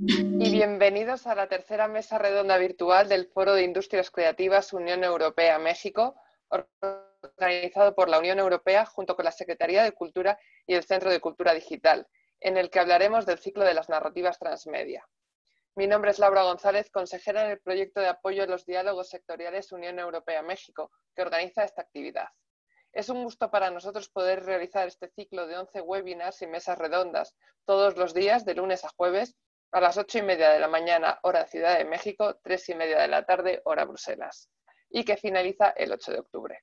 Y bienvenidos a la tercera mesa redonda virtual del Foro de Industrias Creativas Unión Europea-México, organizado por la Unión Europea junto con la Secretaría de Cultura y el Centro de Cultura Digital, en el que hablaremos del ciclo de las narrativas transmedia. Mi nombre es Laura González, consejera en el proyecto de apoyo a los diálogos sectoriales Unión Europea-México, que organiza esta actividad. Es un gusto para nosotros poder realizar este ciclo de 11 webinars y mesas redondas todos los días, de lunes a jueves, a las 8:30 de la mañana, hora Ciudad de México, 3:30 de la tarde, hora Bruselas, y que finaliza el 8 de octubre.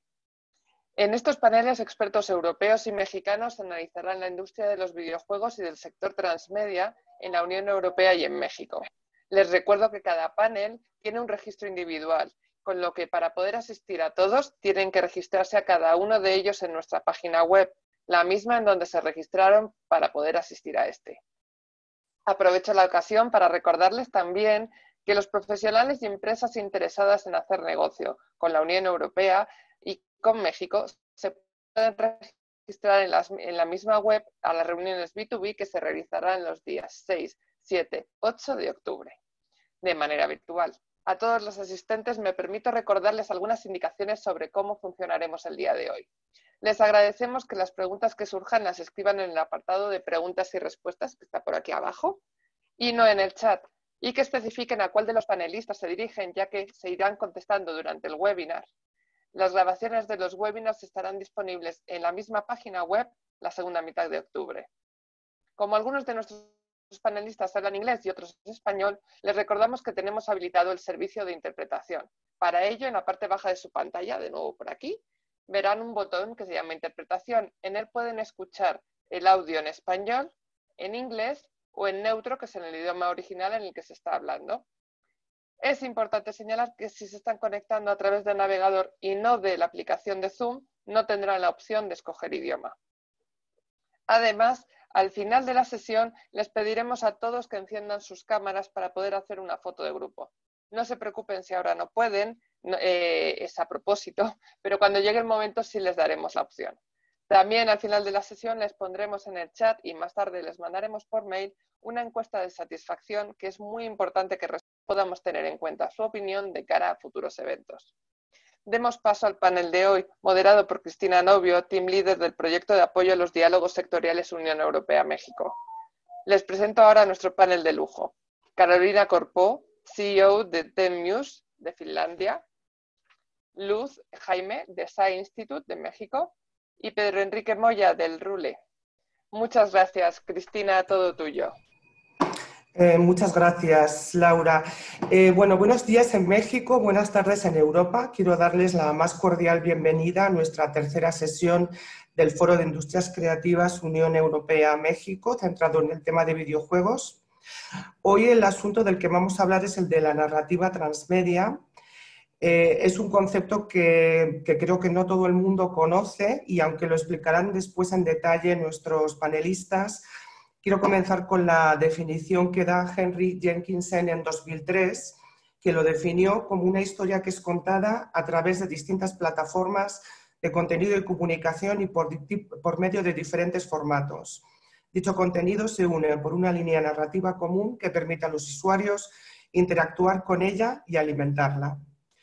En estos paneles, expertos europeos y mexicanos analizarán la industria de los videojuegos y del sector transmedia en la Unión Europea y en México. Les recuerdo que cada panel tiene un registro individual, con lo que para poder asistir a todos tienen que registrarse a cada uno de ellos en nuestra página web, la misma en donde se registraron para poder asistir a este. Aprovecho la ocasión para recordarles también que los profesionales y empresas interesadas en hacer negocio con la Unión Europea y con México se pueden registrar en la misma web a las reuniones B2B que se realizarán los días 6, 7, 8 de octubre, de manera virtual. A todos los asistentes me permito recordarles algunas indicaciones sobre cómo funcionaremos el día de hoy. Les agradecemos que las preguntas que surjan las escriban en el apartado de preguntas y respuestas que está por aquí abajo y no en el chat, y que especifiquen a cuál de los panelistas se dirigen, ya que se irán contestando durante el webinar. Las grabaciones de los webinars estarán disponibles en la misma página web la segunda mitad de octubre. Como algunos de nuestros panelistas hablan inglés y otros español, les recordamos que tenemos habilitado el servicio de interpretación. Para ello, en la parte baja de su pantalla, de nuevo por aquí, verán un botón que se llama Interpretación. En él pueden escuchar el audio en español, en inglés o en neutro, que es en el idioma original en el que se está hablando. Es importante señalar que si se están conectando a través del navegador y no de la aplicación de Zoom, no tendrán la opción de escoger idioma. Además, al final de la sesión, les pediremos a todos que enciendan sus cámaras para poder hacer una foto de grupo. No se preocupen si ahora no pueden, es a propósito, pero cuando llegue el momento sí les daremos la opción. También al final de la sesión les pondremos en el chat y más tarde les mandaremos por mail una encuesta de satisfacción que es muy importante que podamos tener en cuenta su opinión de cara a futuros eventos. Demos paso al panel de hoy, moderado por Cristina Novio, Team Leader del proyecto de apoyo a los diálogos sectoriales Unión Europea-México. Les presento ahora nuestro panel de lujo. Carolina Corpó, CEO de TEMUS de Finlandia, Luz Jaime de SAI Institute de México y Pedro Enrique Moya del RULE. Muchas gracias, Cristina, todo tuyo. Muchas gracias, Laura. Bueno, buenos días en México, buenas tardes en Europa. Quiero darles la más cordial bienvenida a nuestra tercera sesión del Foro de Industrias Creativas Unión Europea-México, centrado en el tema de videojuegos. Hoy el asunto del que vamos a hablar es el de la narrativa transmedia. Es un concepto que creo que no todo el mundo conoce y aunque lo explicarán después en detalle nuestros panelistas, quiero comenzar con la definición que da Henry Jenkinson en 2003, que lo definió como una historia que es contada a través de distintas plataformas de contenido y comunicación y por medio de diferentes formatos. Dicho contenido se une por una línea narrativa común que permite a los usuarios interactuar con ella y alimentarla.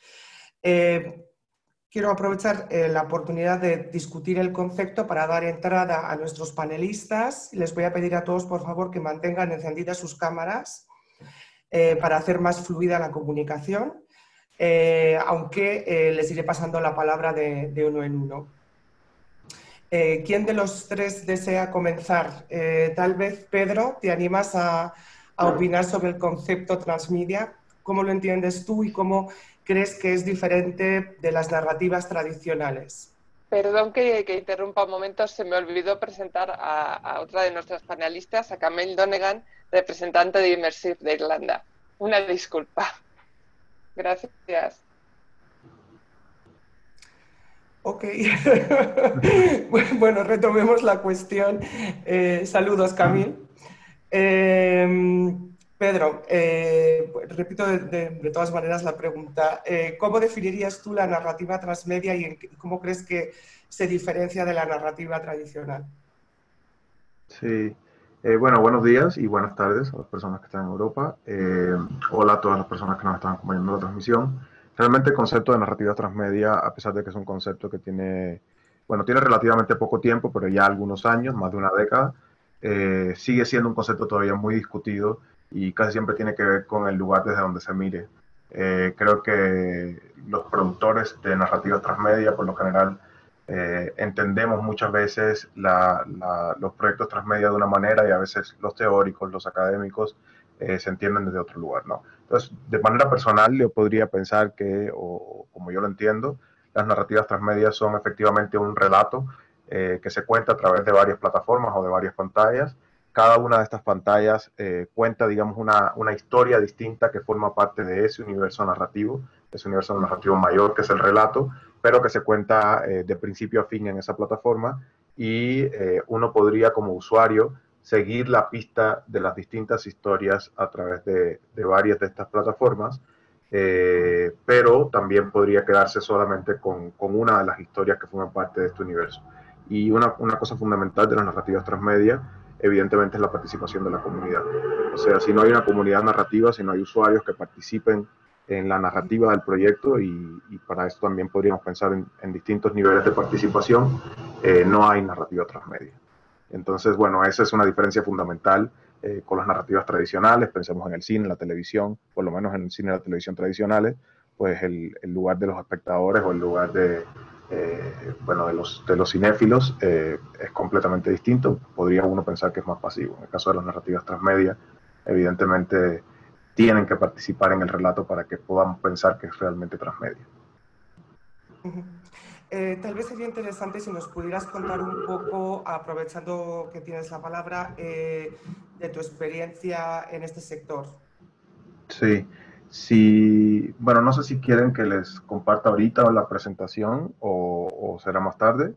Quiero aprovechar la oportunidad de discutir el concepto para dar entrada a nuestros panelistas. Les voy a pedir a todos, por favor, que mantengan encendidas sus cámaras para hacer más fluida la comunicación, aunque les iré pasando la palabra de uno en uno. ¿Quién de los tres desea comenzar? Tal vez, Pedro, ¿te animas a opinar sobre el concepto transmedia? ¿Cómo lo entiendes tú y cómo crees que es diferente de las narrativas tradicionales? Perdón que interrumpa un momento, se me olvidó presentar a otra de nuestras panelistas, a Camille Donegan, representante de Immersive de Irlanda. Una disculpa. Gracias. Ok. Bueno, retomemos la cuestión. Saludos, Camille. Pedro, repito de todas maneras la pregunta. ¿Cómo definirías tú la narrativa transmedia y cómo crees que se diferencia de la narrativa tradicional? Sí, Bueno, buenos días y buenas tardes a las personas que están en Europa. Hola a todas las personas que nos están acompañando en la transmisión. Realmente el concepto de narrativa transmedia, a pesar de que es un concepto que tiene, bueno, tiene relativamente poco tiempo, pero ya algunos años, más de una década, sigue siendo un concepto todavía muy discutido y casi siempre tiene que ver con el lugar desde donde se mire. Creo que los productores de narrativas transmedia, por lo general, entendemos muchas veces los proyectos transmedia de una manera y a veces los teóricos, los académicos, se entienden desde otro lugar, ¿no? Entonces, de manera personal, yo podría pensar que, o como yo lo entiendo, las narrativas transmedia son efectivamente un relato que se cuenta a través de varias plataformas o de varias pantallas. Cada una de estas pantallas cuenta, digamos, una historia distinta que forma parte de ese universo narrativo mayor que es el relato, pero que se cuenta de principio a fin en esa plataforma y uno podría como usuario seguir la pista de las distintas historias a través de varias de estas plataformas, pero también podría quedarse solamente con una de las historias que forman parte de este universo. Y una cosa fundamental de las narrativas transmedia, evidentemente, es la participación de la comunidad. O sea, si no hay una comunidad narrativa, si no hay usuarios que participen en la narrativa del proyecto y para esto también podríamos pensar en distintos niveles de participación, no hay narrativa transmedia. Entonces, bueno, esa es una diferencia fundamental con las narrativas tradicionales. Pensemos en el cine, en la televisión, por lo menos en el cine y la televisión tradicionales, pues el lugar de los espectadores o el lugar bueno, de los cinéfilos es completamente distinto. Podría uno pensar que es más pasivo. En el caso de las narrativas transmedia, evidentemente tienen que participar en el relato para que podamos pensar que es realmente transmedia. Tal vez sería interesante si nos pudieras contar un poco, aprovechando que tienes la palabra, de tu experiencia en este sector. Sí, sí, bueno, no sé si quieren que les comparta ahorita la presentación o será más tarde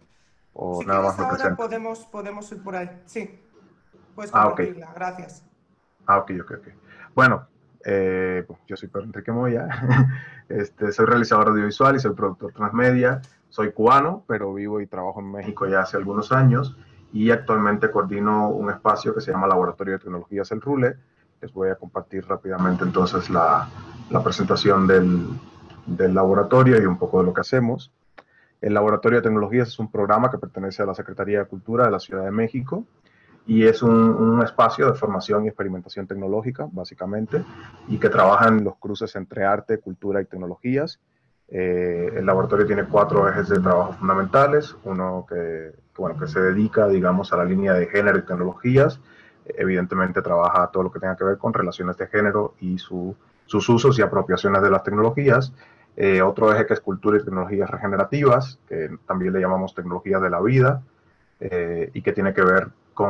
o Si nada más quieres me ahora presento. podemos ir por ahí. Sí, puedes Ah, ok. compartirla. Gracias. Ah, ok, ok, ok. Bueno, pues yo soy Pedro Enrique Moya, soy realizador audiovisual y soy productor transmedia. Soy cubano, pero vivo y trabajo en México ya hace algunos años y actualmente coordino un espacio que se llama Laboratorio de Tecnologías El Rule. Les voy a compartir rápidamente entonces la presentación del laboratorio y un poco de lo que hacemos. El Laboratorio de Tecnologías es un programa que pertenece a la Secretaría de Cultura de la Ciudad de México y es un espacio de formación y experimentación tecnológica, básicamente, y que trabaja en los cruces entre arte, cultura y tecnologías. El laboratorio tiene 4 ejes de trabajo fundamentales, uno bueno, que se dedica, digamos, a la línea de género y tecnologías. Evidentemente trabaja todo lo que tenga que ver con relaciones de género y sus usos y apropiaciones de las tecnologías. Otro eje que es cultura y tecnologías regenerativas, que también le llamamos tecnologías de la vida, y que tiene que ver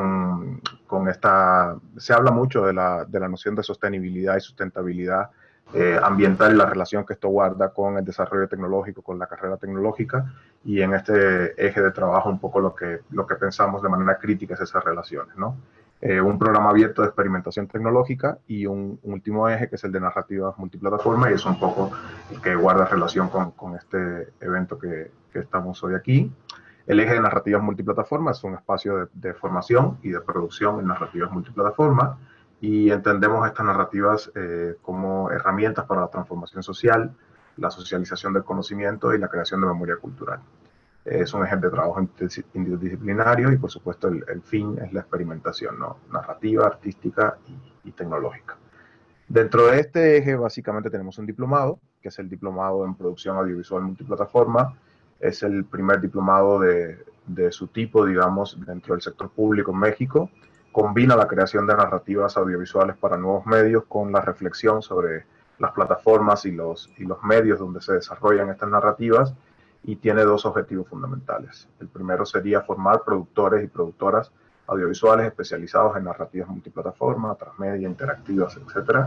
con esta, se habla mucho de la noción de sostenibilidad y sustentabilidad ambiental y la relación que esto guarda con el desarrollo tecnológico, con la carrera tecnológica, y en este eje de trabajo un poco lo que pensamos de manera crítica es esas relaciones, ¿no? Un programa abierto de experimentación tecnológica y un último eje que es el de narrativas multiplataforma y es un poco el que guarda relación con este evento que estamos hoy aquí. El eje de narrativas multiplataforma es un espacio de formación y de producción en narrativas multiplataforma y entendemos estas narrativas como herramientas para la transformación social, la socialización del conocimiento y la creación de memoria cultural. Es un eje de trabajo interdisciplinario y por supuesto el fin es la experimentación, ¿no? Narrativa, artística y tecnológica. Dentro de este eje básicamente tenemos un diplomado, que es el diplomado en producción audiovisual multiplataforma. Es el primer diplomado de su tipo, digamos, dentro del sector público en México. Combina la creación de narrativas audiovisuales para nuevos medios con la reflexión sobre las plataformas y los medios donde se desarrollan estas narrativas y tiene 2 objetivos fundamentales. El primero sería formar productores y productoras audiovisuales especializados en narrativas multiplataforma, transmedia, interactivas, etc.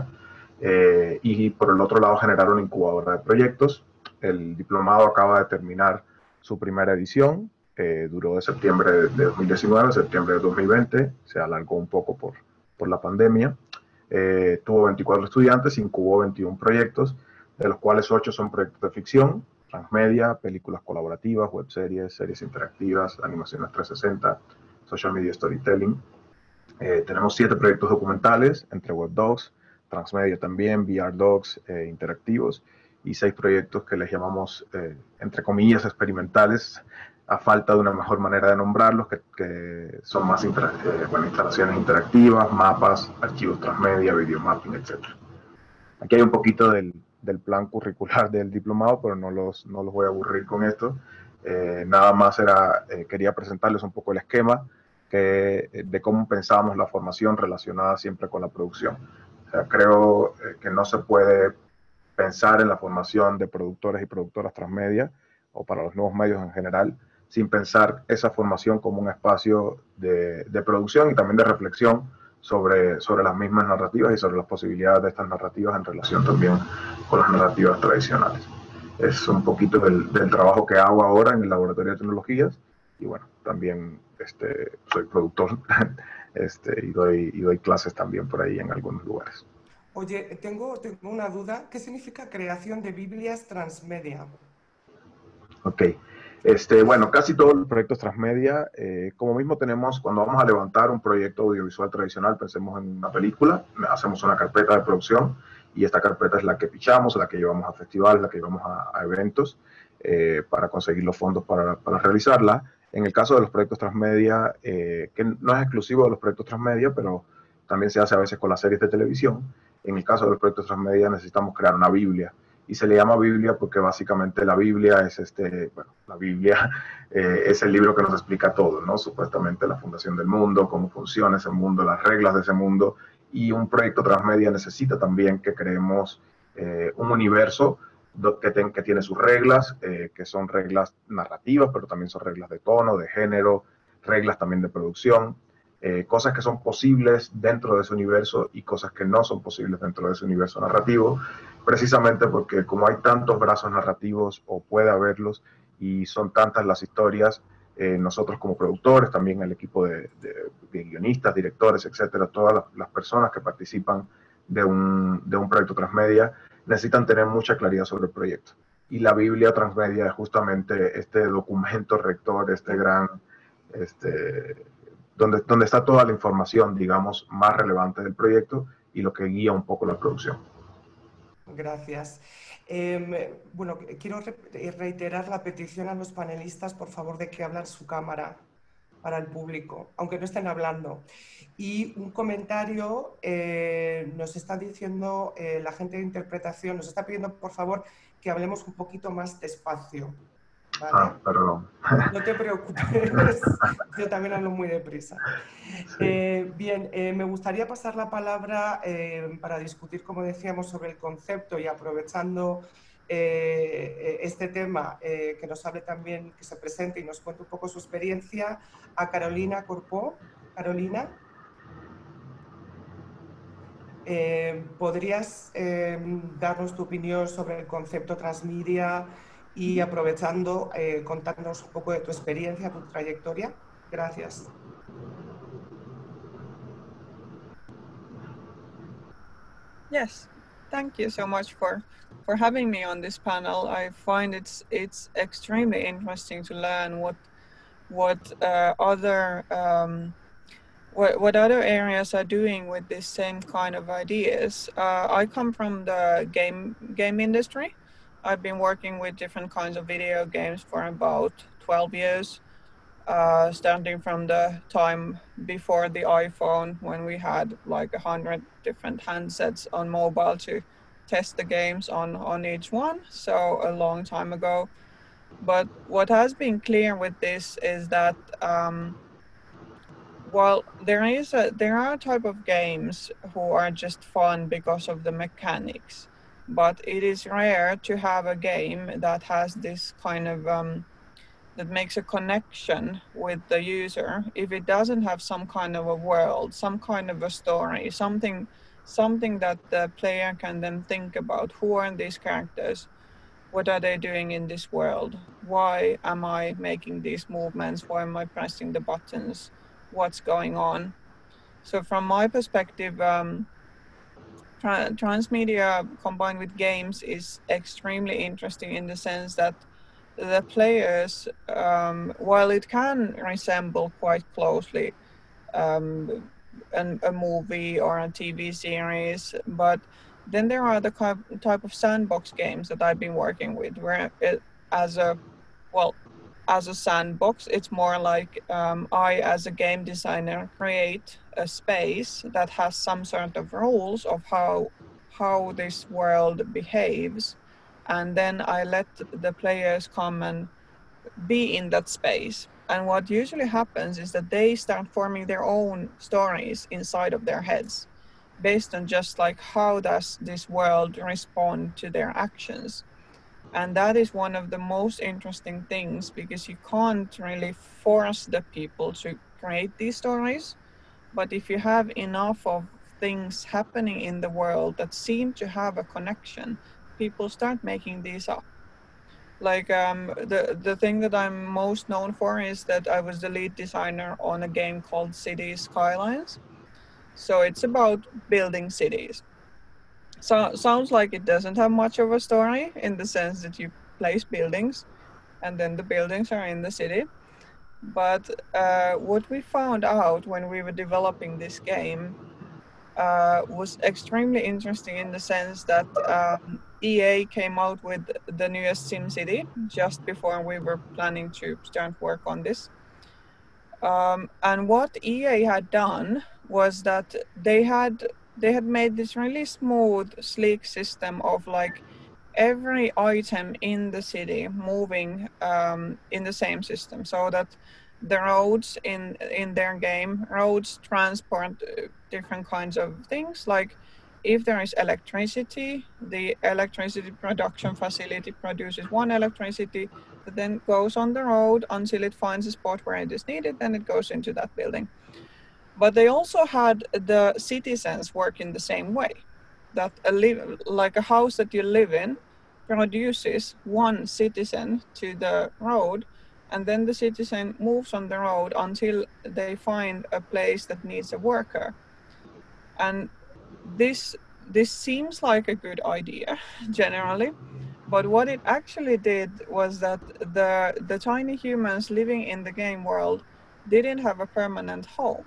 Y por el otro lado generar una incubadora de proyectos. El diplomado acaba de terminar su primera edición, duró de septiembre de 2019 a septiembre de 2020, se alargó un poco por la pandemia. Tuvo 24 estudiantes, incubó 21 proyectos, de los cuales 8 son proyectos de ficción, transmedia, películas colaborativas, webseries, series interactivas, animaciones 360, social media storytelling. Tenemos 7 proyectos documentales entre webdocs, transmedia también, VR docs interactivos, y 6 proyectos que les llamamos, entre comillas, experimentales, a falta de una mejor manera de nombrarlos, que son más instalaciones interactivas, mapas, archivos transmedia, videomapping, etc. Aquí hay un poquito del plan curricular del diplomado, pero no los voy a aburrir con esto. Nada más quería presentarles un poco el esquema de cómo pensábamos la formación relacionada siempre con la producción. O sea, creo que no se puede pensar en la formación de productores y productoras transmedia o para los nuevos medios en general sin pensar esa formación como un espacio de producción y también de reflexión sobre las mismas narrativas y sobre las posibilidades de estas narrativas en relación también con las narrativas tradicionales. Es un poquito del trabajo que hago ahora en el Laboratorio de Tecnologías y bueno, también soy productor y doy clases también por ahí en algunos lugares. Oye, tengo una duda. ¿Qué significa creación de Biblias transmedia? Ok. Bueno, casi todos los proyectos transmedia, como mismo tenemos, cuando vamos a levantar un proyecto audiovisual tradicional, pensemos en una película, hacemos una carpeta de producción y esta carpeta es la que pichamos, la que llevamos a festivales, la que llevamos a eventos para conseguir los fondos para realizarla. En el caso de los proyectos transmedia, que no es exclusivo de los proyectos transmedia, pero también se hace a veces con las series de televisión, en el caso de los proyectos transmedia necesitamos crear una Biblia. Y se le llama Biblia porque básicamente la Biblia es la Biblia es el libro que nos explica todo, ¿no? Supuestamente la fundación del mundo, cómo funciona ese mundo, las reglas de ese mundo, y un proyecto transmedia necesita también que creemos un universo que tiene sus reglas, que son reglas narrativas, pero también son reglas de tono, de género, reglas también de producción, cosas que son posibles dentro de ese universo y cosas que no son posibles dentro de ese universo narrativo, precisamente porque como hay tantos brazos narrativos o puede haberlos y son tantas las historias, nosotros como productores, también el equipo de guionistas, directores, etcétera, todas las personas que participan de un proyecto transmedia necesitan tener mucha claridad sobre el proyecto. Y la Biblia transmedia es justamente este documento rector, donde está toda la información, digamos, más relevante del proyecto y lo que guía un poco la producción. Gracias. Bueno, quiero reiterar la petición a los panelistas, por favor, de que abran su cámara para el público, aunque no estén hablando. Y un comentario, nos está diciendo la gente de interpretación, nos está pidiendo, por favor, que hablemos un poquito más despacio. ¿Vale? Perdón. No te preocupes, yo también hablo muy deprisa. Sí. Bien, me gustaría pasar la palabra para discutir, como decíamos, sobre el concepto y aprovechando este tema, que nos hable también, que se presente y nos cuente un poco su experiencia, a Carolina Corpó. Carolina, ¿podrías darnos tu opinión sobre el concepto transmedia y aprovechando, contarnos un poco de tu experiencia, tu trayectoria? Gracias. Yes, thank you so much for having me on this panel. I find it's extremely interesting to learn what other areas are doing with this same kind of ideas. I come from the game industry. I've been working with different kinds of video games for about 12 years. Starting from the time before the iPhone, when we had like 100 different handsets on mobile to test the games on each one, so a long time ago. But what has been clear with this is that while there are a type of games who are just fun because of the mechanics, but it is rare to have a game that has this kind of that makes a connection with the user if it doesn't have some kind of a world, some kind of a story, something that the player can then think about. Who are these characters? What are they doing in this world? Why am I making these movements? Why am I pressing the buttons? What's going on? So from my perspective, transmedia combined with games is extremely interesting in the sense that the players, while it can resemble quite closely a movie or a TV series. But then there are the type of sandbox games that I've been working with, where as a sandbox, it's more like I, as a game designer, create a space that has some sort of rules of how this world behaves, and then I let the players come and be in that space. And what usually happens is that they start forming their own stories inside of their heads based on just like how does this world respond to their actions. And that is one of the most interesting things, because you can't really force the people to create these stories. But if you have enough of things happening in the world that seem to have a connection, people start making these up. Like the thing that I'm most known for is that I was the lead designer on a game called Cities Skylines. So it's about building cities. So sounds like it doesn't have much of a story, in the sense that you place buildings and then the buildings are in the city. But what we found out when we were developing this game was extremely interesting, in the sense that EA came out with the newest SimCity just before we were planning to start work on this. And what EA had done was that they had made this really smooth, sleek system of like every item in the city moving in the same system, so that the roads in their game, roads transport different kinds of things. Like if there is electricity, the electricity production facility produces one electricity that then goes on the road until it finds a spot where it is needed, then it goes into that building. But they also had the citizens work in the same way, that like a house that you live in produces one citizen to the road, and then the citizen moves on the road until they find a place that needs a worker. And this seems like a good idea generally, but what it actually did was that the tiny humans living in the game world didn't have a permanent home.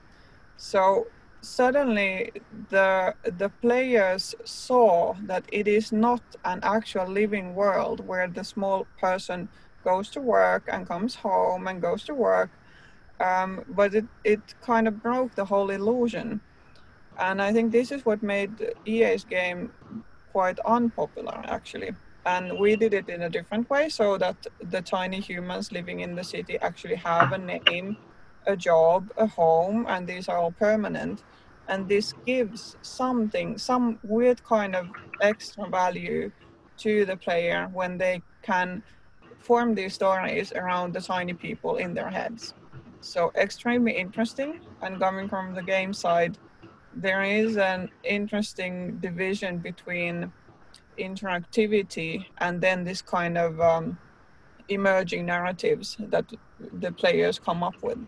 So suddenly the players saw that it is not an actual living world where the small person goes to work and comes home and goes to work, but it kind of broke the whole illusion. And I think this is what made EA's game quite unpopular, actually. And we did it in a different way, so that the tiny humans living in the city actually have a name, a job, a home, and these are all permanent. And this gives something, some weird kind of extra value to the player when they can form these stories around the tiny people in their heads. So extremely interesting. And coming from the game side, there is an interesting division between interactivity and then this kind of emerging narratives that the players come up with.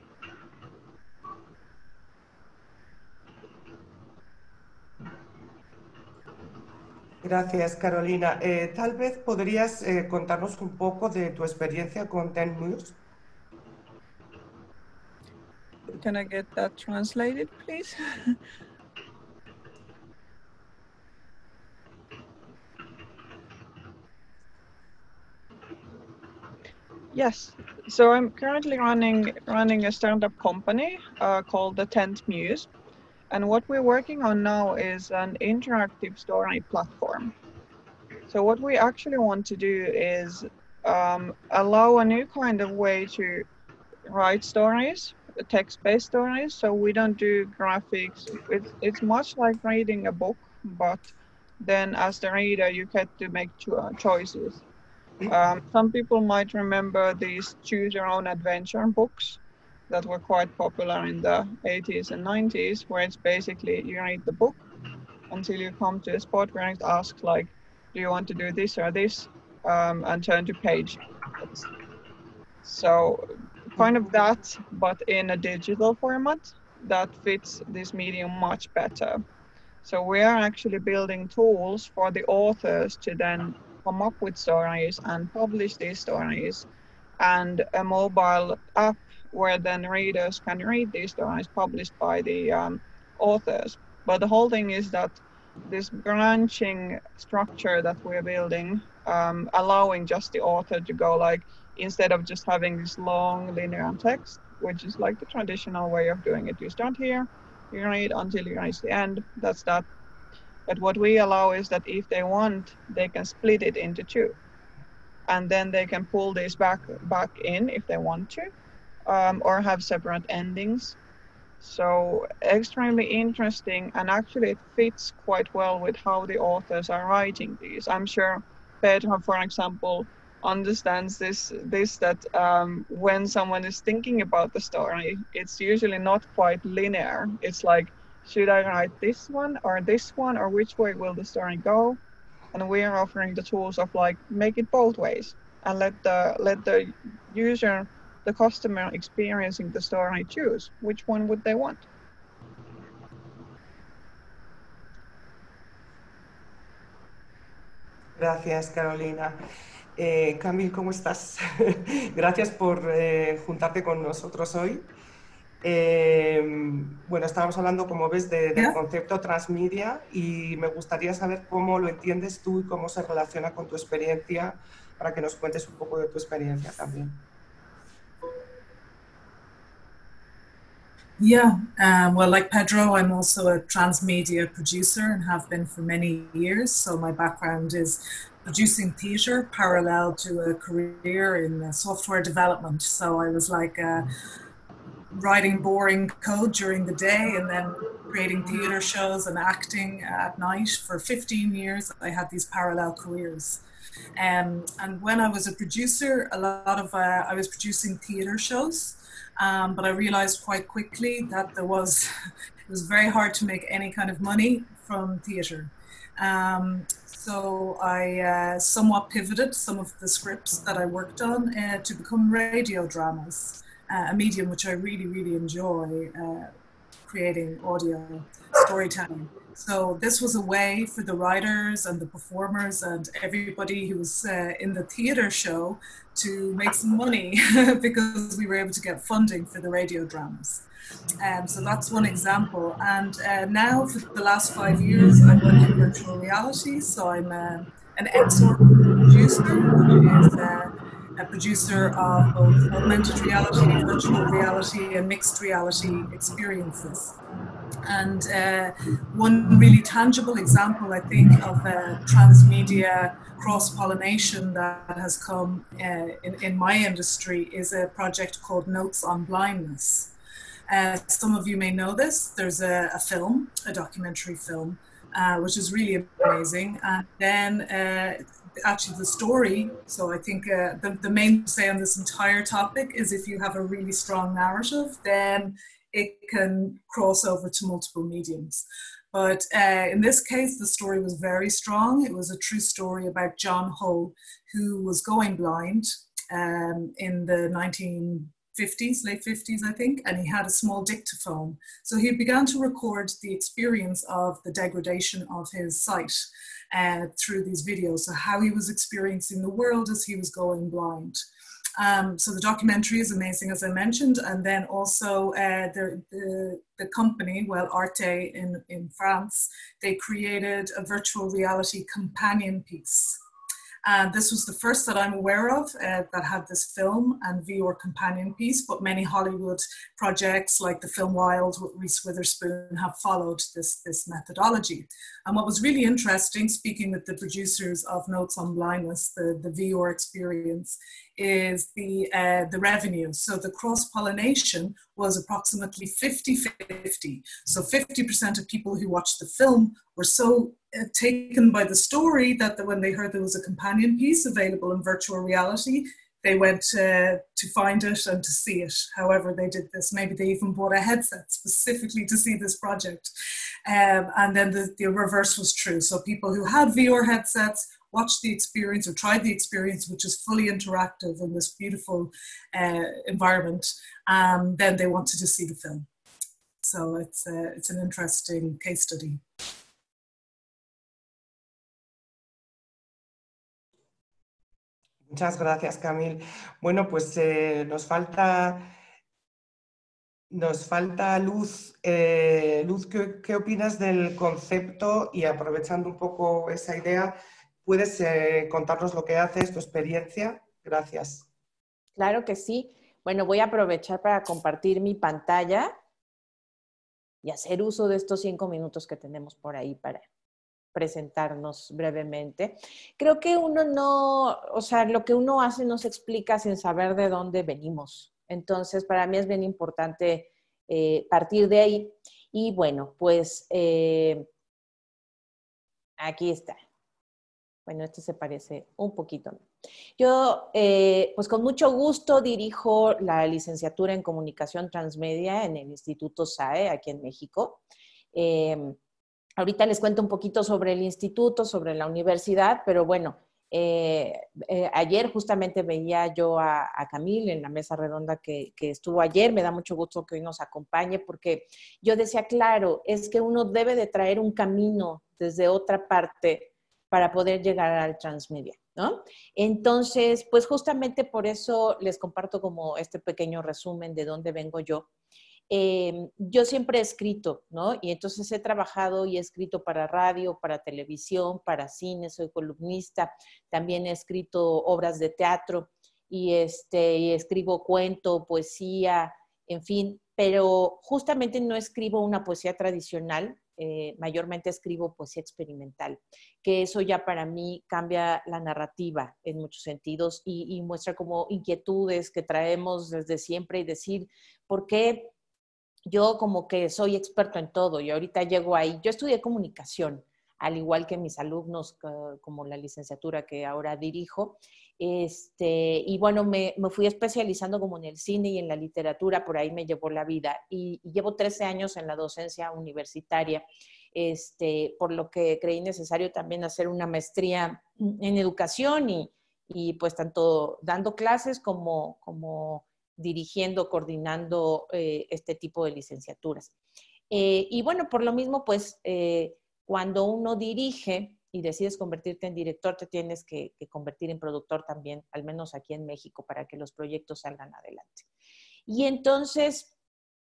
Gracias, Carolina. Tal vez podrías contarnos un poco de tu experiencia con Tenmuse. Can I get that translated, please? Yes, so I'm currently running a startup company called the Tent Muse, and what we're working on now is an interactive story platform. So what we actually want to do is allow a new kind of way to write stories, text-based stories. So we don't do graphics. It's much like reading a book, but then as the reader, you get to make choices. Some people might remember these choose your own adventure books that were quite popular in the 80s and 90s, where it's basically you read the book until you come to a spot where it asks like, do you want to do this or this, and turn to page. So kind of that, but in a digital format that fits this medium much better. So we are actually building tools for the authors to then come up with stories and publish these stories, and a mobile app where then readers can read these stories published by the authors. But the whole thing is that this branching structure that we're building, allowing just the author to go like, instead of just having this long linear text, which is like the traditional way of doing it. You start here, you read until you reach the end, that's that. But what we allow is that if they want, they can split it into two. And then they can pull this back in if they want to, or have separate endings. So extremely interesting, and actually it fits quite well with how the authors are writing these. I'm sure Petra, for example, understands this that when someone is thinking about the story, it's usually not quite linear. It's like, should I write this one, or which way will the story go? And we are offering the tools of like, make it both ways, and let the user, the customer experiencing the story, choose which one would they want. Gracias, Carolina. Camil, ¿cómo estás? Gracias por juntarte con nosotros hoy. Bueno, estábamos hablando, como ves, del concepto transmedia, y me gustaría saber cómo lo entiendes tú y cómo se relaciona con tu experiencia, para que nos cuentes un poco de tu experiencia también. Yeah, well, like Pedro, I'm also a transmedia producer and have been for many years. So my background is producing theatre parallel to a career in software development. So I was like writing boring code during the day and then creating theatre shows and acting at night. For 15 years, I had these parallel careers. And when I was a producer, a lot of I was producing theatre shows. But I realized quite quickly that it was very hard to make any kind of money from theatre. So I somewhat pivoted some of the scripts that I worked on to become radio dramas, a medium which I really, really enjoy, creating audio storytelling. So this was a way for the writers and the performers and everybody who was in the theatre show to make some money because we were able to get funding for the radio dramas. So that's one example. And now for the last 5 years, I work in virtual reality. So I'm an XOR producer, which is a producer of both augmented reality, virtual reality, and mixed reality experiences. And one really tangible example, I think, of transmedia cross-pollination that has come in my industry is a project called Notes on Blindness. Some of you may know this. There's a film, a documentary film, which is really amazing. And then actually the story, so I think the main say on this entire topic is if you have a really strong narrative, then it can cross over to multiple mediums. But in this case, the story was very strong. It was a true story about John Ho, who was going blind in the 1950s, late 50s, I think, and he had a small dictaphone. So he began to record the experience of the degradation of his sight through these videos, so how he was experiencing the world as he was going blind. So the documentary is amazing, as I mentioned, and then also the company, well, Arte in France, they created a virtual reality companion piece. This was the first that I'm aware of that had this film and VR companion piece, but many Hollywood projects like the film Wild with Reese Witherspoon have followed this methodology. And what was really interesting, speaking with the producers of Notes on Blindness, the VR experience, is the revenue. So the cross-pollination was approximately 50-50. So 50% of people who watched the film were so taken by the story that when they heard there was a companion piece available in virtual reality, they went to find it and to see it. However they did this. Maybe they even bought a headset specifically to see this project. And then the reverse was true. So people who had VR headsets watched the experience or tried the experience, which is fully interactive in this beautiful environment, then they wanted to see the film. So it's an interesting case study. Muchas gracias, Camil. Bueno, pues nos falta Nos falta Luz. Luz, ¿qué opinas del concepto? Y aprovechando un poco esa idea, ¿puedes contarnos lo que haces, tu experiencia? Gracias. Claro que sí. Bueno, voy a aprovechar para compartir mi pantalla y hacer uso de estos 5 minutos que tenemos por ahí para presentarnos brevemente. Creo que uno no, o sea, lo que uno hace no se explica sin saber de dónde venimos. Entonces, para mí es bien importante partir de ahí. Y bueno, pues aquí está. Bueno, este se parece un poquito. Yo, pues con mucho gusto dirijo la licenciatura en Comunicación Transmedia en el Instituto SAE, aquí en México. Ahorita les cuento un poquito sobre el instituto, sobre la universidad, pero bueno, ayer justamente veía yo a Camille en la mesa redonda que estuvo ayer. Me da mucho gusto que hoy nos acompañe porque yo decía, claro, es que uno debe de traer un camino desde otra parte para poder llegar al transmedia, ¿no? Entonces, pues justamente por eso les comparto como este pequeño resumen de dónde vengo yo. Yo siempre he escrito, ¿no? Y entonces he trabajado y he escrito para radio, para televisión, para cine, soy columnista, también he escrito obras de teatro y escribo cuento, poesía, en fin, pero justamente no escribo una poesía tradicional, mayormente escribo poesía experimental, que eso ya para mí cambia la narrativa en muchos sentidos y muestra como inquietudes que traemos desde siempre y decir, ¿por qué? Yo como que soy experto en todo y ahorita llego ahí. Yo estudié comunicación, al igual que mis alumnos, como la licenciatura que ahora dirijo. Y bueno, me fui especializando como en el cine y en la literatura, por ahí me llevó la vida. Y llevo 13 años en la docencia universitaria, por lo que creí necesario también hacer una maestría en educación y pues tanto dando clases como dirigiendo, coordinando este tipo de licenciaturas. Y bueno, por lo mismo, pues cuando uno dirige y decides convertirte en director, te tienes que convertir en productor también, al menos aquí en México, para que los proyectos salgan adelante. Y entonces,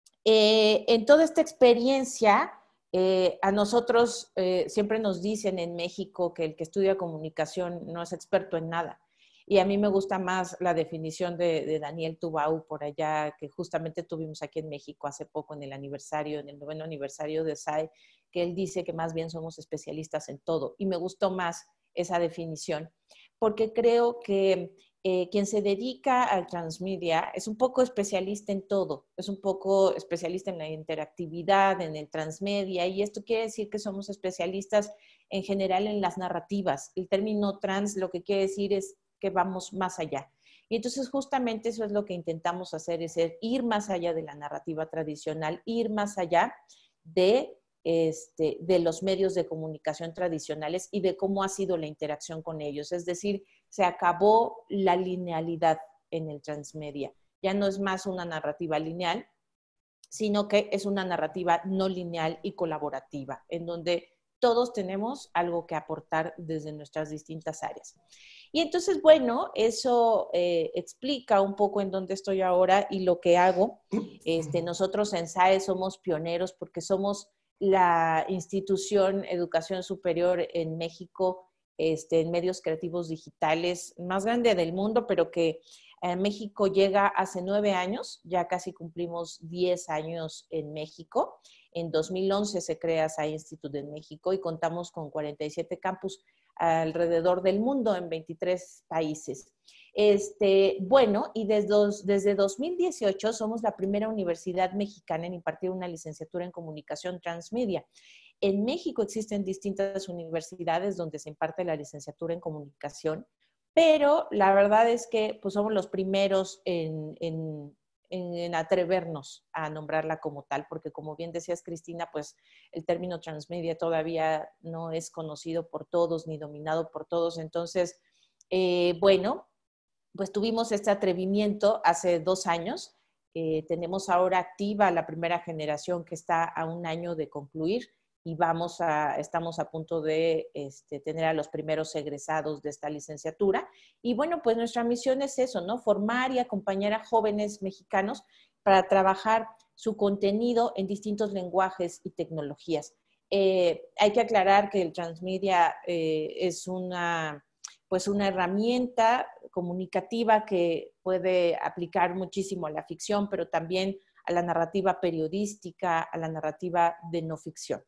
en toda esta experiencia, a nosotros siempre nos dicen en México que el que estudia comunicación no es experto en nada. Y a mí me gusta más la definición de Daniel Tubau por allá, que justamente tuvimos aquí en México hace poco en el aniversario, en el 9º aniversario de SAE, que él dice que más bien somos especialistas en todo. Y me gustó más esa definición, porque creo que quien se dedica al transmedia es un poco especialista en todo, es un poco especialista en la interactividad, en el transmedia, y esto quiere decir que somos especialistas en general en las narrativas. El término trans lo que quiere decir es que vamos más allá. Y entonces justamente eso es lo que intentamos hacer, es ir más allá de la narrativa tradicional, ir más allá de los medios de comunicación tradicionales y de cómo ha sido la interacción con ellos. Es decir, se acabó la linealidad en el transmedia. Ya no es más una narrativa lineal, sino que es una narrativa no lineal y colaborativa, en donde todos tenemos algo que aportar desde nuestras distintas áreas. Y entonces, bueno, eso explica un poco en dónde estoy ahora y lo que hago. Nosotros en SAE somos pioneros porque somos la institución educación superior en México, en medios creativos digitales más grande del mundo, pero que México llega hace 9 años, ya casi cumplimos 10 años en México. En 2011 se crea SAE Institute en México y contamos con 47 campus alrededor del mundo en 23 países. Bueno, y desde 2018 somos la primera universidad mexicana en impartir una licenciatura en comunicación transmedia. En México existen distintas universidades donde se imparte la licenciatura en comunicación, pero la verdad es que pues, somos los primeros en atrevernos a nombrarla como tal, porque como bien decías, Cristina, pues el término transmedia todavía no es conocido por todos ni dominado por todos. Entonces, bueno, pues tuvimos este atrevimiento hace 2 años. Tenemos ahora activa la primera generación que está a 1 año de concluir y estamos a punto de tener a los primeros egresados de esta licenciatura. Y bueno, pues nuestra misión es eso, ¿no? Formar y acompañar a jóvenes mexicanos para trabajar su contenido en distintos lenguajes y tecnologías. Hay que aclarar que el transmedia es una herramienta comunicativa que puede aplicar muchísimo a la ficción, pero también a la narrativa periodística, a la narrativa de no ficción.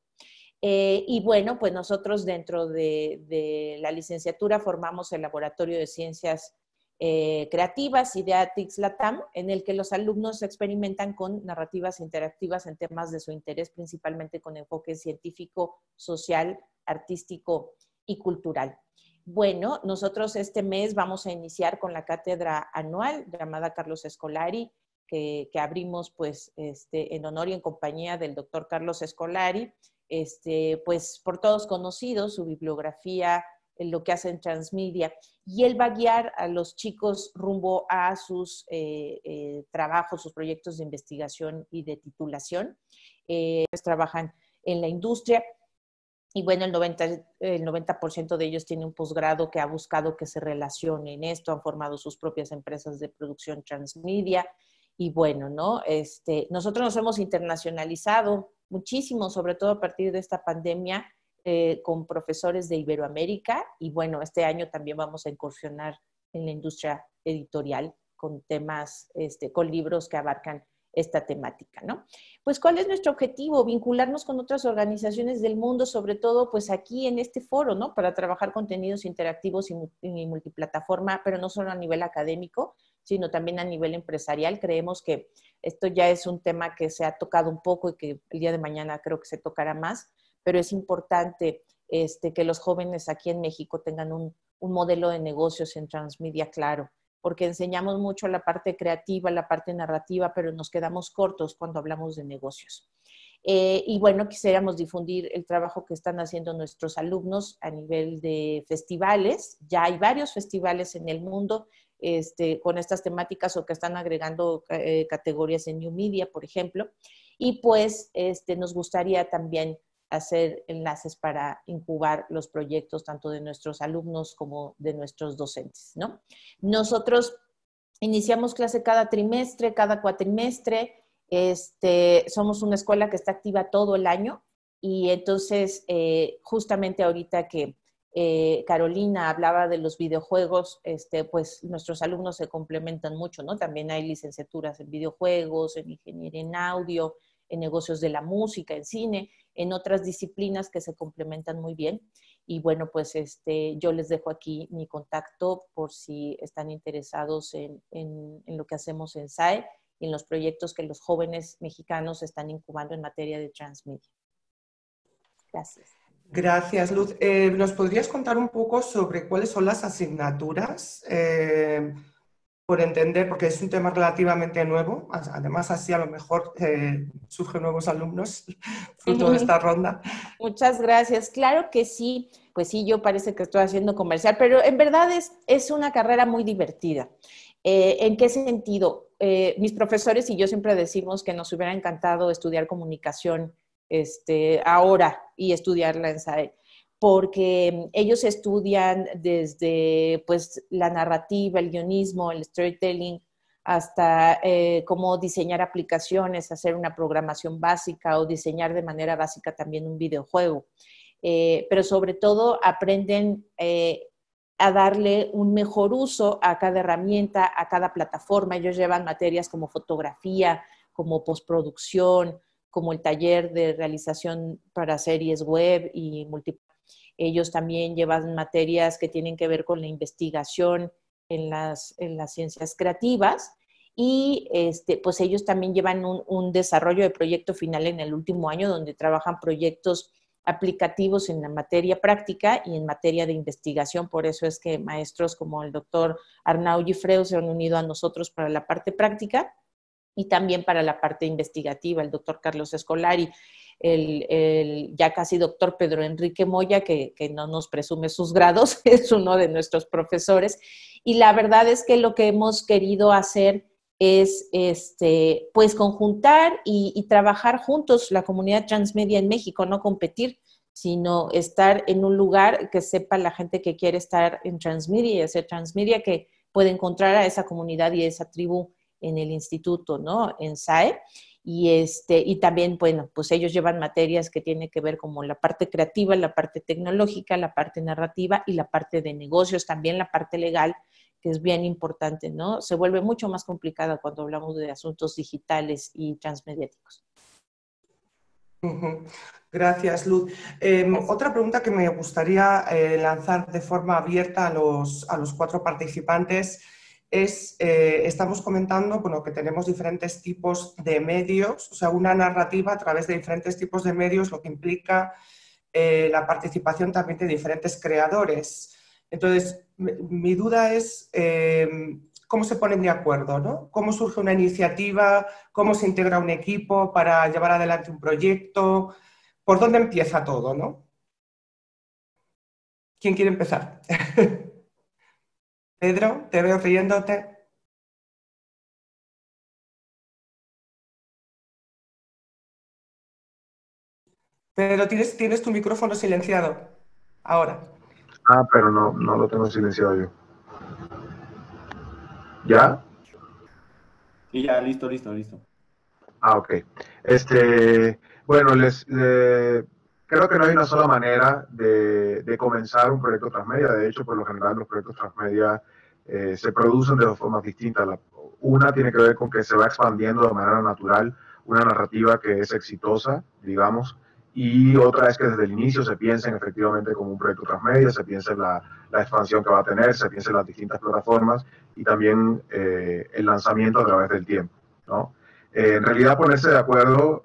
Y bueno, pues nosotros dentro de la licenciatura formamos el Laboratorio de Ciencias Creativas, Ideatix Latam, en el que los alumnos experimentan con narrativas interactivas en temas de su interés, principalmente con enfoque científico, social, artístico y cultural. Bueno, nosotros este mes vamos a iniciar con la cátedra anual llamada Carlos Scolari, que abrimos pues en honor y en compañía del doctor Carlos Scolari, pues por todos conocidos, su bibliografía, lo que hace en Transmedia, y él va a guiar a los chicos rumbo a sus trabajos, sus proyectos de investigación y de titulación. Ellos trabajan en la industria y bueno, el 90% de ellos tiene un posgrado que ha buscado que se relacione en esto, han formado sus propias empresas de producción transmedia y bueno, ¿no? Nosotros nos hemos internacionalizado muchísimo, sobre todo a partir de esta pandemia, con profesores de Iberoamérica y bueno, este año también vamos a incursionar en la industria editorial con temas, con libros que abarcan esta temática, ¿no? Pues, ¿cuál es nuestro objetivo? Vincularnos con otras organizaciones del mundo, sobre todo, pues, aquí en este foro, ¿no? Para trabajar contenidos interactivos y multiplataforma, pero no solo a nivel académico, sino también a nivel empresarial. Creemos que esto ya es un tema que se ha tocado un poco y que el día de mañana creo que se tocará más, pero es importante que los jóvenes aquí en México tengan un modelo de negocios en transmedia claro, porque enseñamos mucho la parte creativa, la parte narrativa, pero nos quedamos cortos cuando hablamos de negocios. Y bueno, quisiéramos difundir el trabajo que están haciendo nuestros alumnos a nivel de festivales. Ya hay varios festivales en el mundo con estas temáticas o que están agregando categorías en New Media, por ejemplo. Y pues nos gustaría también hacer enlaces para incubar los proyectos tanto de nuestros alumnos como de nuestros docentes, ¿no? Nosotros iniciamos clase cada trimestre, cada cuatrimestre. Somos una escuela que está activa todo el año y entonces justamente ahorita que Carolina hablaba de los videojuegos, pues nuestros alumnos se complementan mucho, ¿no? También hay licenciaturas en videojuegos, en ingeniería en audio, en negocios de la música, en cine, en otras disciplinas que se complementan muy bien. Y bueno, pues yo les dejo aquí mi contacto por si están interesados en lo que hacemos en SAE y en los proyectos que los jóvenes mexicanos están incubando en materia de transmedia. Gracias. Gracias, Luz. ¿Nos podrías contar un poco sobre cuáles son las asignaturas? Por entender, porque es un tema relativamente nuevo, además así a lo mejor surgen nuevos alumnos fruto de esta ronda. Muchas gracias. Claro que sí, pues sí, yo parece que estoy haciendo comercial, pero en verdad es una carrera muy divertida. ¿En qué sentido? Mis profesores y yo siempre decimos que nos hubiera encantado estudiar comunicación ahora y estudiarla en SAE, porque ellos estudian desde pues, la narrativa, el guionismo, el storytelling, hasta cómo diseñar aplicaciones, hacer una programación básica o diseñar de manera básica también un videojuego. Pero sobre todo aprenden a darle un mejor uso a cada herramienta, a cada plataforma. Ellos llevan materias como fotografía, como postproducción, como el taller de realización para series web y multiplataforma. Ellos también llevan materias que tienen que ver con la investigación en las ciencias creativas y pues ellos también llevan un desarrollo de proyecto final en el último año donde trabajan proyectos aplicativos en la materia práctica y en materia de investigación. Por eso es que maestros como el doctor Arnau Gifreu se han unido a nosotros para la parte práctica y también para la parte investigativa, el doctor Carlos Scolari, el ya casi doctor Pedro Enrique Moya, que no nos presume sus grados, es uno de nuestros profesores. Y la verdad es que lo que hemos querido hacer es pues conjuntar y trabajar juntos la comunidad transmedia en México, no competir, sino estar en un lugar que sepa la gente que quiere estar en transmedia y hacer transmedia, que puede encontrar a esa comunidad y a esa tribu en el instituto, ¿no? En SAE. y también, bueno, pues ellos llevan materias que tienen que ver como la parte creativa, la parte tecnológica, la parte narrativa y la parte de negocios, también la parte legal, que es bien importante, ¿no? Se vuelve mucho más complicada cuando hablamos de asuntos digitales y transmediáticos. Gracias, Luz. Otra pregunta que me gustaría lanzar de forma abierta a los 4 participantes es, estamos comentando, bueno, que tenemos diferentes tipos de medios, o sea, una narrativa a través de diferentes tipos de medios, lo que implica la participación también de diferentes creadores. Entonces, mi duda es cómo se ponen de acuerdo, ¿no? ¿Cómo surge una iniciativa? ¿Cómo se integra un equipo para llevar adelante un proyecto? ¿Por dónde empieza todo, no? ¿Quién quiere empezar? Pedro, te veo riéndote. Pedro, tienes tu micrófono silenciado ahora. Ah, pero no lo tengo silenciado yo. ¿Ya? Sí, ya, listo. Ah, ok. Bueno, creo que no hay una sola manera de comenzar un proyecto transmedia. De hecho, por lo general, los proyectos transmedia se producen de dos formas distintas. Una tiene que ver con que se va expandiendo de manera natural una narrativa que es exitosa, digamos, y otra es que desde el inicio se piensa efectivamente como un proyecto transmedia, se piensa en la expansión que va a tener, se piensa en las distintas plataformas y también el lanzamiento a través del tiempo, ¿no? En realidad ponerse de acuerdo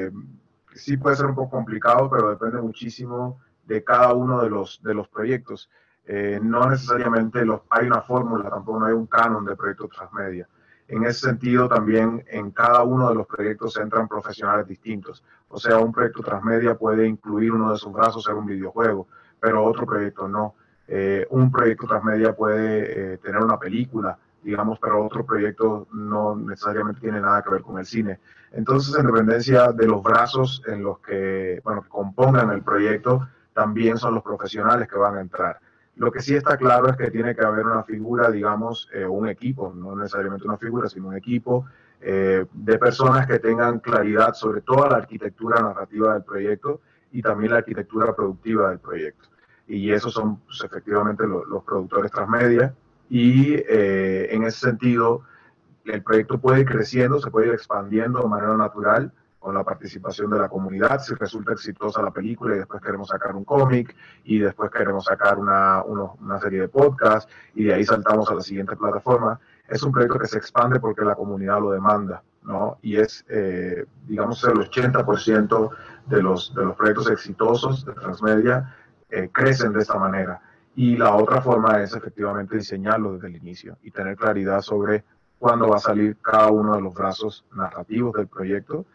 sí puede ser un poco complicado, pero depende muchísimo de cada uno de los proyectos. No necesariamente hay una fórmula, tampoco no hay un canon de proyectos transmedia. En ese sentido, también en cada uno de los proyectos entran profesionales distintos. O sea, un proyecto transmedia puede incluir uno de sus brazos ser un videojuego, pero otro proyecto no. Un proyecto transmedia puede tener una película, digamos, pero otro proyecto no necesariamente tiene nada que ver con el cine. Entonces, en dependencia de los brazos en los que, bueno, que compongan el proyecto, también son los profesionales que van a entrar. Lo que sí está claro es que tiene que haber una figura, digamos, un equipo, no necesariamente una figura, sino un equipo de personas que tengan claridad sobre toda la arquitectura narrativa del proyecto y también la arquitectura productiva del proyecto. Y esos son, pues, efectivamente los productores transmedia. Y en ese sentido, el proyecto puede ir creciendo, se puede ir expandiendo de manera natural con la participación de la comunidad. Si resulta exitosa la película y después queremos sacar un cómic y después queremos sacar una serie de podcasts y de ahí saltamos a la siguiente plataforma, es un proyecto que se expande porque la comunidad lo demanda, ¿no? Y es, digamos, el 80% de los proyectos exitosos de transmedia crecen de esta manera. Y la otra forma es efectivamente diseñarlo desde el inicio y tener claridad sobre cuándo va a salir cada uno de los brazos narrativos del proyecto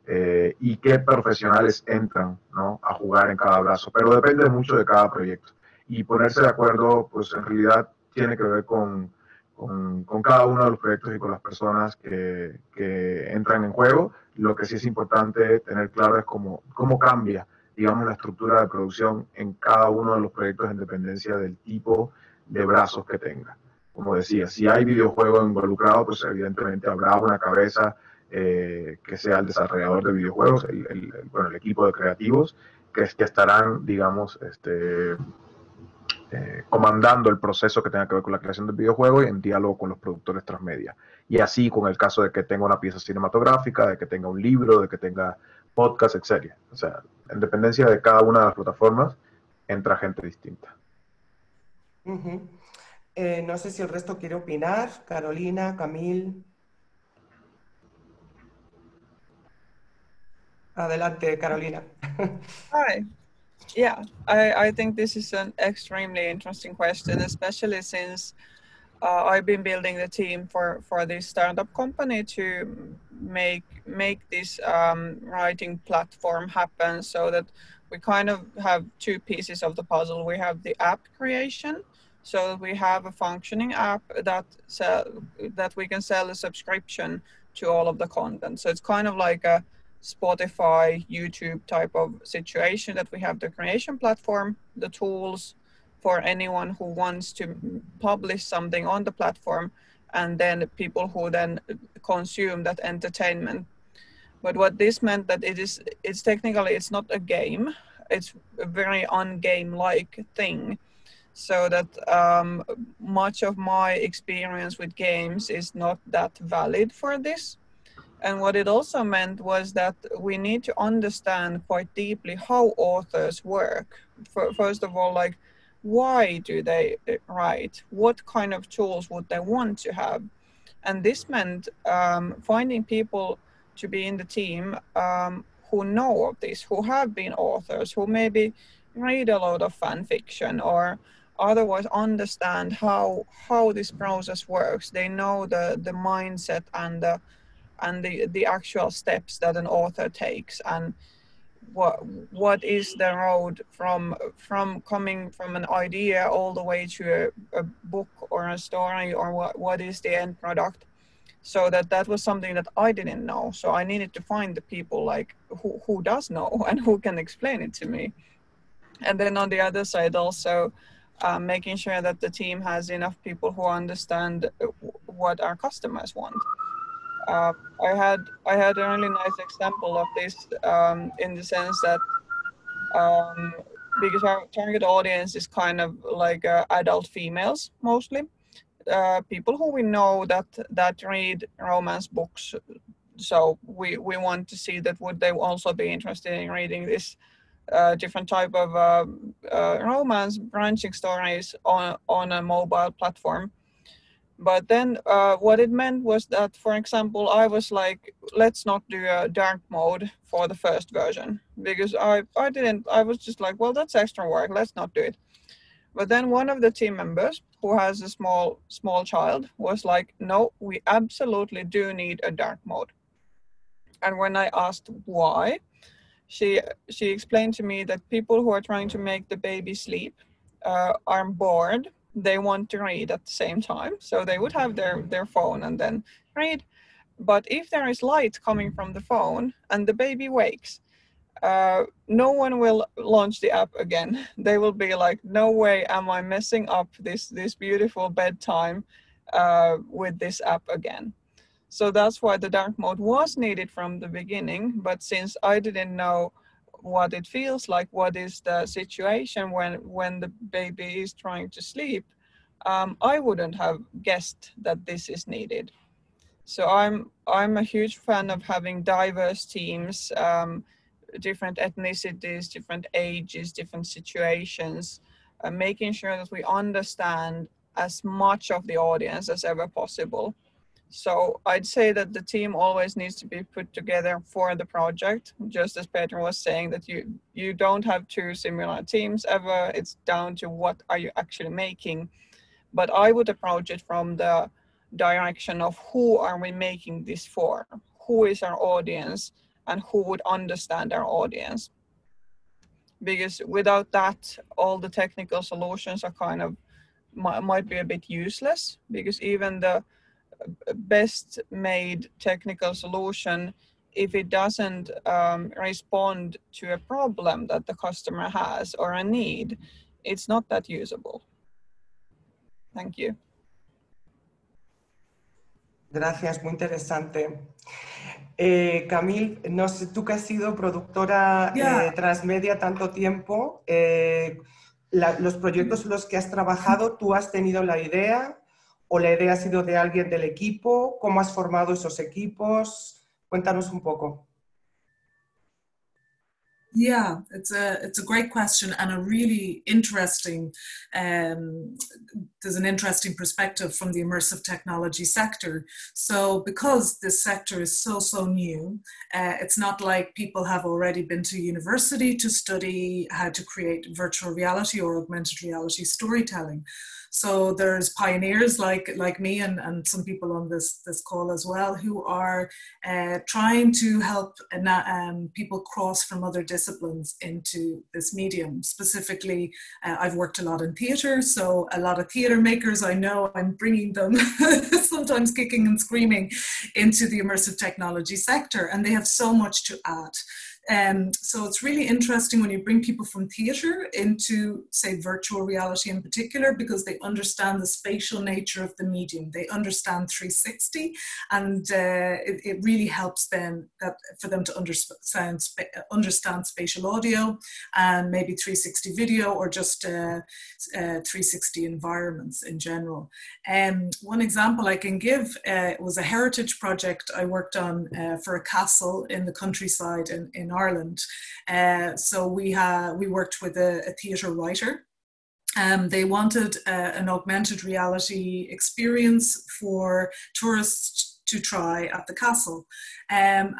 y qué profesionales entran, ¿no?, a jugar en cada brazo. Pero depende mucho de cada proyecto. Y ponerse de acuerdo, pues en realidad tiene que ver con cada uno de los proyectos y con las personas que entran en juego. Lo que sí es importante tener claro es cómo cambia, digamos, la estructura de producción en cada uno de los proyectos en dependencia del tipo de brazos que tenga. Como decía, si hay videojuego involucrado, pues evidentemente habrá una cabeza que sea el desarrollador de videojuegos, el equipo de creativos, que estarán, digamos, comandando el proceso que tenga que ver con la creación del videojuego y en diálogo con los productores transmedia. Y así con el caso de que tenga una pieza cinematográfica, de que tenga un libro, de que tenga podcast, etc. O sea, en dependencia de cada una de las plataformas, entra gente distinta. No sé si el resto quiere opinar. Carolina, Camille. Adelante, Carolina. Hi. Yeah, I think this is an extremely interesting question, especially since I've been building the team for this startup company to make this writing platform happen, so that we kind of have two pieces of the puzzle. We have the app creation, so we have a functioning app that we can sell a subscription to all of the content. So it's kind of like a Spotify, YouTube type of situation, that we have the creation platform, the tools for anyone who wants to publish something on the platform, and then people who then consume that entertainment. But what this meant that it's technically, it's not a game. It's a very un-game-like thing. So that much of my experience with games is not that valid for this. And what it also meant was that we need to understand quite deeply how authors work. First of all, like, why do they write? What kind of tools would they want to have? And this meant finding people to be in the team who know of this, who have been authors, who maybe read a lot of fan fiction or otherwise understand how this process works. They know the mindset and the actual steps that an author takes, and what is the road from coming from an idea all the way to a book or a story, or what is the end product. So that was something that I didn't know. So I needed to find the people like who does know and who can explain it to me. And then on the other side also making sure that the team has enough people who understand what our customers want. I had a really nice example of this in the sense that because our target audience is kind of like adult females mostly, people who we know that read romance books. So we want to see that would they also be interested in reading this different type of romance branching stories on a mobile platform. But then what it meant was that, for example, I was like, let's not do a dark mode for the first version, because I was just like, well, that's extra work, let's not do it. But then one of the team members who has a small child was like, no, we absolutely do need a dark mode. And when I asked why, she explained to me that people who are trying to make the baby sleep are bored. They want to read at the same time. So they would have their phone and then read. But if there is light coming from the phone and the baby wakes, no one will launch the app again. They will be like, no way am I messing up this beautiful bedtime with this app again. So that's why the dark mode was needed from the beginning. But since I didn't know what it feels like, what is the situation when the baby is trying to sleep, I wouldn't have guessed that this is needed. So I'm a huge fan of having diverse teams, different ethnicities, different ages, different situations, making sure that we understand as much of the audience as ever possible. So I'd say that the team always needs to be put together for the project, just as Peter was saying, that you don't have two similar teams ever. It's down to what are you actually making. But I would approach it from the direction of who are we making this for? Who is our audience and who would understand our audience? Because without that, all the technical solutions are kind of, might be a bit useless, because even the best made technical solution, if it doesn't respond to a problem that the customer has or a need, it's not that usable. Thank you. Gracias, muy interesante. Camille, no sé, tú que has sido productora transmedia tanto tiempo, los proyectos en los que has trabajado, ¿tú has tenido la idea o la idea ha sido de alguien del equipo? ¿Cómo has formado esos equipos? Cuéntanos un poco. Yeah, it's a great question and a really interesting, there's an interesting perspective from the immersive technology sector. So because this sector is so new, it's not like people have already been to university to study how to create virtual reality or augmented reality storytelling. So there's pioneers like me and some people on this call as well who are trying to help people cross from other disciplines into this medium. Specifically, I've worked a lot in theatre, so a lot of theatre makers I know, I'm bringing them sometimes kicking and screaming into the immersive technology sector, and they have so much to add. So it's really interesting when you bring people from theatre into, say, virtual reality in particular, because they understand the spatial nature of the medium. They understand 360, and it really helps them for them to understand spatial audio and maybe 360 video, or just 360 environments in general. One example I can give was a heritage project I worked on for a castle in the countryside in Ireland. So we worked with a theatre writer. They wanted an augmented reality experience for tourists to try at the castle, and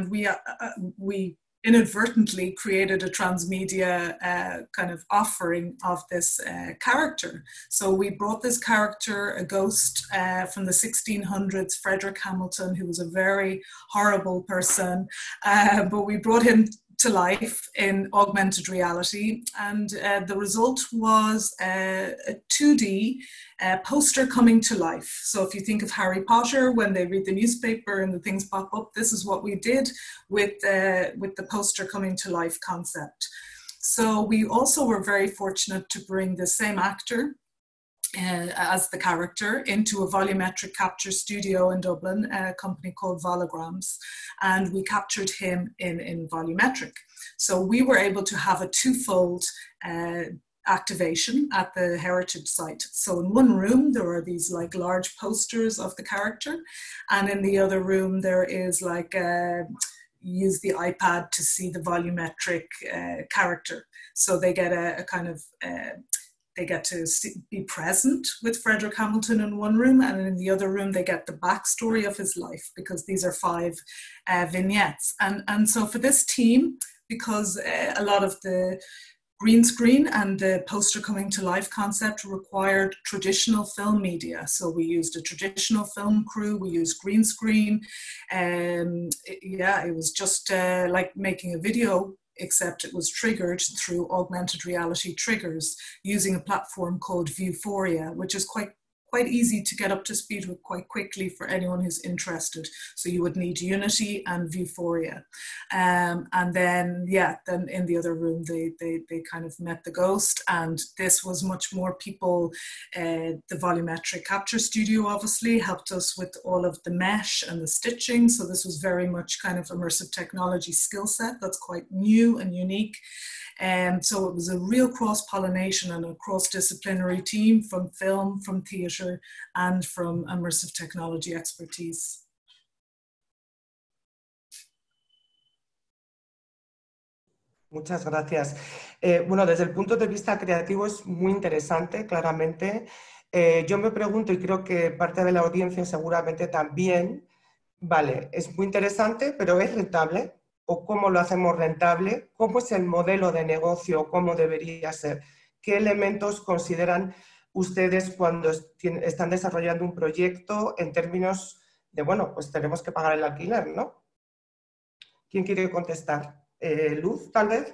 we inadvertently created a transmedia kind of offering of this character. So we brought this character, a ghost from the 1600s, Frederick Hamilton, who was a very horrible person, but we brought him to life in augmented reality, and the result was a 2D poster coming to life. So if you think of Harry Potter, when they read the newspaper and the things pop up, this is what we did with the poster coming to life concept. So we also were very fortunate to bring the same actor as the character into a volumetric capture studio in Dublin, a company called Volograms, and we captured him in volumetric. So we were able to have a twofold activation at the heritage site. So in one room there are these like large posters of the character, and in the other room there is like use the iPad to see the volumetric character. So they get a kind of they get to be present with Frederick Hamilton in one room, and in the other room they get the backstory of his life, because these are 5 vignettes. And so for this team, because a lot of the green screen and the poster coming to life concept required traditional film media. So we used a traditional film crew, we used green screen. It was just like making a video, except it was triggered through augmented reality triggers using a platform called Vuforia, which is quite easy to get up to speed with quite quickly for anyone who's interested. So you would need Unity and Vuforia. And then in the other room, they kind of met the ghost, and this was much more people. The volumetric capture studio obviously helped us with all of the mesh and the stitching. So this was very much kind of immersive technology skill set that's quite new and unique. And so it was a real cross-pollination and a cross-disciplinary team from film, from theatre, and from immersive technology expertise. Muchas gracias. Bueno, desde el punto de vista creativo es muy interesante, claramente. Yo me pregunto, y creo que parte de la audiencia seguramente también, vale, es muy interesante, pero ¿es rentable? ¿O cómo lo hacemos rentable? ¿Cómo es el modelo de negocio? ¿Cómo debería ser? ¿Qué elementos consideran ustedes cuando están desarrollando un proyecto en términos de, bueno, pues tenemos que pagar el alquiler, ¿no? ¿Quién quiere contestar? Luz, tal vez.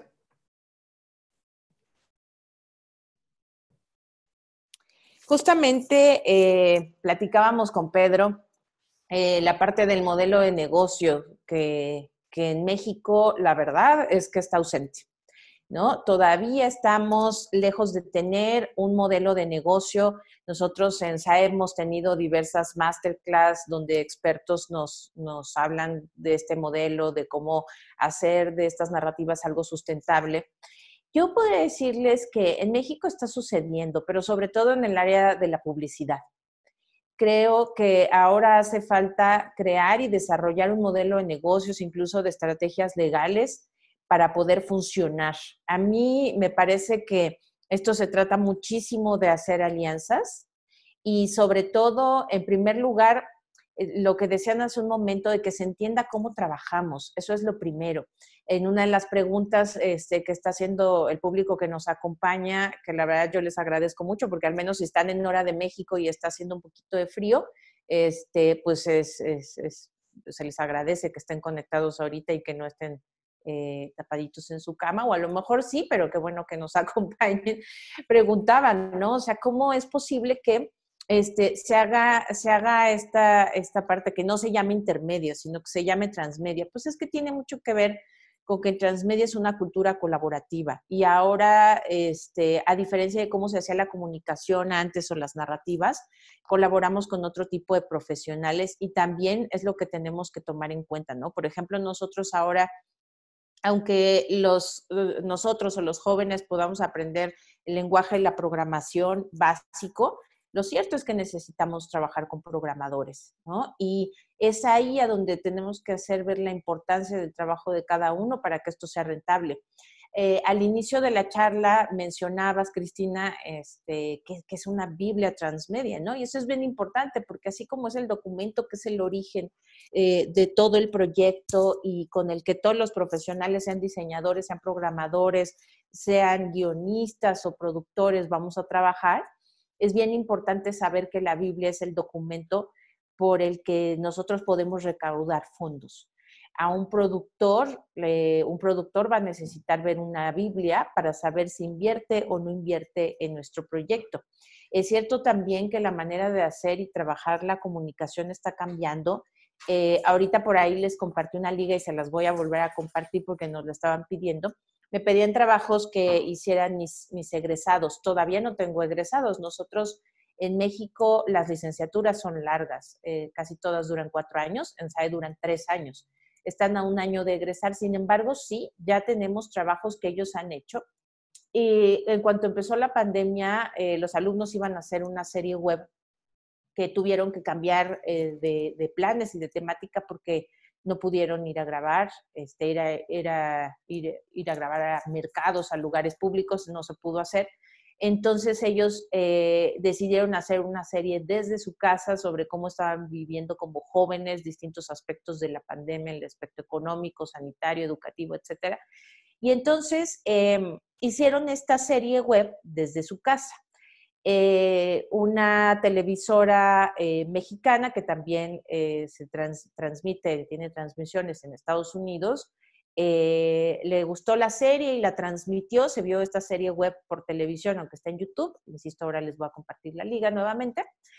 Justamente platicábamos con Pedro la parte del modelo de negocio que en México la verdad es que está ausente, ¿no? Todavía estamos lejos de tener un modelo de negocio. Nosotros en SAE hemos tenido diversas masterclass donde expertos nos hablan de este modelo, de cómo hacer de estas narrativas algo sustentable. Yo podría decirles que en México está sucediendo, pero sobre todo en el área de la publicidad. Creo que ahora hace falta crear y desarrollar un modelo de negocios, incluso de estrategias legales, para poder funcionar. A mí me parece que esto se trata muchísimo de hacer alianzas y sobre todo, en primer lugar, lo que decían hace un momento, de que se entienda cómo trabajamos. Eso es lo primero. En una de las preguntas que está haciendo el público que nos acompaña, que la verdad yo les agradezco mucho, porque al menos si están en hora de México y está haciendo un poquito de frío, pues se les agradece que estén conectados ahorita y que no estén tapaditos en su cama, o a lo mejor sí, pero qué bueno que nos acompañen. Preguntaban, ¿no? O sea, ¿cómo es posible que se haga esta parte que no se llame intermedia, sino que se llame transmedia? Pues es que tiene mucho que ver con que Transmedia es una cultura colaborativa y ahora, a diferencia de cómo se hacía la comunicación antes o las narrativas, colaboramos con otro tipo de profesionales y también es lo que tenemos que tomar en cuenta, ¿no? Por ejemplo, nosotros ahora, aunque nosotros o los jóvenes podamos aprender el lenguaje y la programación básico, lo cierto es que necesitamos trabajar con programadores, ¿no? Y es ahí a donde tenemos que hacer ver la importancia del trabajo de cada uno para que esto sea rentable. Al inicio de la charla mencionabas, Cristina, que es una Biblia transmedia, ¿no? Y eso es bien importante porque así como es el documento que es el origen de todo el proyecto y con el que todos los profesionales, sean diseñadores, sean programadores, sean guionistas o productores, vamos a trabajar, es bien importante saber que la Biblia es el documento por el que nosotros podemos recaudar fondos. A un productor va a necesitar ver una Biblia para saber si invierte o no invierte en nuestro proyecto. Es cierto también que la manera de hacer y trabajar la comunicación está cambiando. Ahorita por ahí les compartí una liga y se las voy a volver a compartir porque nos lo estaban pidiendo. Me pedían trabajos que hicieran mis egresados. Todavía no tengo egresados. Nosotros en México las licenciaturas son largas. Casi todas duran 4 años. En SAE duran 3 años. Están a 1 año de egresar. Sin embargo, sí, ya tenemos trabajos que ellos han hecho. Y en cuanto empezó la pandemia, los alumnos iban a hacer una serie web que tuvieron que cambiar de planes y de temática porque no pudieron ir a grabar, ir a grabar a mercados, a lugares públicos, no se pudo hacer. Entonces ellos decidieron hacer una serie desde su casa sobre cómo estaban viviendo como jóvenes distintos aspectos de la pandemia, el aspecto económico, sanitario, educativo, etcétera. Y entonces hicieron esta serie web desde su casa. Una televisora mexicana que también se transmite, tiene transmisiones en Estados Unidos, le gustó la serie y la transmitió, se vio esta serie web por televisión, aunque está en YouTube, insisto, ahora les voy a compartir la liga nuevamente.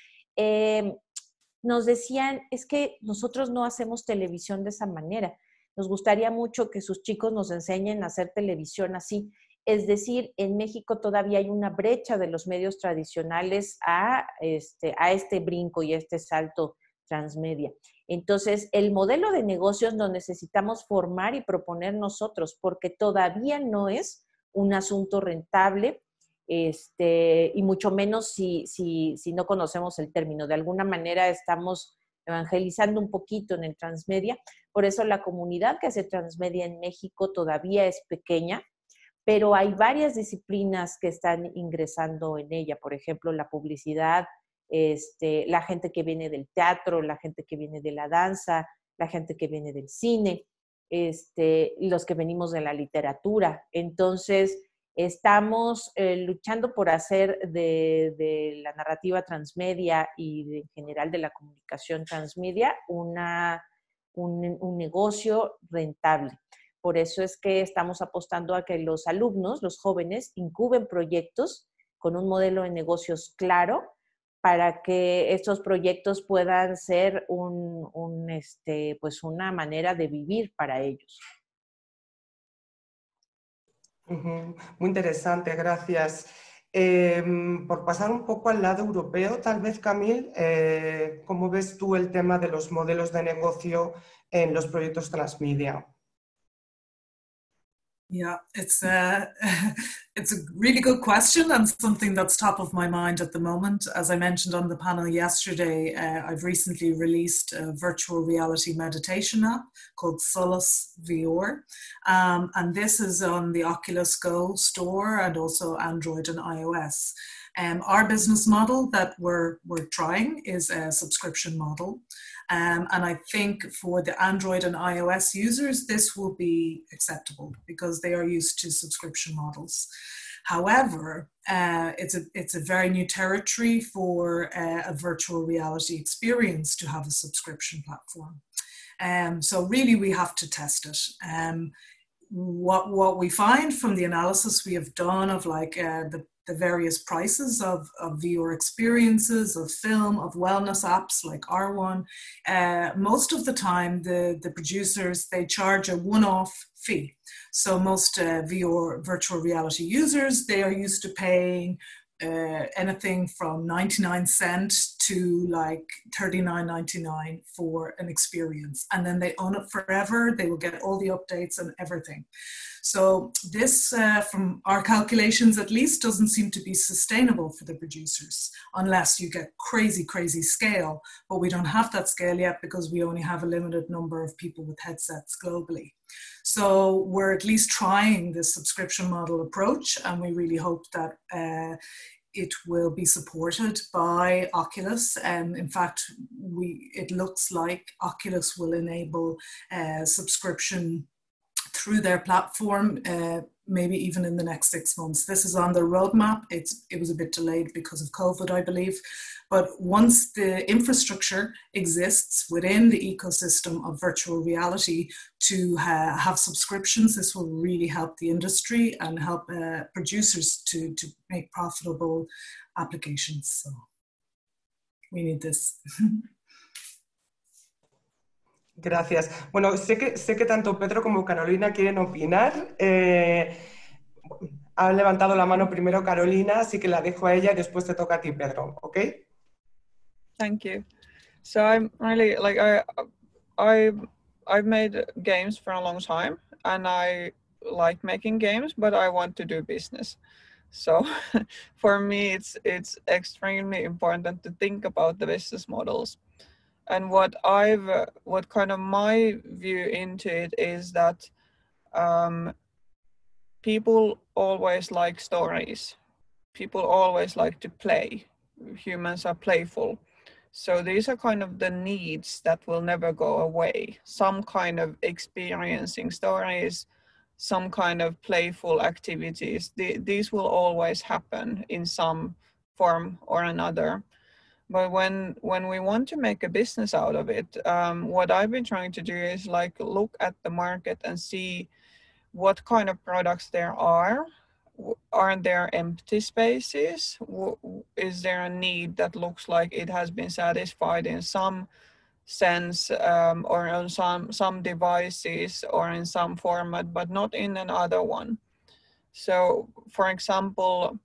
Nos decían, es que nosotros no hacemos televisión de esa manera, nos gustaría mucho que sus chicos nos enseñen a hacer televisión así. Es decir, en México todavía hay una brecha de los medios tradicionales a este brinco y a este salto transmedia. Entonces, el modelo de negocios lo necesitamos formar y proponer nosotros, porque todavía no es un asunto rentable, y mucho menos si no conocemos el término. De alguna manera estamos evangelizando un poquito en el transmedia. Por eso la comunidad que hace transmedia en México todavía es pequeña, pero hay varias disciplinas que están ingresando en ella. Por ejemplo, la publicidad, la gente que viene del teatro, la gente que viene de la danza, la gente que viene del cine, los que venimos de la literatura. Entonces, estamos luchando por hacer de la narrativa transmedia y en general de la comunicación transmedia un negocio rentable. Por eso es que estamos apostando a que los alumnos, los jóvenes, incuben proyectos con un modelo de negocios claro para que estos proyectos puedan ser pues una manera de vivir para ellos. Muy interesante, gracias. Por pasar un poco al lado europeo, tal vez, Camille, ¿cómo ves tú el tema de los modelos de negocio en los proyectos transmedia? Yeah, it's a really good question and something that's top of my mind at the moment. As I mentioned on the panel yesterday, I've recently released a virtual reality meditation app called Solace VR. And this is on the Oculus Go store and also Android and iOS. Our business model that we're trying is a subscription model. And I think for the Android and iOS users, this will be acceptable because they are used to subscription models. However, it's a very new territory for a virtual reality experience to have a subscription platform. So really we have to test it. What we find from the analysis we have done of the the various prices of VR experiences, of film, of wellness apps like R1. Most of the time, the producers, they charge a one-off fee. So most VR virtual reality users, they are used to paying anything from 99 cents to like $39.99 for an experience. And then they own it forever. They will get all the updates and everything. So this, from our calculations at least, doesn't seem to be sustainable for the producers unless you get crazy, crazy scale. But we don't have that scale yet because we only have a limited number of people with headsets globally. So we're at least trying this subscription model approach, and we really hope that it will be supported by Oculus. And in fact, it looks like Oculus will enable subscription through their platform, maybe even in the next 6 months. This is on the roadmap. It was a bit delayed because of COVID, I believe. But once the infrastructure exists within the ecosystem of virtual reality to have subscriptions, this will really help the industry and help producers to make profitable applications. So we need this. Gracias. Bueno, sé que tanto Pedro como Carolina quieren opinar. Ha levantado la mano primero Carolina, así que la dejo a ella y después te toca a ti, Pedro. ¿Ok? Thank you. So I'm really like I've made games for a long time, and I like making games, but I want to do business. So for me, it's extremely important to think about the business models. And what kind of my view into it is that people always like stories. People always like to play. Humans are playful. So these are kind of the needs that will never go away. Some kind of experiencing stories, some kind of playful activities. These will always happen in some form or another. But when we want to make a business out of it, what I've been trying to do is like look at the market and see what kind of products there are. Aren't there empty spaces? Is there a need that looks like it has been satisfied in some sense, or on some devices or in some format, but not in another one? So, for example,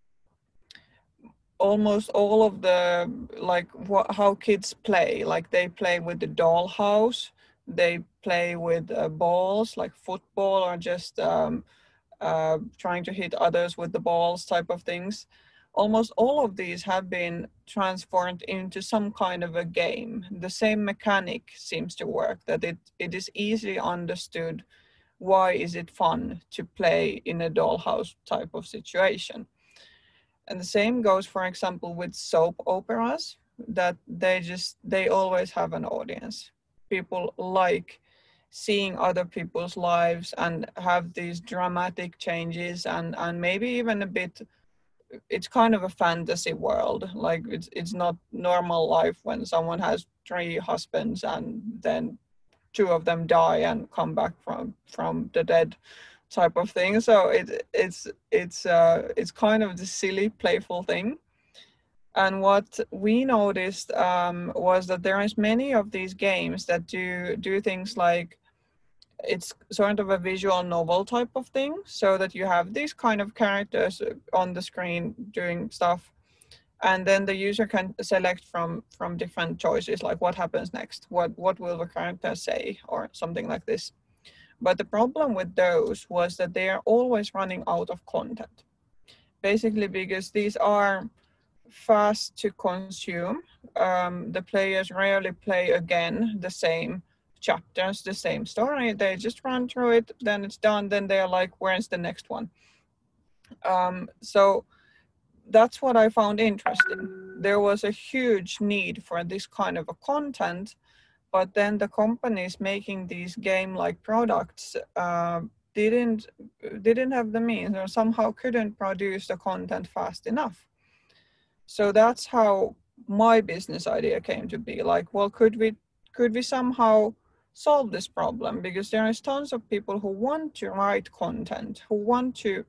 almost all of the how kids play, like they play with the dollhouse, they play with balls like football, or just trying to hit others with the balls type of things. Almost all of these have been transformed into some kind of a game. The same mechanic seems to work, that it is easily understood why is it fun to play in a dollhouse type of situation. And the same goes, for example, with soap operas, that they always have an audience. People like seeing other people's lives and have these dramatic changes, and maybe even a bit, it's kind of a fantasy world. Like it's not normal life when someone has 3 husbands and then 2 of them die and come back from the dead type of thing. So it's kind of the silly, playful thing. And what we noticed was that there is many of these games that do things like, it's sort of a visual novel type of thing, so that you have these kind of characters on the screen doing stuff, and then the user can select from different choices, like what happens next, what will the character say, or something like this. But the problem with those was that they are always running out of content, basically because these are fast to consume. The players rarely play again the same chapters, the same story. They just run through it, then it's done, then they're like, where's the next one? So that's what I found interesting. There was a huge need for this kind of a content, but then the companies making these game-like products didn't have the means, or somehow couldn't produce the content fast enough. So that's how my business idea came to be. Like, well, could we somehow solve this problem? Because there is tons of people who want to write content, who want to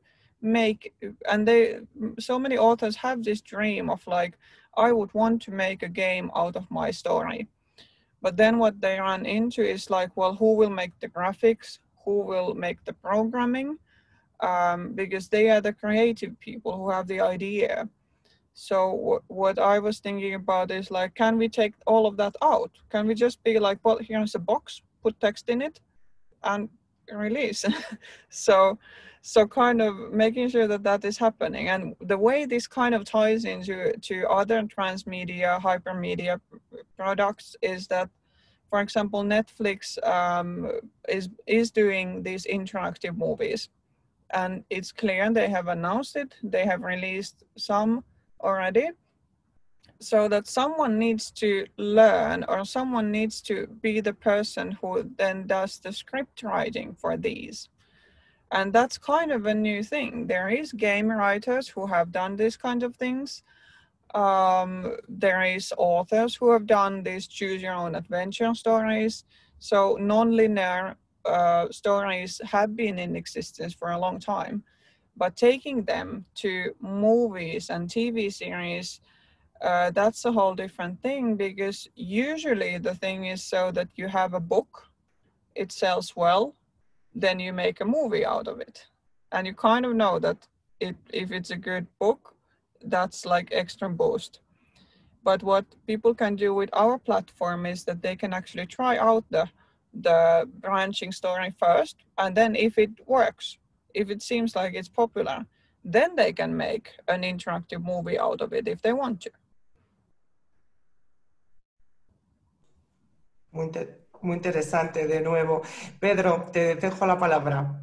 make, and so many authors have this dream of like, I would want to make a game out of my story. But then what they run into is like, well, who will make the graphics? Who will make the programming? Because they are the creative people who have the idea. So what I was thinking about is like, can we take all of that out? Can we just be like, well, here's a box, put text in it, and release? so kind of making sure that that is happening. And the way this kind of ties into other transmedia, hypermedia products is that, for example, Netflix is doing these interactive movies, and it's clear they have announced it. They have released some already, so that someone needs to learn, or someone needs to be the person who then does the script writing for these. And that's kind of a new thing. There is game writers who have done these kind of things. There is authors who have done these choose your own adventure stories. So non-linear stories have been in existence for a long time, but taking them to movies and TV series, that's a whole different thing, because usually the thing is so that you have a book, it sells well, then you make a movie out of it. And you kind of know that if it's a good book, that's like extra boost. But what people can do with our platform is that they can actually try out the branching story first, and then if it works, if it seems like it's popular, then they can make an interactive movie out of it if they want to. Muy interesante, de nuevo. Pedro, te dejo la palabra.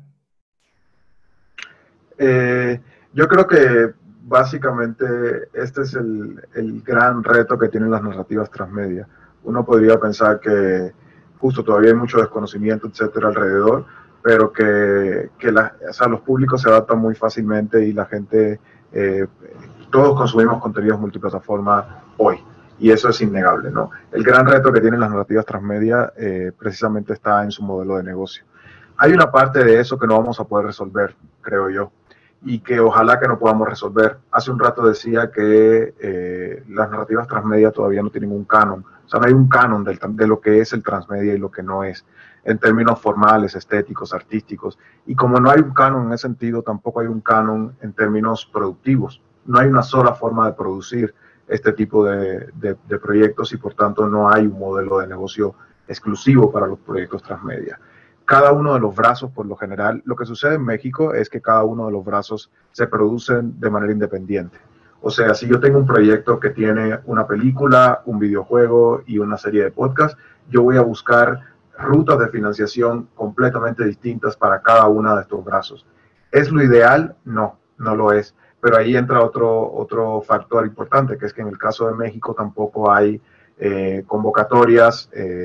Yo creo que básicamente este es el gran reto que tienen las narrativas transmedia. Uno podría pensar que justo todavía hay mucho desconocimiento, etcétera, alrededor, pero que los públicos se adaptan muy fácilmente y la gente, todos consumimos contenidos multiplataforma hoy. Y eso es innegable, ¿no? El gran reto que tienen las narrativas transmedia precisamente está en su modelo de negocio. Hay una parte de eso que no vamos a poder resolver, creo yo, y que ojalá que no podamos resolver. Hace un rato decía que las narrativas transmedia todavía no tienen un canon. O sea, no hay un canon de lo que es el transmedia y lo que no es, en términos formales, estéticos, artísticos. Y como no hay un canon en ese sentido, tampoco hay un canon en términos productivos. No hay una sola forma de producir este tipo de proyectos y por tanto no hay un modelo de negocio exclusivo para los proyectos transmedia. Cada uno de los brazos, por lo general, lo que sucede en México es que cada uno de los brazos se producen de manera independiente. O sea, si yo tengo un proyecto que tiene una película, un videojuego y una serie de podcasts, yo voy a buscar rutas de financiación completamente distintas para cada uno de estos brazos. ¿Es lo ideal? No, no lo es. Pero ahí entra otro factor importante, que es que en el caso de México tampoco hay convocatorias.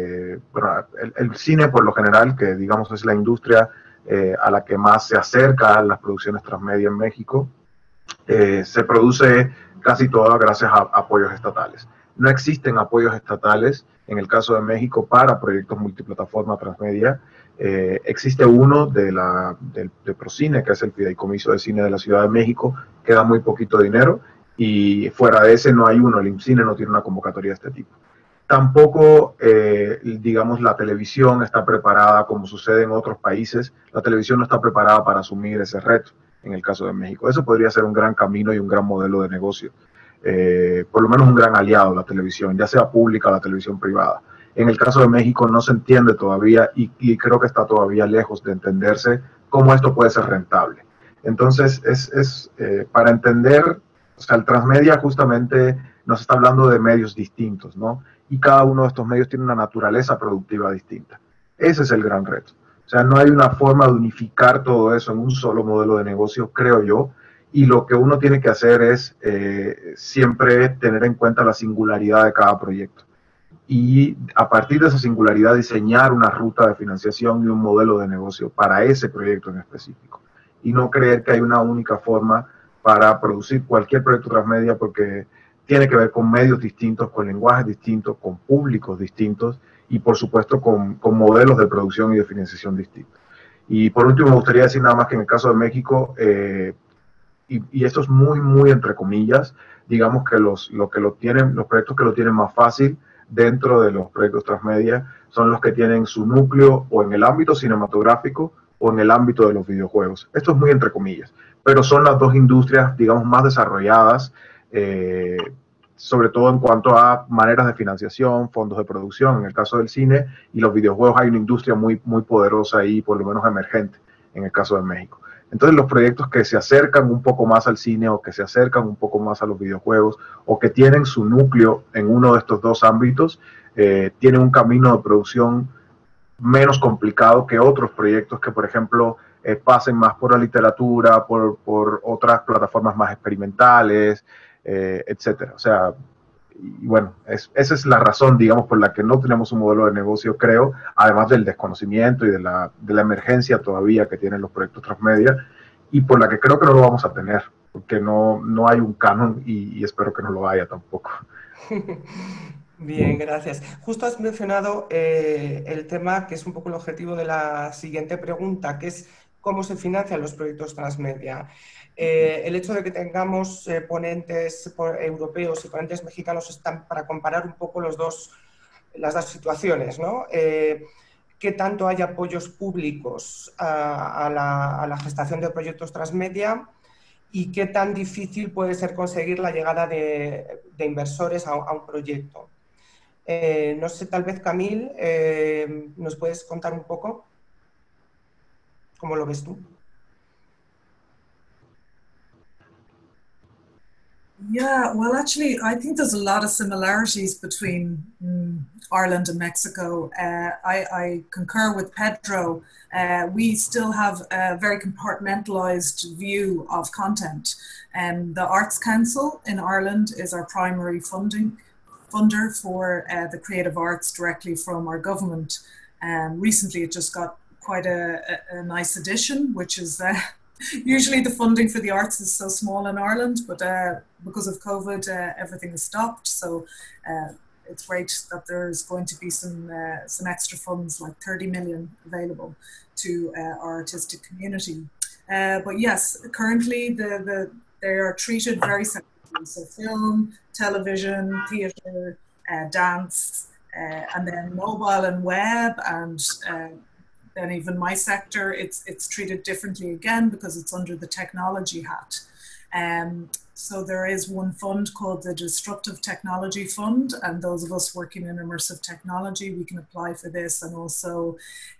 El cine, por lo general, que digamos es la industria a la que más se acerca a las producciones transmedia en México, se produce casi toda gracias a apoyos estatales. No existen apoyos estatales en el caso de México para proyectos multiplataforma transmedia. Existe uno de Procine, que es el Fideicomiso de Cine de la Ciudad de México, que da muy poquito dinero, y fuera de ese no hay uno. El IMCINE no tiene una convocatoria de este tipo. Tampoco, digamos, la televisión está preparada, como sucede en otros países. La televisión no está preparada para asumir ese reto en el caso de México. Eso podría ser un gran camino y un gran modelo de negocio. Por lo menos un gran aliado, la televisión, ya sea pública o la televisión privada. En el caso de México no se entiende todavía y creo que está todavía lejos de entenderse cómo esto puede ser rentable. Entonces, para entender, o sea, el transmedia justamente nos está hablando de medios distintos, ¿no? Y cada uno de estos medios tiene una naturaleza productiva distinta. Ese es el gran reto. O sea, no hay una forma de unificar todo eso en un solo modelo de negocio, creo yo, y lo que uno tiene que hacer es siempre tener en cuenta la singularidad de cada proyecto. Y a partir de esa singularidad diseñar una ruta de financiación y un modelo de negocio para ese proyecto en específico. Y no creer que hay una única forma para producir cualquier proyecto transmedia, porque tiene que ver con medios distintos, con lenguajes distintos, con públicos distintos y por supuesto con modelos de producción y de financiación distintos. Y por último me gustaría decir nada más que en el caso de México y esto es muy, muy entre comillas, digamos que los proyectos que lo tienen más fácil dentro de los proyectos transmedia son los que tienen su núcleo o en el ámbito cinematográfico o en el ámbito de los videojuegos. Esto es muy entre comillas, pero son las dos industrias, digamos, más desarrolladas, sobre todo en cuanto a maneras de financiación, fondos de producción. En el caso del cine y los videojuegos hay una industria muy, muy poderosa ahí, por lo menos emergente, en el caso de México. Entonces los proyectos que se acercan un poco más al cine o que se acercan un poco más a los videojuegos o que tienen su núcleo en uno de estos dos ámbitos, tienen un camino de producción menos complicado que otros proyectos que, por ejemplo, pasen más por la literatura, por otras plataformas más experimentales, etcétera. O sea, y bueno, esa es la razón, digamos, por la que no tenemos un modelo de negocio, creo, además del desconocimiento y de la emergencia todavía que tienen los proyectos transmedia, y por la que creo que no lo vamos a tener, porque no hay un canon y espero que no lo haya tampoco. Bien, gracias. Justo has mencionado el tema que es un poco el objetivo de la siguiente pregunta, que es cómo se financian los proyectos transmedia. El hecho de que tengamos ponentes europeos y ponentes mexicanos están para comparar un poco las dos situaciones, ¿no? ¿Qué tanto hay apoyos públicos a la gestación de proyectos transmedia? ¿Y qué tan difícil puede ser conseguir la llegada de inversores a un proyecto? No sé, tal vez Camil, ¿nos puedes contar un poco cómo lo ves tú? Yeah, well, actually, I think there's a lot of similarities between Ireland and Mexico. I concur with Pedro. We still have a very compartmentalized view of content. The Arts Council in Ireland is our primary funder for the creative arts directly from our government. Recently, it just got quite a nice addition, which is usually the funding for the arts is so small in Ireland, but because of COVID, everything is stopped. So it's great that there's going to be some extra funds, like 30 million available to our artistic community. But yes, currently they are treated very separately. So film, television, theatre, dance, and then mobile and web, and then even my sector, it's treated differently again because it's under the technology hat. So there is one fund called the Disruptive Technology Fund, and those of us working in immersive technology, we can apply for this, and also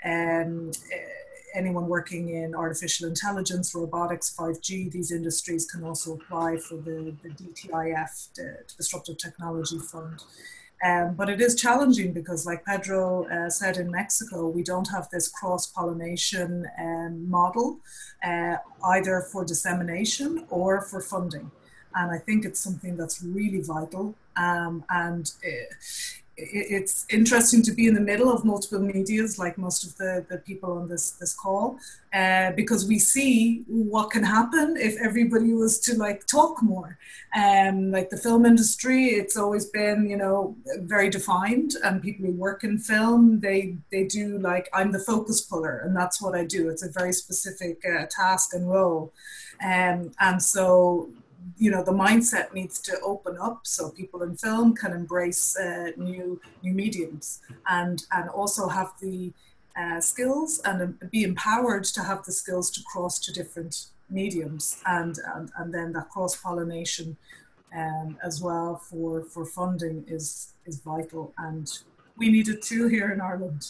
anyone working in artificial intelligence, robotics, 5G, these industries can also apply for the DTIF, the Disruptive Technology Fund. But it is challenging because, like Pedro said, in Mexico, we don't have this cross-pollination model, either for dissemination or for funding. And I think it's something that's really vital. And it's interesting to be in the middle of multiple medias, like most of the people on this call, because we see what can happen if everybody was to like talk more. Like the film industry, it's always been, you know, very defined, and people who work in film, they do like, I'm the focus puller, and that's what I do. It's a very specific task and role. And so, you know, the mindset needs to open up so people in film can embrace new mediums and also have the skills and be empowered to have the skills to cross to different mediums, and then that cross-pollination as well for funding is vital, and we need it too here in Ireland.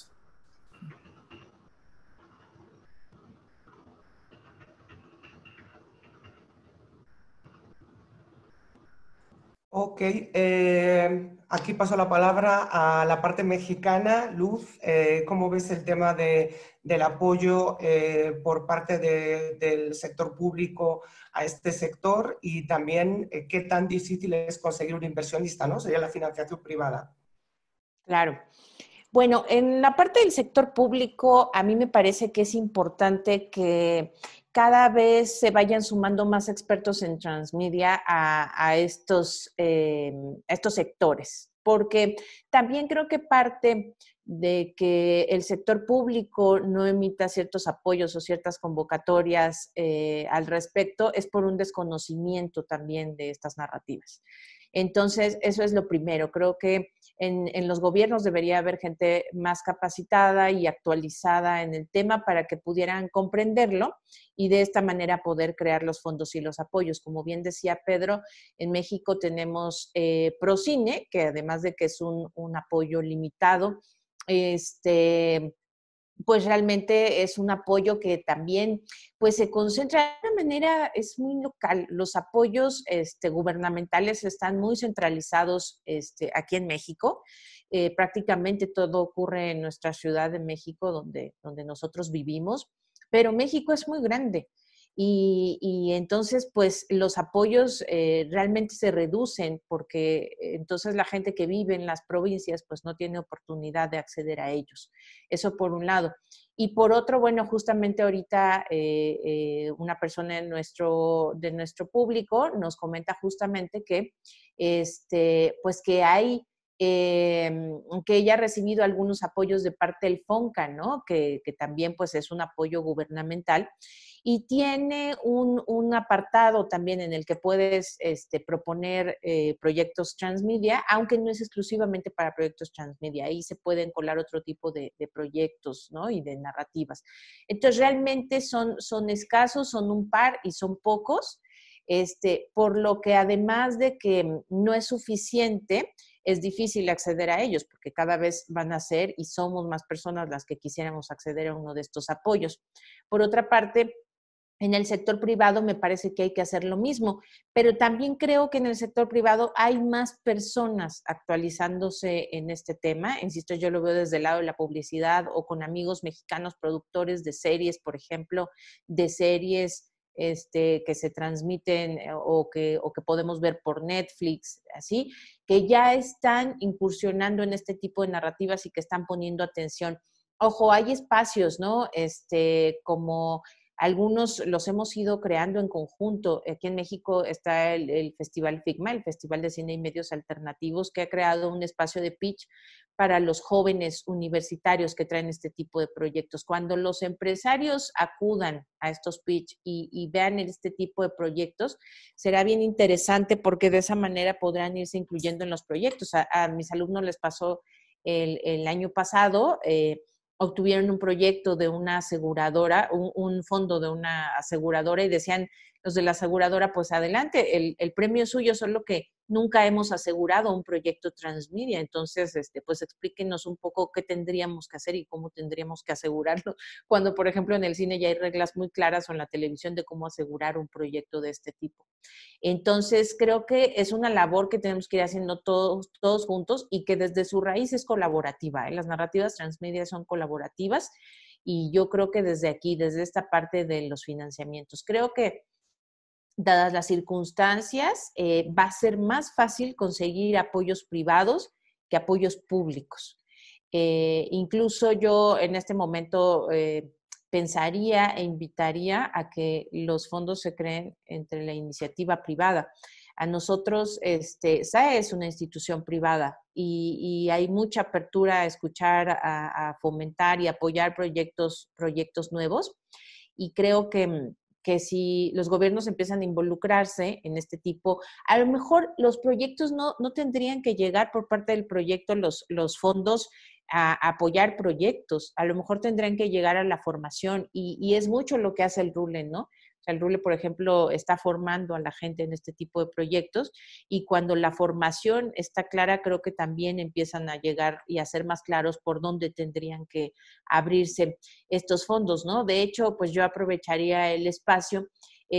Ok, aquí paso la palabra a la parte mexicana. Luz, ¿cómo ves el tema del apoyo por parte del sector público a este sector? Y también, ¿qué tan difícil es conseguir un inversionista, ¿no? Sería la financiación privada. Claro. Bueno, en la parte del sector público, a mí me parece que es importante que cada vez se vayan sumando más expertos en transmedia a estos sectores, porque también creo que parte de que el sector público no emita ciertos apoyos o ciertas convocatorias al respecto es por un desconocimiento también de estas narrativas. Entonces, eso es lo primero. Creo que en los gobiernos debería haber gente más capacitada y actualizada en el tema para que pudieran comprenderlo y de esta manera poder crear los fondos y los apoyos. Como bien decía Pedro, en México tenemos Procine, que además de que es un apoyo limitado, pues realmente es un apoyo que también pues se concentra de una manera, es muy local. Los apoyos gubernamentales están muy centralizados aquí en México. Prácticamente todo ocurre en nuestra Ciudad de México, donde nosotros vivimos, pero México es muy grande. Y entonces, pues los apoyos realmente se reducen porque entonces la gente que vive en las provincias pues no tiene oportunidad de acceder a ellos. Eso por un lado. Y por otro, bueno, justamente ahorita una persona de nuestro público nos comenta justamente que, pues que hay que ella ha recibido algunos apoyos de parte del FONCA, ¿no? Que también pues es un apoyo gubernamental y tiene un apartado también en el que puedes proponer proyectos transmedia, aunque no es exclusivamente para proyectos transmedia, ahí se pueden colar otro tipo de proyectos, ¿no? Y de narrativas. Entonces realmente son escasos, son un par y son pocos, por lo que además de que no es suficiente, es difícil acceder a ellos porque cada vez van a ser y somos más personas las que quisiéramos acceder a uno de estos apoyos. Por otra parte, en el sector privado me parece que hay que hacer lo mismo, pero también creo que en el sector privado hay más personas actualizándose en este tema. Insisto, yo lo veo desde el lado de la publicidad o con amigos mexicanos productores de series, por ejemplo, de series que se transmiten o que podemos ver por Netflix, así, que ya están incursionando en este tipo de narrativas y que están poniendo atención. Ojo, hay espacios, ¿no? Como algunos los hemos ido creando en conjunto. Aquí en México está el Festival FIGMA, el Festival de Cine y Medios Alternativos, que ha creado un espacio de pitch para los jóvenes universitarios que traen este tipo de proyectos. Cuando los empresarios acudan a estos pitch y vean este tipo de proyectos, será bien interesante porque de esa manera podrán irse incluyendo en los proyectos. A mis alumnos les pasó el año pasado, obtuvieron un proyecto de una aseguradora, un fondo de una aseguradora y decían los de la aseguradora, pues adelante, el premio es suyo, solo que nunca hemos asegurado un proyecto transmedia. Entonces, pues explíquenos un poco qué tendríamos que hacer y cómo tendríamos que asegurarlo, cuando, por ejemplo, en el cine ya hay reglas muy claras o en la televisión de cómo asegurar un proyecto de este tipo. Entonces, creo que es una labor que tenemos que ir haciendo todos juntos y que desde su raíz es colaborativa. Las narrativas transmedia son colaborativas y yo creo que desde aquí, desde esta parte de los financiamientos, creo que dadas las circunstancias, va a ser más fácil conseguir apoyos privados que apoyos públicos. Incluso yo en este momento pensaría e invitaría a que los fondos se creen entre la iniciativa privada. A nosotros, SAE es una institución privada y hay mucha apertura a escuchar, a fomentar y apoyar proyectos nuevos. Y creo que si los gobiernos empiezan a involucrarse en este tipo, a lo mejor los proyectos no tendrían que llegar por parte del proyecto, los fondos a apoyar proyectos, a lo mejor tendrían que llegar a la formación y es mucho lo que hace el RULE, ¿no? O sea, el RULE, por ejemplo, está formando a la gente en este tipo de proyectos y cuando la formación está clara, creo que también empiezan a llegar y a ser más claros por dónde tendrían que abrirse estos fondos, ¿no? De hecho, pues yo aprovecharía el espacio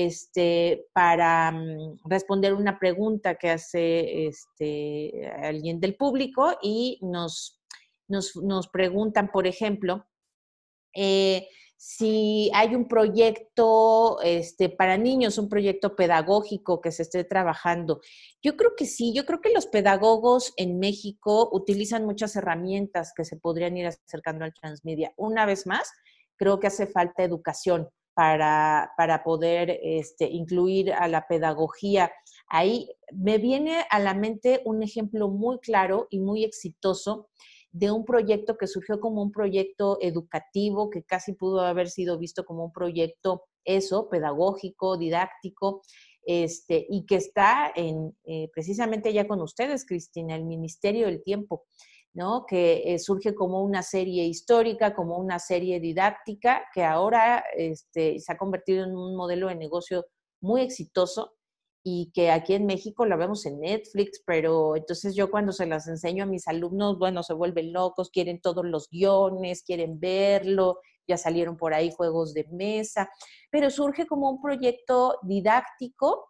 para responder una pregunta que hace alguien del público y nos preguntan, por ejemplo, si hay un proyecto para niños, un proyecto pedagógico que se esté trabajando. Yo creo que sí, yo creo que los pedagogos en México utilizan muchas herramientas que se podrían ir acercando al transmedia. Una vez más, creo que hace falta educación para poder incluir a la pedagogía. Ahí me viene a la mente un ejemplo muy claro y muy exitoso de un proyecto que surgió como un proyecto educativo, que casi pudo haber sido visto como un proyecto pedagógico, didáctico, y que está precisamente ya con ustedes, Cristina, el Ministerio del Tiempo, ¿no? Que surge como una serie histórica, como una serie didáctica, que ahora se ha convertido en un modelo de negocio muy exitoso, y que aquí en México la vemos en Netflix, pero entonces yo cuando se las enseño a mis alumnos, bueno, se vuelven locos, quieren todos los guiones, quieren verlo, ya salieron por ahí juegos de mesa, pero surge como un proyecto didáctico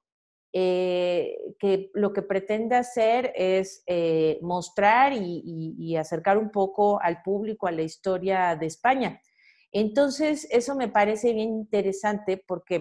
que lo que pretende hacer es mostrar y acercar un poco al público a la historia de España. Entonces, eso me parece bien interesante porque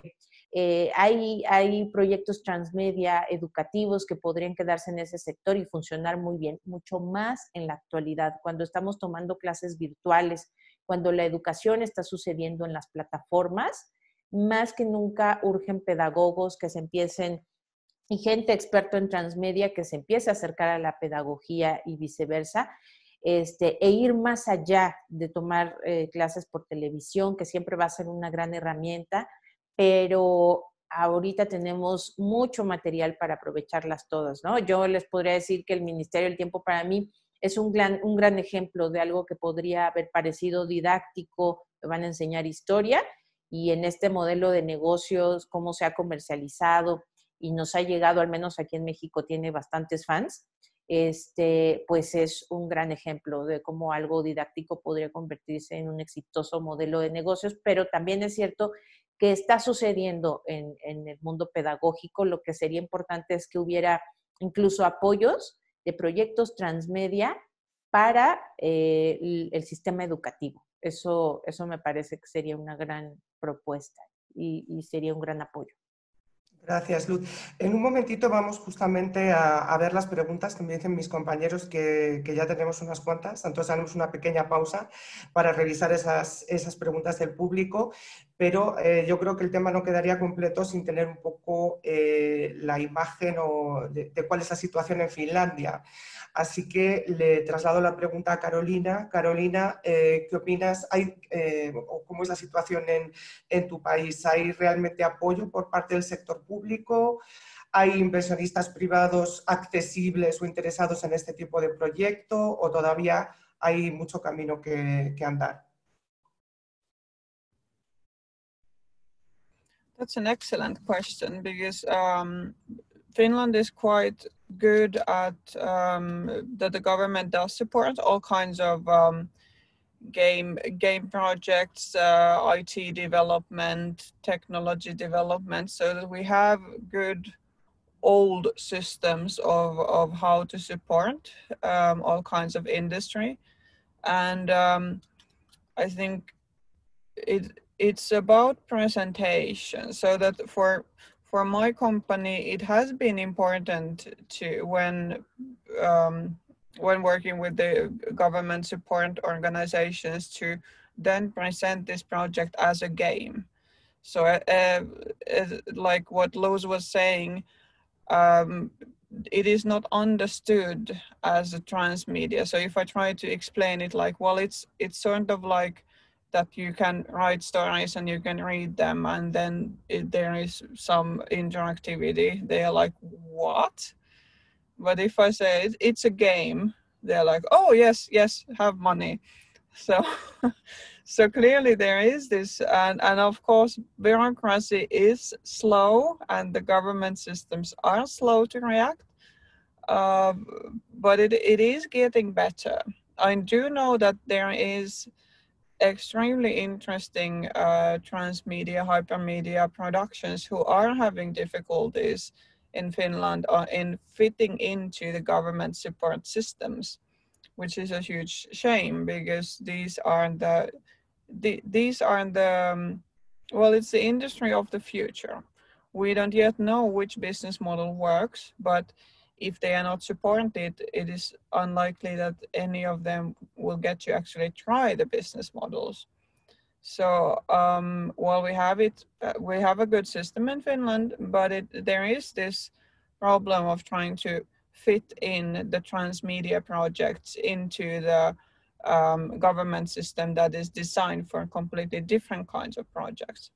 hay proyectos transmedia educativos que podrían quedarse en ese sector y funcionar muy bien, mucho más en la actualidad, cuando estamos tomando clases virtuales, cuando la educación está sucediendo en las plataformas, más que nunca urgen pedagogos que se empiecen y gente experta en transmedia que se empiece a acercar a la pedagogía y viceversa, e ir más allá de tomar clases por televisión, que siempre va a ser una gran herramienta, pero ahorita tenemos mucho material para aprovecharlas todas, ¿no? Yo les podría decir que el Ministerio del Tiempo para mí es un gran ejemplo de algo que podría haber parecido didáctico, me van a enseñar historia, y en este modelo de negocios, cómo se ha comercializado y nos ha llegado, al menos aquí en México, tiene bastantes fans, pues es un gran ejemplo de cómo algo didáctico podría convertirse en un exitoso modelo de negocios, pero también es cierto que está sucediendo en el mundo pedagógico. Lo que sería importante es que hubiera incluso apoyos de proyectos transmedia para el sistema educativo. Eso me parece que sería una gran propuesta y sería un gran apoyo. Gracias, Luz. En un momentito vamos justamente a ver las preguntas que me dicen mis compañeros, que ya tenemos unas cuantas, entonces haremos una pequeña pausa para revisar esas preguntas del público, pero yo creo que el tema no quedaría completo sin tener un poco la imagen de cuál es la situación en Finlandia. Así que le traslado la pregunta a Carolina. Carolina, ¿qué opinas? ¿Cómo es la situación en tu país? ¿Hay realmente apoyo por parte del sector público? ¿Hay inversionistas privados accesibles o interesados en este tipo de proyecto? ¿O todavía hay mucho camino que andar? That's an excellent question, because Finland is quite good at that the government does support all kinds of game projects, IT development, technology development, so that we have good old systems of how to support all kinds of industry. And I think it's about presentation, so that for my company, it has been important to when working with the government support organizations to then present this project as a game. So like what Luz was saying, it is not understood as a transmedia. So if I try to explain it like, well, it's sort of like that you can write stories and you can read them, and then there is some interactivity. They are like, what? But if I say it's a game, they're like, oh, yes, have money. So so clearly there is this, and of course bureaucracy is slow and the government systems are slow to react, but it is getting better. I do know that there is extremely interesting transmedia, hypermedia productions who are having difficulties in Finland in fitting into the government support systems, which is a huge shame, because these are the these are the, well, it's the industry of the future. We don't yet know which business model works, but if they are not supported, it is unlikely that any of them will get to actually try the business models. So while we have a good system in Finland, but there is this problem of trying to fit in the transmedia projects into the government system that is designed for completely different kinds of projects.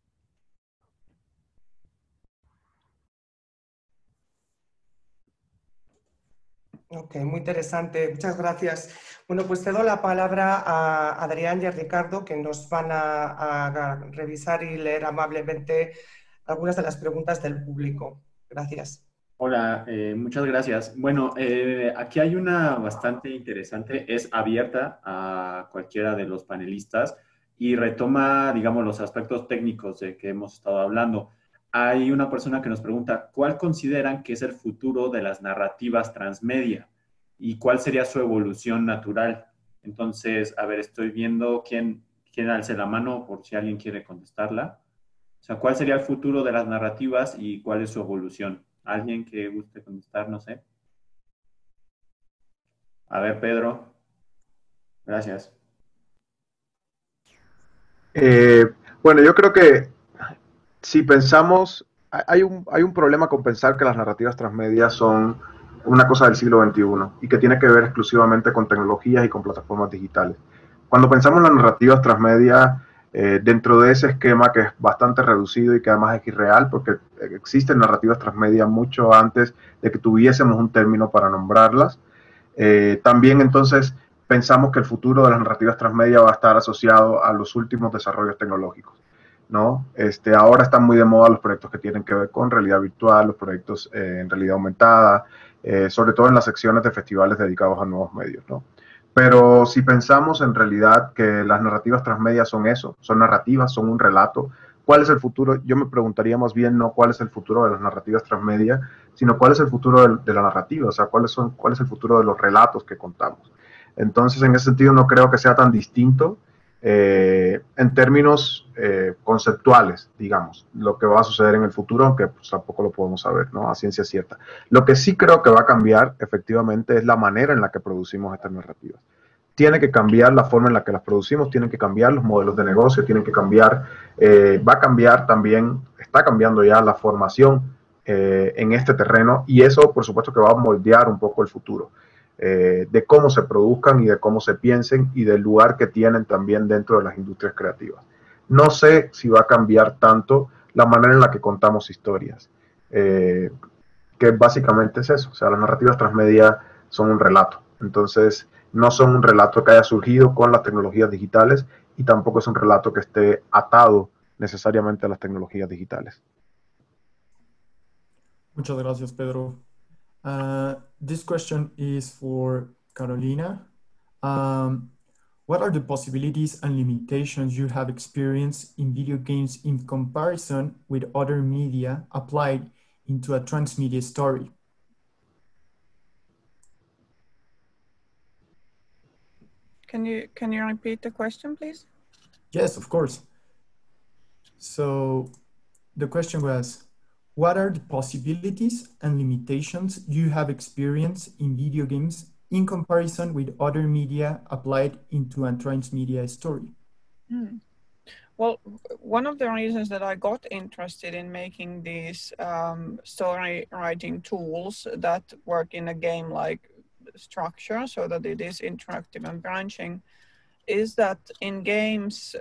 Ok, muy interesante. Muchas gracias. Bueno, pues cedo la palabra a Adrián y a Ricardo, que nos van a revisar y leer amablemente algunas de las preguntas del público. Gracias. Hola, muchas gracias. Bueno, aquí hay una bastante interesante, es abierta a cualquiera de los panelistas y retoma, digamos, los aspectos técnicos de que hemos estado hablando. Hay una persona que nos pregunta, ¿cuál consideran que es el futuro de las narrativas transmedia? ¿Y cuál sería su evolución natural? Entonces, a ver, estoy viendo quién alce la mano por si alguien quiere contestarla. O sea, ¿cuál sería el futuro de las narrativas y cuál es su evolución? ¿Alguien que guste contestar? No sé. A ver, Pedro. Gracias. Bueno, yo creo que si pensamos, hay un problema con pensar que las narrativas transmedia son una cosa del siglo XXI y que tiene que ver exclusivamente con tecnologías y con plataformas digitales. Cuando pensamos en las narrativas transmedia, dentro de ese esquema que es bastante reducido y que además es irreal, porque existen narrativas transmedia mucho antes de que tuviésemos un término para nombrarlas, también entonces pensamos que el futuro de las narrativas transmedia va a estar asociado a los últimos desarrollos tecnológicos, ¿no? Ahora están muy de moda los proyectos que tienen que ver con realidad virtual, los proyectos en realidad aumentada, sobre todo en las secciones de festivales dedicados a nuevos medios, ¿no? Pero si pensamos en realidad que las narrativas transmedia son eso, son narrativas, son un relato, ¿cuál es el futuro? Yo me preguntaría más bien no cuál es el futuro de las narrativas transmedia, sino cuál es el futuro de la narrativa, o sea, cuál es el futuro de los relatos que contamos. Entonces, en ese sentido, no creo que sea tan distinto en términos conceptuales, digamos, lo que va a suceder en el futuro, aunque pues, tampoco lo podemos saber, ¿no? A ciencia cierta. Lo que sí creo que va a cambiar, efectivamente, es la manera en la que producimos estas narrativas. Tiene que cambiar la forma en la que las producimos, tienen que cambiar los modelos de negocio, tienen que cambiar, va a cambiar también, está cambiando ya la formación en este terreno y eso, por supuesto, que va a moldear un poco el futuro. De cómo se produzcan y de cómo se piensen y del lugar que tienen también dentro de las industrias creativas. No sé si va a cambiar tanto la manera en la que contamos historias, que básicamente es eso, o sea, las narrativas transmedia son un relato, entonces no son un relato que haya surgido con las tecnologías digitales y tampoco es un relato que esté atado necesariamente a las tecnologías digitales. Muchas gracias, Pedro. This question is for Carolina. What are the possibilities and limitations you have experienced in video games in comparison with other media applied into a transmedia story? Can you repeat the question, please? Yes, of course. So the question was, what are the possibilities and limitations you have experienced in video games in comparison with other media applied into a transmedia story? Well, one of the reasons that I got interested in making these story writing tools that work in a game-like structure so that it is interactive and branching is that in games,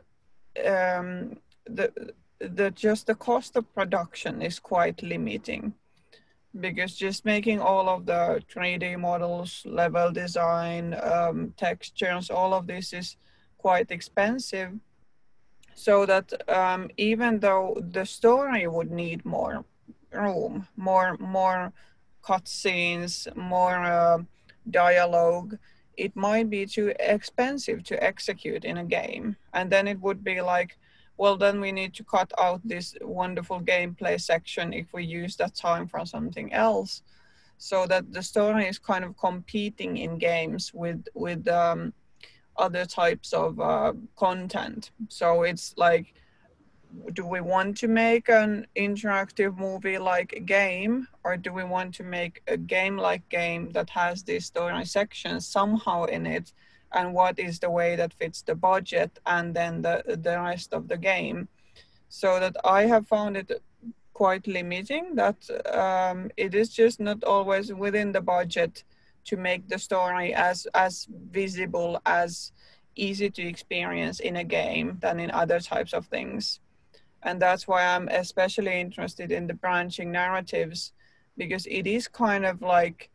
just the cost of production is quite limiting, because just making all of the 3D models, level design, textures, all of this is quite expensive. So that even though the story would need more room, more cutscenes, more dialogue, it might be too expensive to execute in a game. And then it would be like, well, then we need to cut out this wonderful gameplay section if we use that time for something else. So that the story is kind of competing in games with other types of content. So it's like, do we want to make an interactive movie like a game, or do we want to make a game like game that has these story sections somehow in it, and what is the way that fits the budget and then the rest of the game? So that I have found it quite limiting, that it is just not always within the budget to make the story as visible, as easy to experience in a game than in other types of things. And that's why I'm especially interested in the branching narratives, because it is kind of like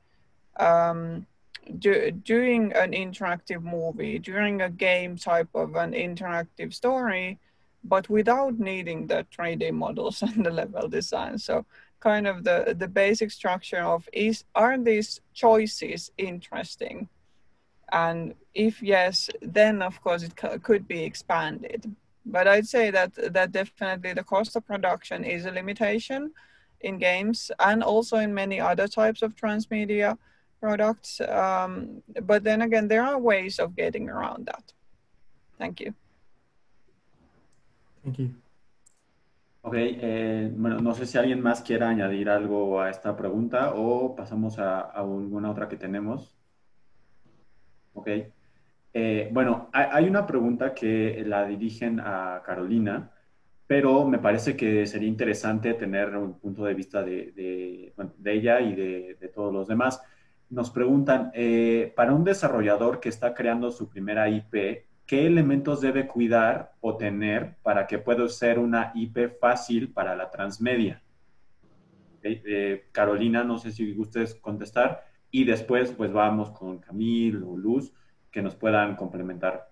doing an interactive movie, doing a game type of an interactive story, but without needing the 3D models and the level design. So kind of the basic structure of are these choices interesting? And if yes, then of course it could be expanded. But I'd say that definitely the cost of production is a limitation in games and also in many other types of transmedia products. But then again, there are ways of getting around that. Thank you. Thank you. Ok, bueno, no sé si alguien más quiera añadir algo a esta pregunta o pasamos a alguna otra que tenemos. Ok. Bueno, hay una pregunta que la dirigen a Carolina, pero me parece que sería interesante tener un punto de vista de ella y de todos los demás. Nos preguntan, para un desarrollador que está creando su primera IP, ¿qué elementos debe cuidar o tener para que pueda ser una IP fácil para la transmedia? Carolina, no sé si gustes contestar, y después pues vamos con Camille o Luz, que nos puedan complementar.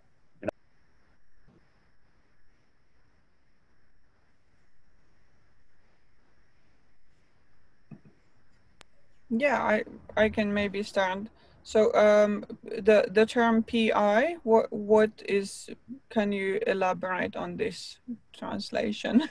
Yeah, I can maybe start. So the term PI, what is, can you elaborate on this translation?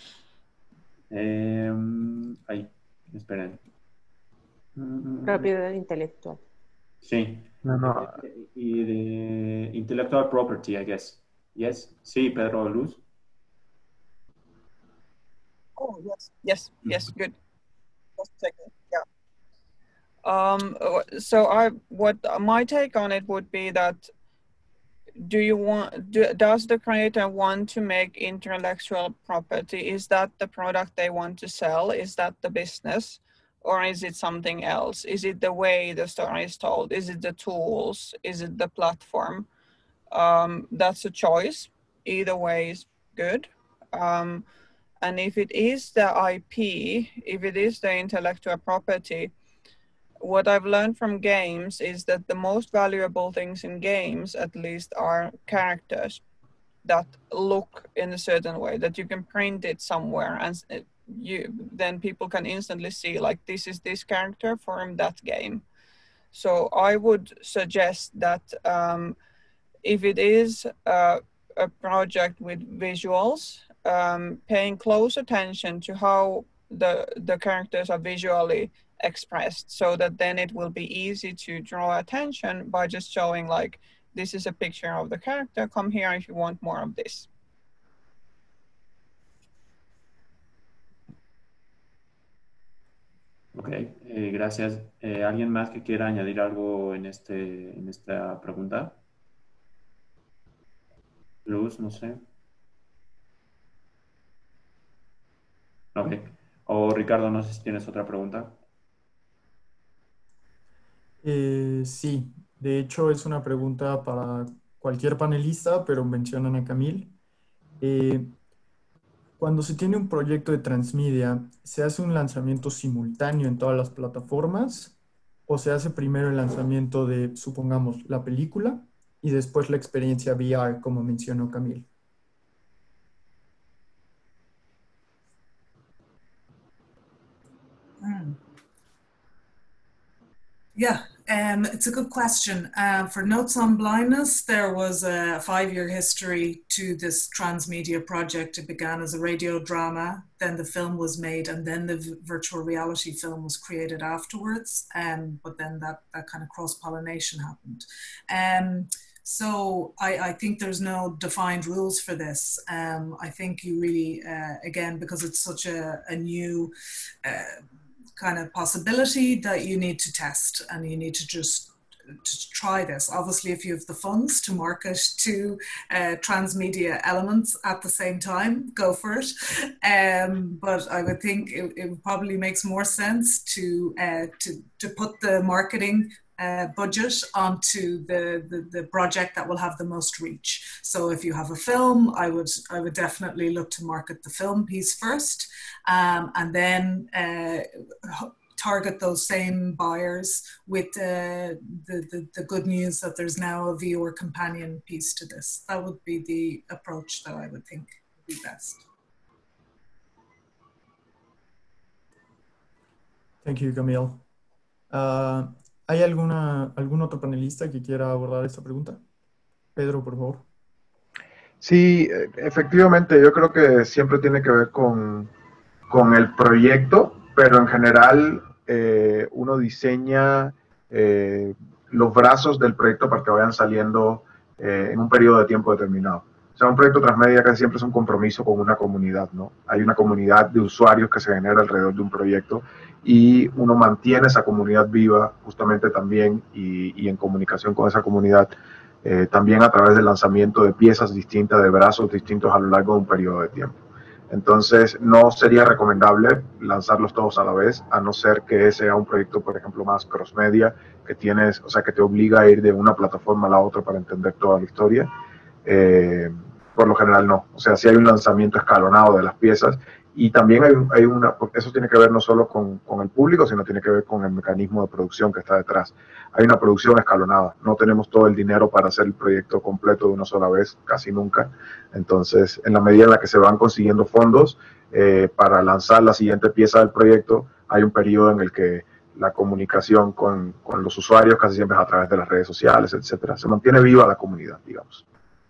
Ay, esperen. Propiedad intelectual. Sí. No. Y de intellectual property, I guess. Yes. Sí, Pedro, Luz. Oh, yes, good. Just checking. Yeah. So what my take on it would be that, does the creator want to make intellectual property? Is that the product they want to sell? Is that the business? Or is it something else? Is it the way the story is told? Is it the tools? Is it the platform? That's a choice. Either way is good. And if it is the IP, if it is the intellectual property, what I've learned from games is that the most valuable things in games, at least, are characters that look in a certain way, that you can print it somewhere and then people can instantly see, like, this is this character from that game. So I would suggest that if it is a project with visuals, paying close attention to how the characters are visually expressed, so that then it will be easy to draw attention by just showing, like, this is a picture of the character, come here if you want more of this. Ok, gracias. ¿Alguien más que quiera añadir algo en esta pregunta? Luz, no sé. Ok. O Ricardo, no sé si tienes otra pregunta. Sí, de hecho es una pregunta para cualquier panelista, pero mencionan a Camille. Cuando se tiene un proyecto de transmedia, ¿se hace un lanzamiento simultáneo en todas las plataformas? ¿O se hace primero el lanzamiento de, supongamos, la película y después la experiencia VR, como mencionó Camille? Yeah, it's a good question. For Notes on Blindness, there was a 5-year history to this transmedia project. It began as a radio drama, then the film was made, and then the virtual reality film was created afterwards. But then that kind of cross-pollination happened. So I think there's no defined rules for this. I think you really, again, because it's such a new kind of possibility, that you need to test and you need to just try this. Obviously, if you have the funds to market to transmedia elements at the same time, go for it. But I would think it probably makes more sense to put the marketing budget onto the project that will have the most reach. So if you have a film, I would definitely look to market the film piece first, and then target those same buyers with the good news that there's now a viewer companion piece to this. That would be the approach that I would think would be best. Thank you, Camille. ¿Hay algún otro panelista que quiera abordar esta pregunta? Pedro, por favor. Sí, efectivamente, yo creo que siempre tiene que ver con el proyecto, pero en general uno diseña los brazos del proyecto para que vayan saliendo en un periodo de tiempo determinado. O sea, un proyecto transmedia casi siempre es un compromiso con una comunidad, ¿no? Hay una comunidad de usuarios que se genera alrededor de un proyecto y uno mantiene esa comunidad viva justamente también y en comunicación con esa comunidad también a través del lanzamiento de piezas distintas, de brazos distintos a lo largo de un periodo de tiempo. Entonces, no sería recomendable lanzarlos todos a la vez, a no ser que sea un proyecto, por ejemplo, más cross-media, que tienes, o sea, que te obliga a ir de una plataforma a la otra para entender toda la historia. Por lo general no. O sea, sí hay un lanzamiento escalonado de las piezas y también hay una, eso tiene que ver no solo con el público, sino tiene que ver con el mecanismo de producción que está detrás. Hay una producción escalonada. No tenemos todo el dinero para hacer el proyecto completo de una sola vez, casi nunca. Entonces, en la medida en la que se van consiguiendo fondos para lanzar la siguiente pieza del proyecto, hay un periodo en el que la comunicación con los usuarios casi siempre es a través de las redes sociales, etcétera. Se mantiene viva la comunidad, digamos.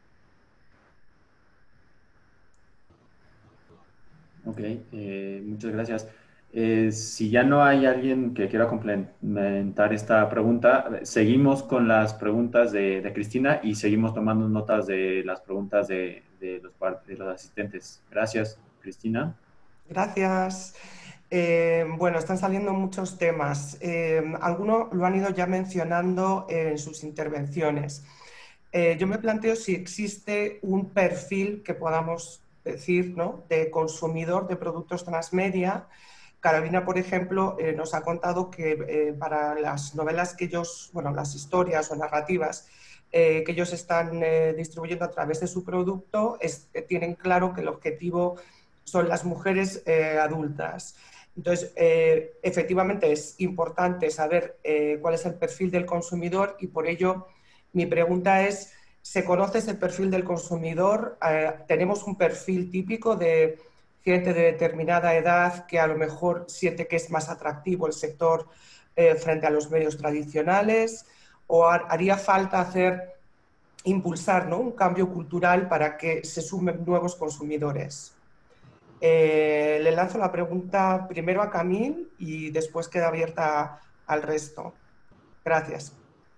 Ok, muchas gracias. Si ya no hay alguien que quiera complementar esta pregunta, seguimos con las preguntas de Cristina y seguimos tomando notas de las preguntas de los asistentes. Gracias, Cristina. Gracias. Bueno, están saliendo muchos temas. Algunos lo han ido ya mencionando en sus intervenciones. Yo me planteo si existe un perfil que podamos decir, ¿no?, de consumidor de productos transmedia. Carolina, por ejemplo, nos ha contado que para las novelas que ellos, bueno, las historias o narrativas que ellos están distribuyendo a través de su producto, tienen claro que el objetivo son las mujeres adultas. Entonces, efectivamente es importante saber cuál es el perfil del consumidor y por ello mi pregunta es, ¿se conoce ese perfil del consumidor? ¿Tenemos un perfil típico de gente de determinada edad que a lo mejor siente que es más atractivo el sector frente a los medios tradicionales? ¿O haría falta impulsar, ¿no?, un cambio cultural para que se sumen nuevos consumidores? Le lanzo la pregunta primero a Camille y después queda abierta al resto. Gracias.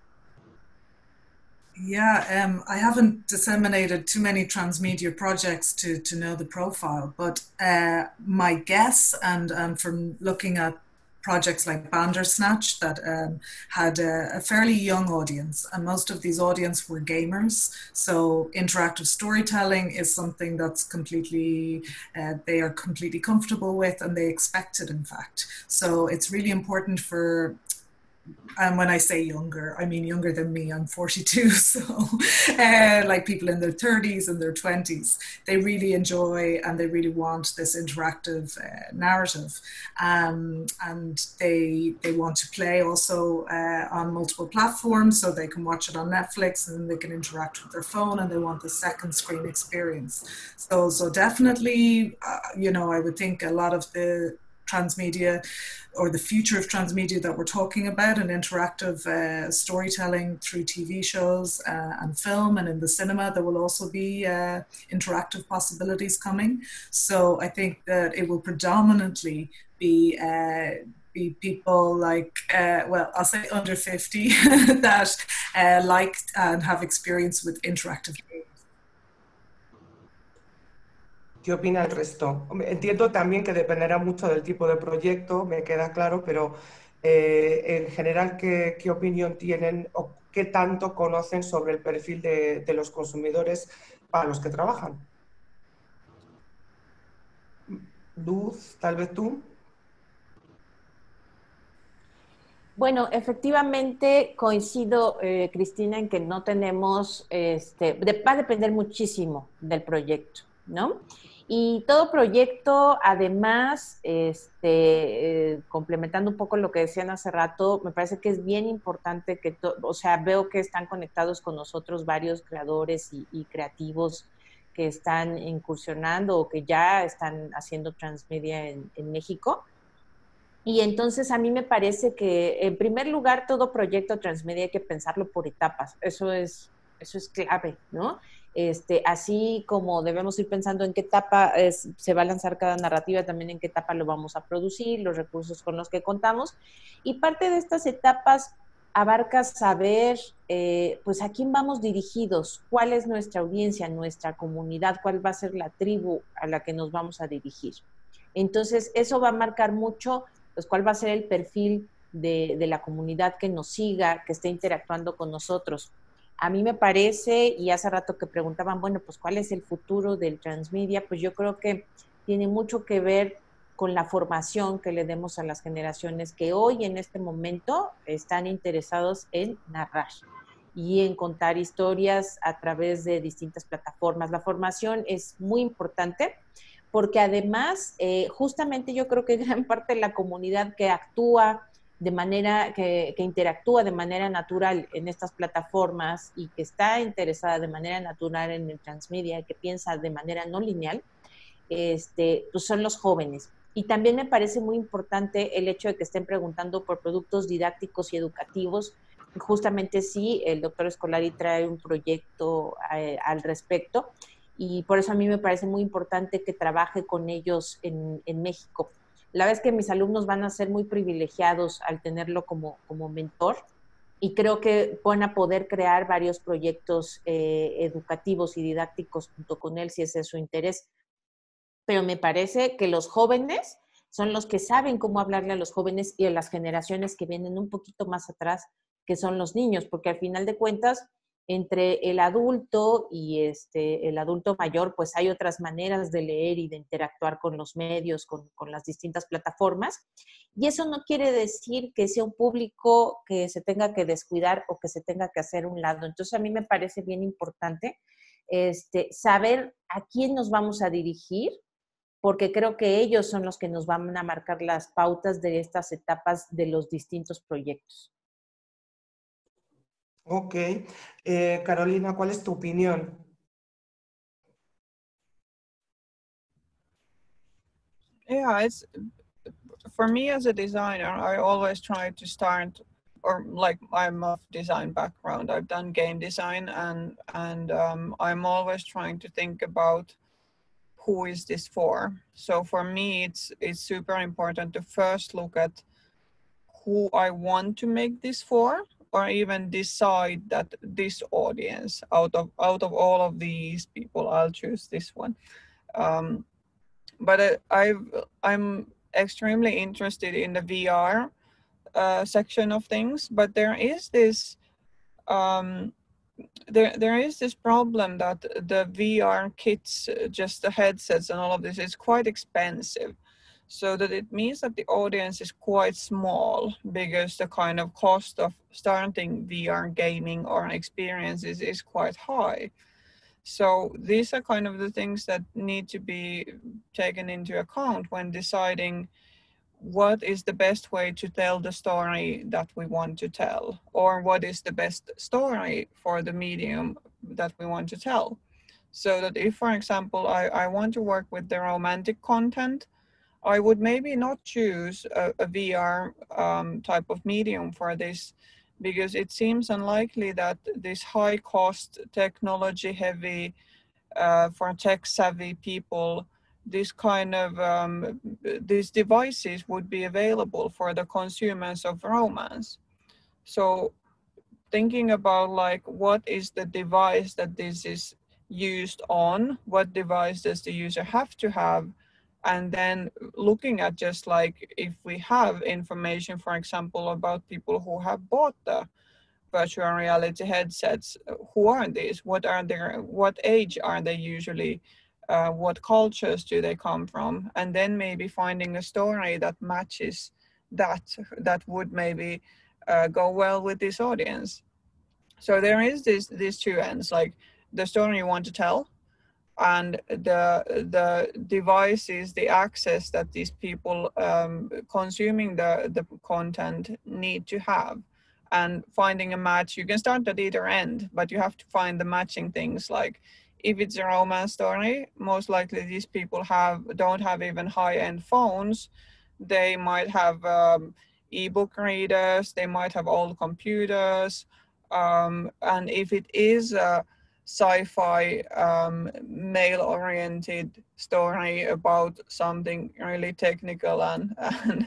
Yeah, I haven't disseminated too many transmedia projects to know the profile, but my guess, and from looking at projects like Bandersnatch that had a fairly young audience, and most of these audience were gamers. So interactive storytelling is something that's completely, they are completely comfortable with, and they expect it, in fact. So it's really important for, and when I say younger, I mean younger than me. I'm 42, so like people in their 30s and their 20s, they really enjoy and they really want this interactive narrative, and they want to play also on multiple platforms, so they can watch it on Netflix and they can interact with their phone, and they want the second screen experience. So definitely, you know, I would think a lot of the transmedia or the future of transmedia that we're talking about, and interactive storytelling through TV shows and film and in the cinema, there will also be interactive possibilities coming. So I think that it will predominantly be be people like, well, I'll say under 50 that like and have experience with interactive games. ¿Qué opina el resto? Entiendo también que dependerá mucho del tipo de proyecto, me queda claro, pero en general, ¿qué opinión tienen o qué tanto conocen sobre el perfil de los consumidores para los que trabajan? Luz, tal vez tú. Bueno, efectivamente coincido, Cristina, en que no tenemos, va a depender muchísimo del proyecto, ¿no? Y todo proyecto, además, complementando un poco lo que decían hace rato, me parece que es bien importante que, o sea, veo que están conectados con nosotros varios creadores y creativos que están incursionando o que ya están haciendo transmedia en México. Y entonces a mí me parece que, en primer lugar, todo proyecto transmedia hay que pensarlo por etapas. Eso es clave, ¿no? Así como debemos ir pensando en qué etapa se va a lanzar cada narrativa, también en qué etapa lo vamos a producir, los recursos con los que contamos. Y parte de estas etapas abarca saber, pues, a quién vamos dirigidos, cuál es nuestra audiencia, nuestra comunidad, cuál va a ser la tribu a la que nos vamos a dirigir. Entonces, eso va a marcar mucho pues cuál va a ser el perfil de la comunidad que nos siga, que esté interactuando con nosotros. A mí me parece, y hace rato que preguntaban, bueno, pues ¿cuál es el futuro del transmedia? Pues yo creo que tiene mucho que ver con la formación que le demos a las generaciones que hoy en este momento están interesados en narrar y en contar historias a través de distintas plataformas. La formación es muy importante porque además, justamente yo creo que gran parte de la comunidad que actúa de manera, que interactúa de manera natural en estas plataformas y que está interesada de manera natural en el transmedia, que piensa de manera no lineal, pues son los jóvenes. Y también me parece muy importante el hecho de que estén preguntando por productos didácticos y educativos. Justamente sí, el doctor Scolari trae un proyecto al respecto y por eso a mí me parece muy importante que trabaje con ellos en México. La verdad es que mis alumnos van a ser muy privilegiados al tenerlo como mentor y creo que van a poder crear varios proyectos educativos y didácticos junto con él si ese es su interés. Pero me parece que los jóvenes son los que saben cómo hablarle a los jóvenes y a las generaciones que vienen un poquito más atrás, que son los niños, porque al final de cuentas, entre el adulto y el adulto mayor, pues hay otras maneras de leer y de interactuar con los medios, con las distintas plataformas. Y eso no quiere decir que sea un público que se tenga que descuidar o que se tenga que hacer un lado. Entonces, a mí me parece bien importante saber a quién nos vamos a dirigir, porque creo que ellos son los que nos van a marcar las pautas de estas etapas de los distintos proyectos. Ok. Carolina, ¿cuál es tu opinión? Yeah, it's, for me as a designer, I always try to start, or like I'm of design background, I've done game design, and I'm always trying to think about who is this for. So for me, it's super important to first look at who I want to make this for, or even decide that this audience, out of all of these people, I'll choose this one. But I'm extremely interested in the VR section of things, but there is this there is this problem that the VR kits, just the headsets and all of this, is quite expensive. So that it means that the audience is quite small because the kind of cost of starting VR gaming or experiences is quite high. So these are kind of the things that need to be taken into account when deciding what is the best way to tell the story that we want to tell, or what is the best story for the medium that we want to tell. So that if, for example, I want to work with the romantic content, I would maybe not choose a VR type of medium for this, because it seems unlikely that this high cost, technology heavy, for tech savvy people this kind of these devices would be available for the consumers of romance. So thinking about like what is the device that this is used on, what device does the user have to have, and then looking at just like if we have information, for example, about people who have bought the virtual reality headsets, who are these, what age are they usually, what cultures do they come from, and then maybe finding a story that matches that would maybe go well with this audience. So there is these two ends, like the story you want to tell, and the devices, the access that these people consuming the content need to have, and finding a match. You can start at either end, but you have to find the matching things. Like if it's a romance story, most likely these people don't have even high-end phones. They might have ebook readers, they might have old computers, and if it is a sci-fi male-oriented story about something really technical and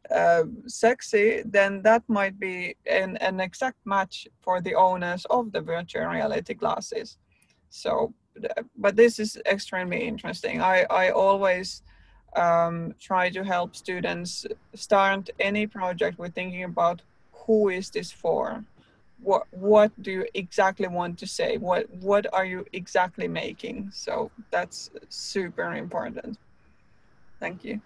sexy, then that might be an exact match for the owners of the virtual reality glasses. So, but this is extremely interesting. I always try to help students start any project with thinking about who is this for? What do you exactly want to say? What are you exactly making? So that's super important. Thank you.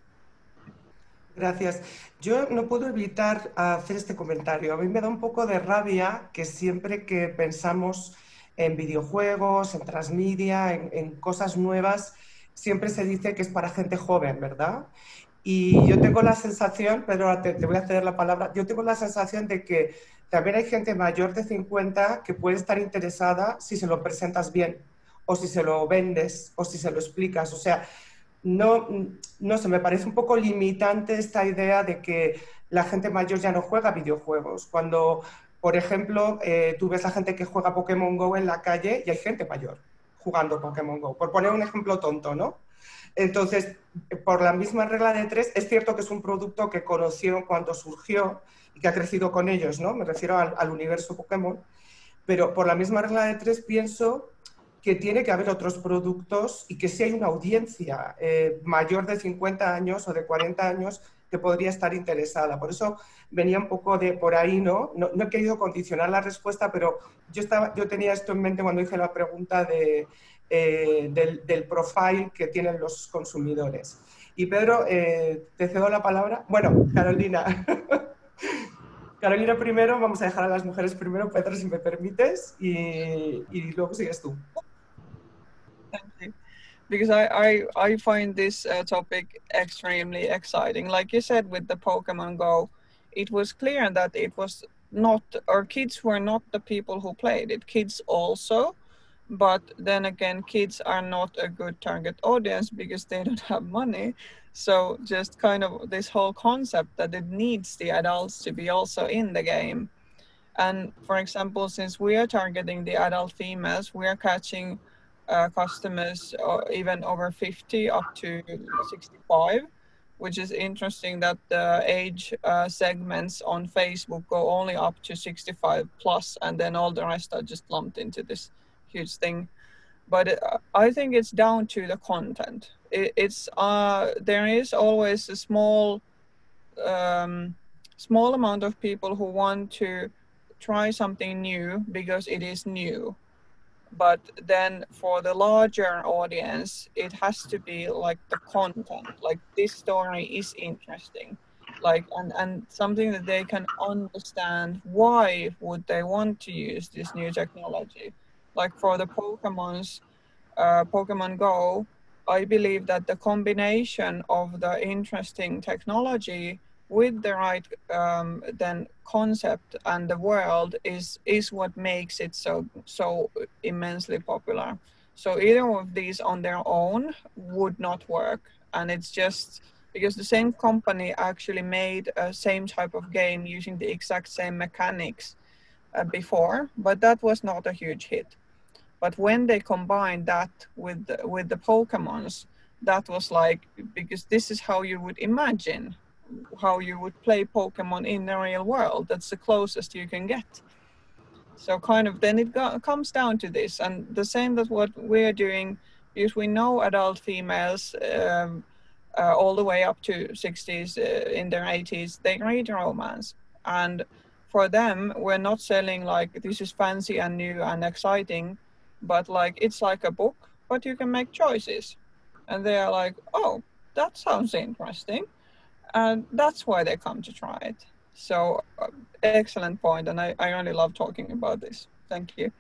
Gracias. Yo no puedo evitar hacer este comentario. A mí me da un poco de rabia que siempre que pensamos en videojuegos, en transmedia, en cosas nuevas, siempre se dice que es para gente joven, ¿verdad? Y yo tengo la sensación, Pedro, te voy a ceder la palabra, yo tengo la sensación de que también hay gente mayor de 50 que puede estar interesada si se lo presentas bien, o si se lo vendes, o si se lo explicas. O sea, no sé, me parece un poco limitante esta idea de que la gente mayor ya no juega videojuegos. Cuando, por ejemplo, tú ves a gente que juega Pokémon GO en la calle y hay gente mayor jugando Pokémon GO, por poner un ejemplo tonto, ¿no? Entonces, por la misma regla de tres, es cierto que es un producto que conocieron cuando surgió y que ha crecido con ellos, ¿no? Me refiero al universo Pokémon, pero por la misma regla de tres pienso que tiene que haber otros productos y que si hay una audiencia mayor de 50 años o de 40 años que podría estar interesada. Por eso venía un poco de por ahí, ¿no? No he querido condicionar la respuesta, pero yo tenía esto en mente cuando hice la pregunta del profile que tienen los consumidores. Y Pedro, te cedo la palabra. Bueno, Carolina. Carolina primero, vamos a dejar a las mujeres primero, Pedro, si me permites, y luego sigues tú. Thank you. Because I find this topic extremely exciting. Like you said with the Pokemon Go, it was clear that it was not, or kids were not the people who played it. Kids also, but then again, kids are not a good target audience because they don't have money. So just kind of this whole concept that it needs the adults to be also in the game. And for example, since we are targeting the adult females, we are catching customers even over 50 up to 65, which is interesting that the age segments on Facebook go only up to 65 plus, and then all the rest are just lumped into this huge thing. But I think it's down to the content. There is always a small amount of people who want to try something new because it is new. But then for the larger audience, it has to be like the content, like this story is interesting, like and something that they can understand. Why would they want to use this new technology? Like for the Pokemon Go, I believe that the combination of the interesting technology with the right then concept and the world is what makes it so immensely popular. So either of these on their own would not work, and it's just because the same company actually made a same type of game using the exact same mechanics before, but that was not a huge hit. But when they combined that with the Pokemons, that was like, because this is how you would imagine how you would play Pokemon in the real world. That's the closest you can get. So kind of then it comes down to this, and the same that what we're doing, because we know adult females all the way up to 60s, in their 80s, they read romance. And for them, we're not selling like this is fancy and new and exciting, but like it's like a book, but you can make choices. And they are like, oh, that sounds interesting. And that's why they come to try it. So excellent point, and I really love talking about this. Thank you.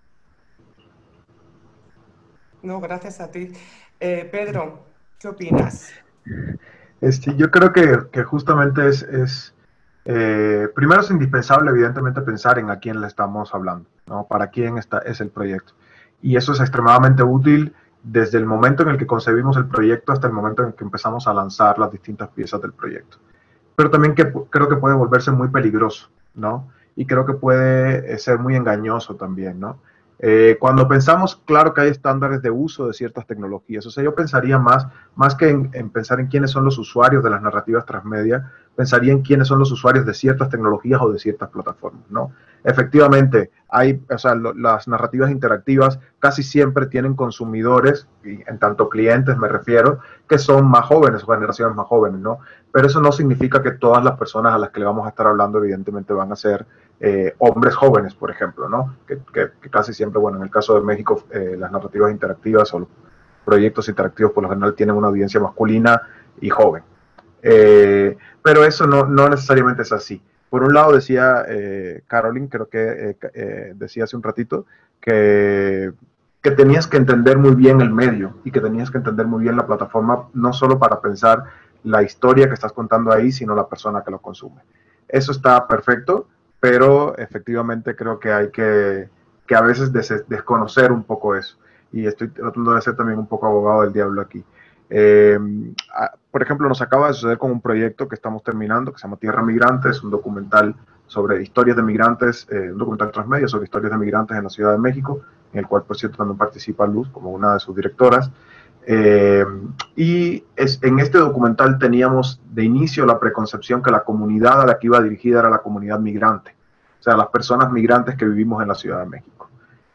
No, gracias a ti. Pedro, ¿qué opinas? Yo creo que justamente primero es indispensable, evidentemente, pensar en a quién le estamos hablando, ¿no? Para quién es el proyecto. Y eso es extremadamente útil desde el momento en el que concebimos el proyecto hasta el momento en que empezamos a lanzar las distintas piezas del proyecto. Pero también creo que puede volverse muy peligroso, ¿no? Y creo que puede ser muy engañoso también, ¿no? Cuando pensamos, claro que hay estándares de uso de ciertas tecnologías. O sea, yo pensaría más que en pensar en quiénes son los usuarios de las narrativas transmedia, pensaría en quiénes son los usuarios de ciertas tecnologías o de ciertas plataformas, ¿no? Efectivamente, las narrativas interactivas casi siempre tienen consumidores, y en tanto clientes me refiero, que son más jóvenes o generaciones más jóvenes, ¿no? Pero eso no significa que todas las personas a las que le vamos a estar hablando evidentemente van a ser hombres jóvenes, por ejemplo, ¿no? Que casi siempre, bueno, en el caso de México, las narrativas interactivas o los proyectos interactivos por lo general tienen una audiencia masculina y joven. Pero eso no necesariamente es así. Por un lado decía Caroline, creo que decía hace un ratito, que tenías que entender muy bien el medio y que tenías que entender muy bien la plataforma, no solo para pensar la historia que estás contando ahí, sino la persona que lo consume. Eso está perfecto, pero efectivamente creo que hay que a veces desconocer un poco eso. Y estoy tratando de ser también un poco abogado del diablo aquí. Por ejemplo, nos acaba de suceder con un proyecto que estamos terminando que se llama Tierra Migrante. Es un documental sobre historias de migrantes, un documental transmedia sobre historias de migrantes en la Ciudad de México, en el cual, por cierto, también participa Luz como una de sus directoras. Y en este documental teníamos de inicio la preconcepción que la comunidad a la que iba dirigida era la comunidad migrante, o sea, las personas migrantes que vivimos en la Ciudad de México.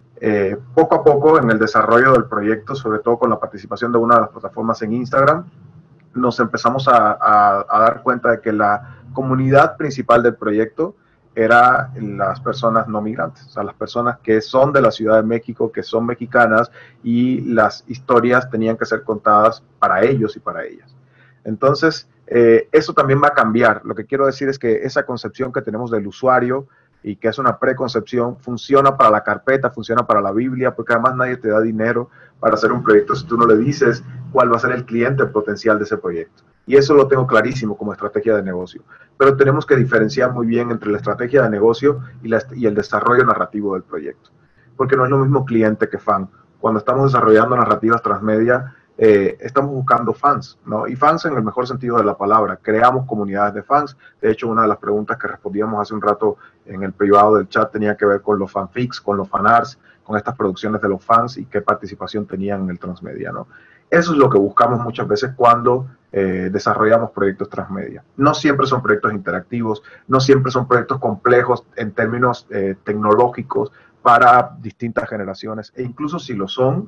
Poco a poco, en el desarrollo del proyecto, sobre todo con la participación de una de las plataformas en Instagram, nos empezamos a dar cuenta de que la comunidad principal del proyecto era las personas no migrantes, o sea, las personas que son de la Ciudad de México, que son mexicanas, y las historias tenían que ser contadas para ellos y para ellas. Entonces, eso también va a cambiar. Lo que quiero decir es que esa concepción que tenemos del usuario y que es una preconcepción, funciona para la carpeta, funciona para la Biblia, porque además nadie te da dinero para hacer un proyecto si tú no le dices cuál va a ser el cliente potencial de ese proyecto. Y eso lo tengo clarísimo como estrategia de negocio. Pero tenemos que diferenciar muy bien entre la estrategia de negocio y el desarrollo narrativo del proyecto. Porque no es lo mismo cliente que fan. Cuando estamos desarrollando narrativas transmedia, estamos buscando fans, ¿no? Y fans en el mejor sentido de la palabra. Creamos comunidades de fans. De hecho, una de las preguntas que respondíamos hace un rato en el privado del chat tenía que ver con los fanfics, con los fanarts, con estas producciones de los fans y qué participación tenían en el transmedia, ¿no? Eso es lo que buscamos muchas veces cuando desarrollamos proyectos transmedia. No siempre son proyectos interactivos, no siempre son proyectos complejos en términos tecnológicos para distintas generaciones, e incluso si lo son,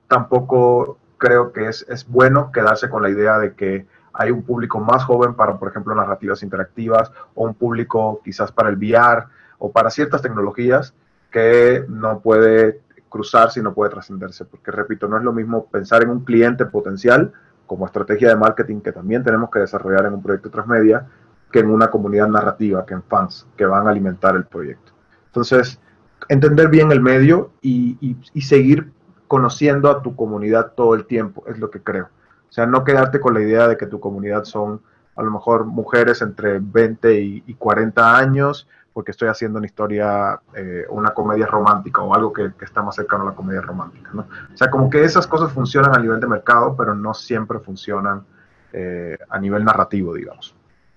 tampoco creo que es bueno quedarse con la idea de que hay un público más joven para, por ejemplo, narrativas interactivas, o un público quizás para el VR o para ciertas tecnologías que no puede cruzarse y no puede trascenderse, porque repito, no es lo mismo pensar en un cliente potencial como estrategia de marketing que también tenemos que desarrollar en un proyecto transmedia, que en una comunidad narrativa, que en fans que van a alimentar el proyecto. Entonces, entender bien el medio y seguir conociendo a tu comunidad todo el tiempo, es lo que creo. O sea, no quedarte con la idea de que tu comunidad son a lo mejor mujeres entre 20 y 40 años, porque estoy haciendo una historia, una comedia romántica o algo que está más cercano a la comedia romántica, ¿no? O sea, como que esas cosas funcionan a nivel de mercado, pero no siempre funcionan a nivel narrativo, digamos.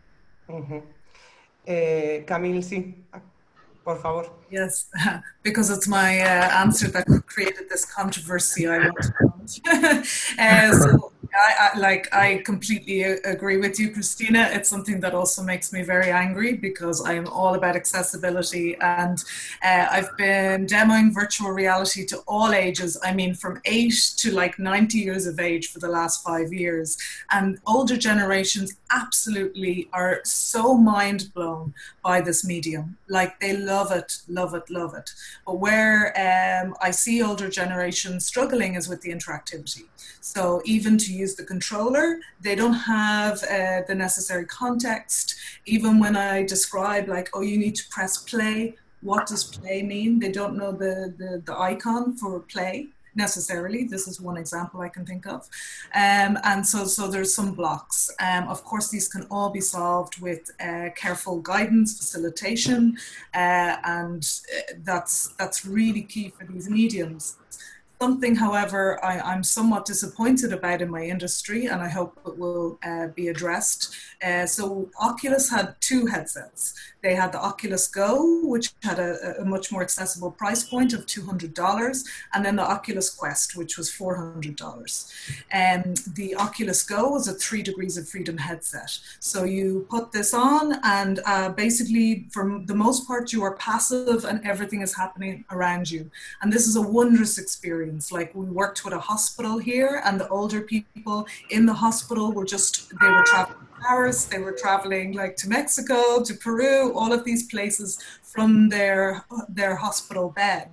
Camille, sí, por favor. Yes, because it's my answer that created this controversy I want to I completely agree with you, Christina. It's something that also makes me very angry because I am all about accessibility, and I've been demoing virtual reality to all ages. I mean, from 8 to like 90 years of age for the last 5 years. And older generations absolutely are so mind blown by this medium. Like they love it, love it, love it. But where I see older generations struggling is with the interactivity. So even to use the controller, they don't have the necessary context. Even when I describe like, oh, you need to press play, what does play mean? They don't know the icon for play necessarily. This is one example I can think of. And so there's some blocks. Of course, these can all be solved with careful guidance, facilitation, and that's really key for these mediums. Something, however, I'm somewhat disappointed about in my industry, and I hope it will be addressed. So Oculus had 2 headsets. They had the Oculus Go, which had a much more accessible price point of $200, and then the Oculus Quest, which was $400. The Oculus Go was a 3 Degrees of Freedom headset. So you put this on, and basically, for the most part, you are passive and everything is happening around you. And this is a wondrous experience. Like we worked with a hospital here, and the older people in the hospital were they were traveling to Paris, they were traveling like to Mexico, to Peru, all of these places from their hospital bed.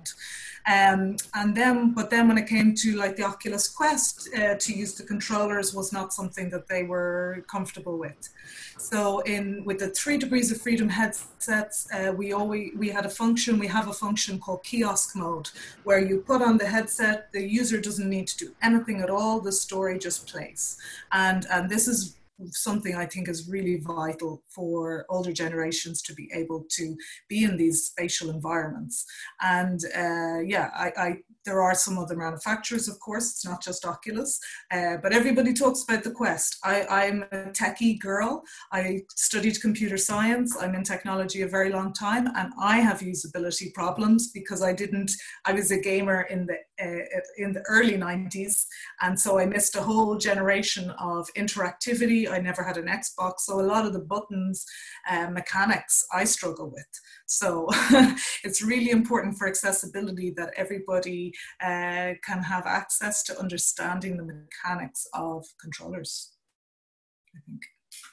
But then when it came to like the Oculus Quest, to use the controllers was not something that they were comfortable with. So with the 3 Degrees of Freedom headsets, we have a function called kiosk mode, where you put on the headset, the user doesn't need to do anything at all, the story just plays. And this is something I think is really vital for older generations to be able to be in these spatial environments. And there are some other manufacturers, of course, it's not just Oculus, but everybody talks about the Quest. I'm a techie girl. I studied computer science. I'm in technology a very long time, and I have usability problems because I was a gamer in the early 90s, and so I missed a whole generation of interactivity. I never had an Xbox, so a lot of the buttons, mechanics, I struggle with. So it's really important for accessibility that everybody can have access to understanding the mechanics of controllers, I think.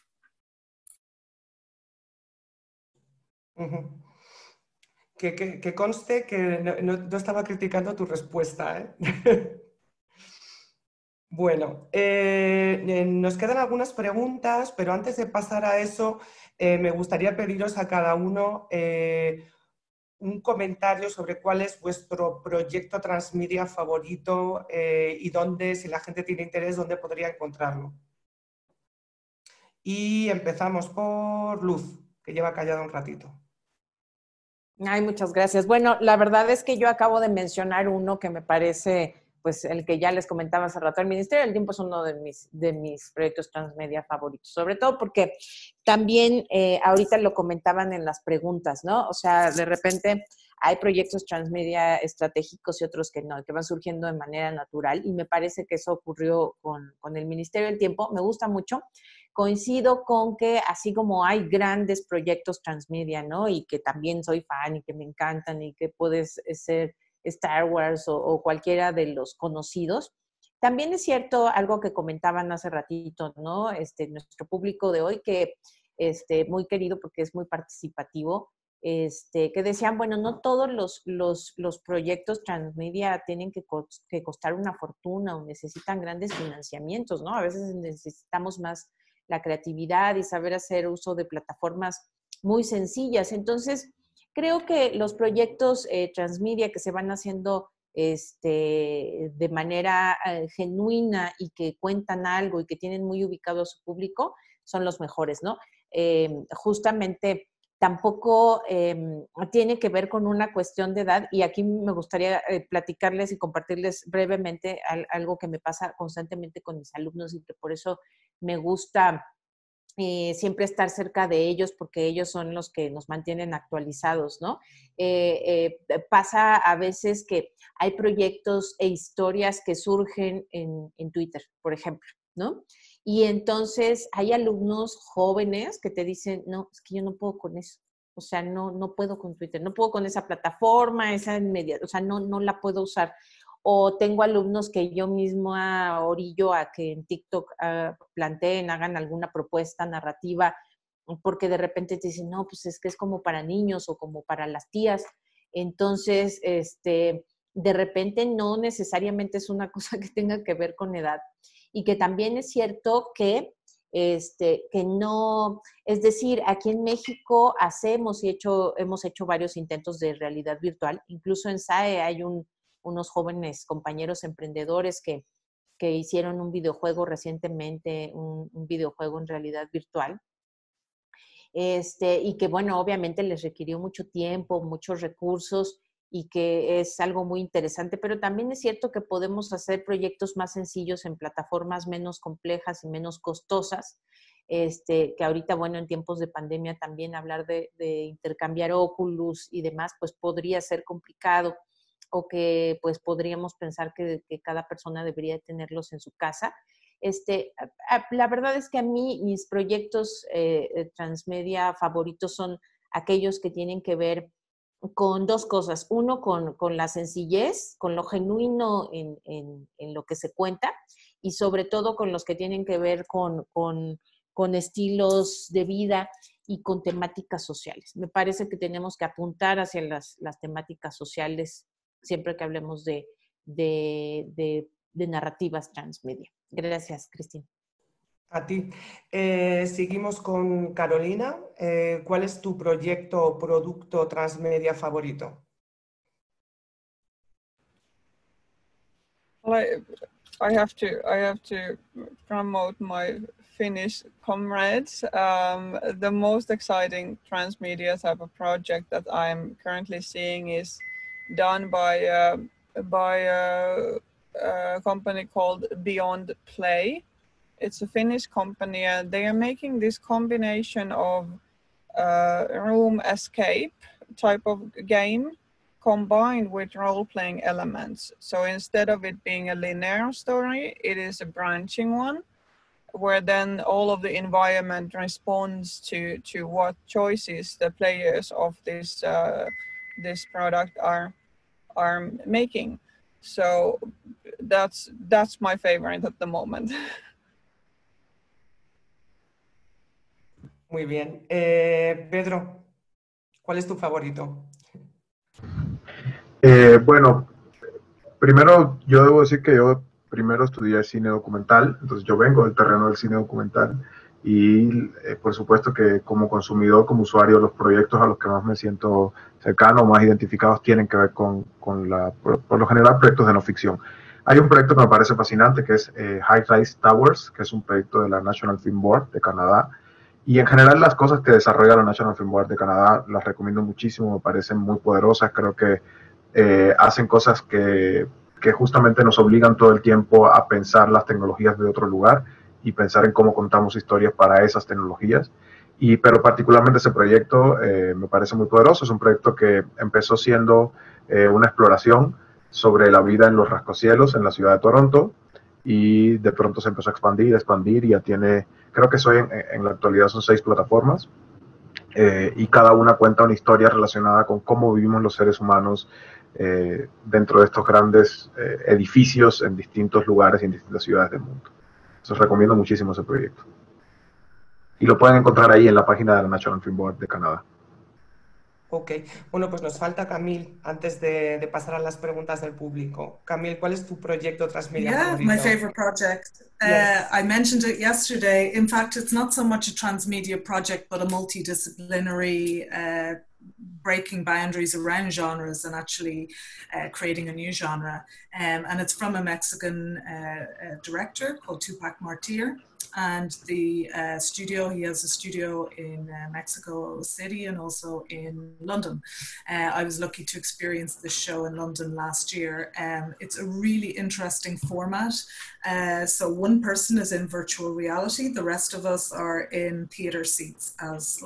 Que conste que no estaba criticando tu respuesta, ¿eh? Bueno, nos quedan algunas preguntas, pero antes de pasar a eso, me gustaría pediros a cada uno un comentario sobre cuál es vuestro proyecto transmedia favorito y dónde, si la gente tiene interés, dónde podría encontrarlo. Y empezamos por Luz, que lleva callada un ratito. Ay, muchas gracias. Bueno, la verdad es que yo acabo de mencionar uno que me parece, pues el que ya les comentaba hace rato. El Ministerio del Tiempo es uno de mis proyectos transmedia favoritos, sobre todo porque también ahorita lo comentaban en las preguntas, ¿no? O sea, de repente hay proyectos transmedia estratégicos y otros que no, que van surgiendo de manera natural, y me parece que eso ocurrió con el Ministerio del Tiempo. Me gusta mucho. Coincido con que así como hay grandes proyectos transmedia, ¿no? Y que también soy fan y que me encantan y que puedes ser Star Wars o cualquiera de los conocidos, también es cierto algo que comentaban hace ratito, ¿no? Nuestro público de hoy, que muy querido porque es muy participativo, que decían, bueno, no todos los proyectos transmedia tienen que costar una fortuna o necesitan grandes financiamientos, ¿no? A veces necesitamos más la creatividad y saber hacer uso de plataformas muy sencillas. Entonces, creo que los proyectos transmedia que se van haciendo de manera genuina y que cuentan algo y que tienen muy ubicado a su público son los mejores, ¿no? Justamente tampoco tiene que ver con una cuestión de edad, y aquí me gustaría platicarles y compartirles brevemente algo que me pasa constantemente con mis alumnos y que por eso me gusta siempre estar cerca de ellos, porque ellos son los que nos mantienen actualizados, ¿no? Pasa a veces que hay proyectos e historias que surgen en Twitter, por ejemplo, ¿no? Y entonces hay alumnos jóvenes que te dicen, no, es que yo no puedo con eso. O sea, no puedo con Twitter, no puedo con esa plataforma, o sea, no la puedo usar. O tengo alumnos que yo misma orillo a que en TikTok planteen, hagan alguna propuesta narrativa, porque de repente te dicen, no, pues es que es como para niños o como para las tías. Entonces, de repente no necesariamente es una cosa que tenga que ver con edad. Y que también es cierto que no, es decir, aquí en México hemos hecho varios intentos de realidad virtual. Incluso en SAE hay unos jóvenes compañeros emprendedores que hicieron un videojuego recientemente, un videojuego en realidad virtual. Y que, bueno, obviamente les requirió mucho tiempo, muchos recursos, y que es algo muy interesante, pero también es cierto que podemos hacer proyectos más sencillos en plataformas menos complejas y menos costosas, que ahorita, bueno, en tiempos de pandemia también hablar de intercambiar Oculus y demás, pues podría ser complicado, o que pues podríamos pensar que cada persona debería tenerlos en su casa. La verdad es que a mí mis proyectos transmedia favoritos son aquellos que tienen que ver con dos cosas. Uno, con la sencillez, con lo genuino en lo que se cuenta, y sobre todo con los que tienen que ver con estilos de vida y con temáticas sociales. Me parece que tenemos que apuntar hacia las temáticas sociales siempre que hablemos de narrativas transmedia. Gracias, Cristina. A ti. Seguimos con Carolina. ¿Cuál es tu proyecto o producto transmedia favorito? Well, I have to promote my Finnish comrades. The most exciting transmedia type of project that I'm currently seeing is done by a company called Beyond Play. It's a Finnish company, and they are making this combination of room escape type of game combined with role-playing elements. So instead of it being a linear story, it is a branching one, where then all of the environment responds to what choices the players of this product are making. So that's my favorite at the moment. Muy bien. Pedro, ¿cuál es tu favorito? Bueno, primero yo debo decir que yo primero estudié cine documental, entonces yo vengo del terreno del cine documental y por supuesto que como consumidor, como usuario, los proyectos a los que más me siento cercano o más identificados tienen que ver con por lo general, proyectos de no ficción. Hay un proyecto que me parece fascinante que es High Rise Towers, que es un proyecto de la National Film Board de Canadá. Y en general las cosas que desarrolla la National Film Board de Canadá las recomiendo muchísimo, me parecen muy poderosas, creo que hacen cosas que justamente nos obligan todo el tiempo a pensar las tecnologías de otro lugar y pensar en cómo contamos historias para esas tecnologías. Pero particularmente ese proyecto me parece muy poderoso, es un proyecto que empezó siendo una exploración sobre la vida en los rascacielos en la ciudad de Toronto, y de pronto se empezó a expandir y ya tiene, creo que en la actualidad son 6 plataformas, y cada una cuenta una historia relacionada con cómo vivimos los seres humanos dentro de estos grandes edificios en distintos lugares y en distintas ciudades del mundo. Entonces recomiendo muchísimo ese proyecto. Y lo pueden encontrar ahí en la página de la National Film Board de Canadá. Ok, bueno, pues nos falta Camille antes de pasar a las preguntas del público. Camille, ¿cuál es tu proyecto transmedia favorito? My favorite project. Yes. I mentioned it yesterday. In fact, it's not so much a transmedia project, but a multidisciplinary breaking boundaries around genres and actually creating a new genre. And it's from a Mexican director called Tupac Martir. And the studio, he has a studio in Mexico City and also in London. I was lucky to experience this show in London last year. It's a really interesting format. So one person is in virtual reality, the rest of us are in theater seats as like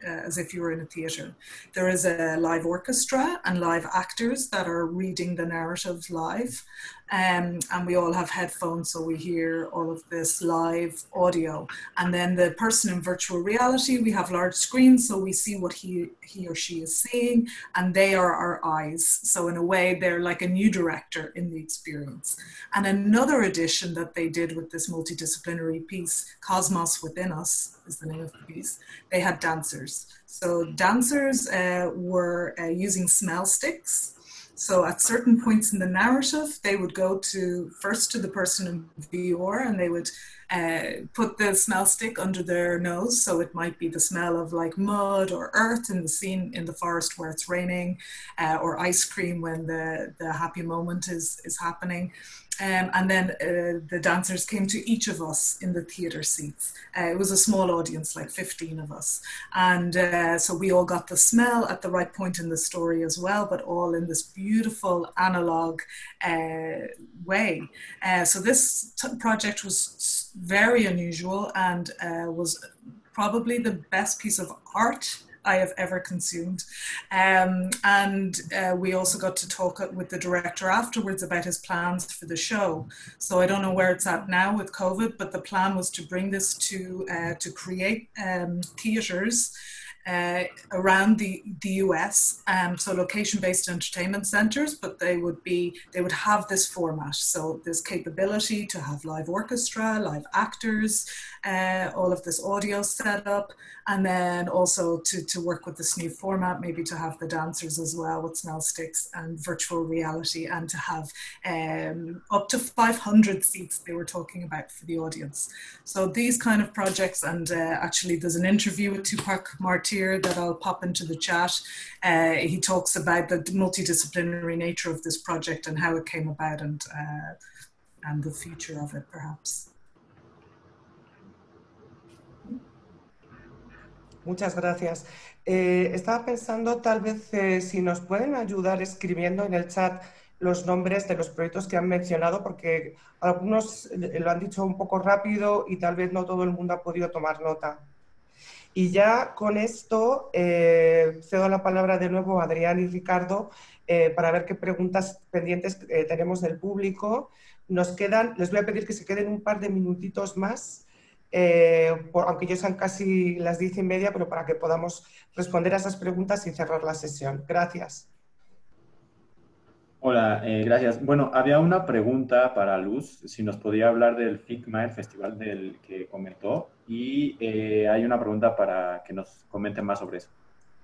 as if you were in a theatre. There is a live orchestra and live actors that are reading the narrative live. And we all have headphones, so we hear all of this live audio. And then the person in virtual reality, we have large screens, so we see what he or she is seeing, and they are our eyes. So in a way, they're like a new director in the experience. And another addition that they did with this multidisciplinary piece, Cosmos Within Us is the name of the piece, they had dancers. So dancers were using smell sticks. So at certain points in the narrative, they would go first to the person in VR, and they would put the smell stick under their nose. So it might be the smell of like mud or earth in the scene in the forest where it's raining, or ice cream when the happy moment is happening. And then the dancers came to each of us in the theatre seats. It was a small audience, like 15 of us. And so we all got the smell at the right point in the story as well, but all in this beautiful analog way. So this project was very unusual and was probably the best piece of art I have ever consumed. We also got to talk with the director afterwards about his plans for the show. So I don't know where it's at now with COVID, but the plan was to bring this to create theaters around the US, so location-based entertainment centers, but they would have this format. So this capability to have live orchestra, live actors, all of this audio set up, and then also to work with this new format, maybe to have the dancers as well with smell sticks and virtual reality, and to have up to 500 seats they were talking about for the audience. So these kind of projects, and actually there's an interview with Tupac Martyr that I'll pop into the chat. He talks about the multidisciplinary nature of this project and how it came about, and the future of it, perhaps. Muchas gracias. Estaba pensando tal vez si nos pueden ayudar escribiendo en el chat los nombres de los proyectos que han mencionado, porque algunos lo han dicho un poco rápido y tal vez no todo el mundo ha podido tomar nota. Y ya con esto cedo la palabra de nuevo a Adrián y Ricardo para ver qué preguntas pendientes tenemos del público. Les voy a pedir que se queden un par de minutitos más, aunque ya sean casi las 10:30, pero para que podamos responder a esas preguntas y cerrar la sesión. Gracias. Hola, gracias. Bueno, había una pregunta para Luz, si nos podía hablar del FICMA, el festival del que comentó, y hay una pregunta para que nos comente más sobre eso.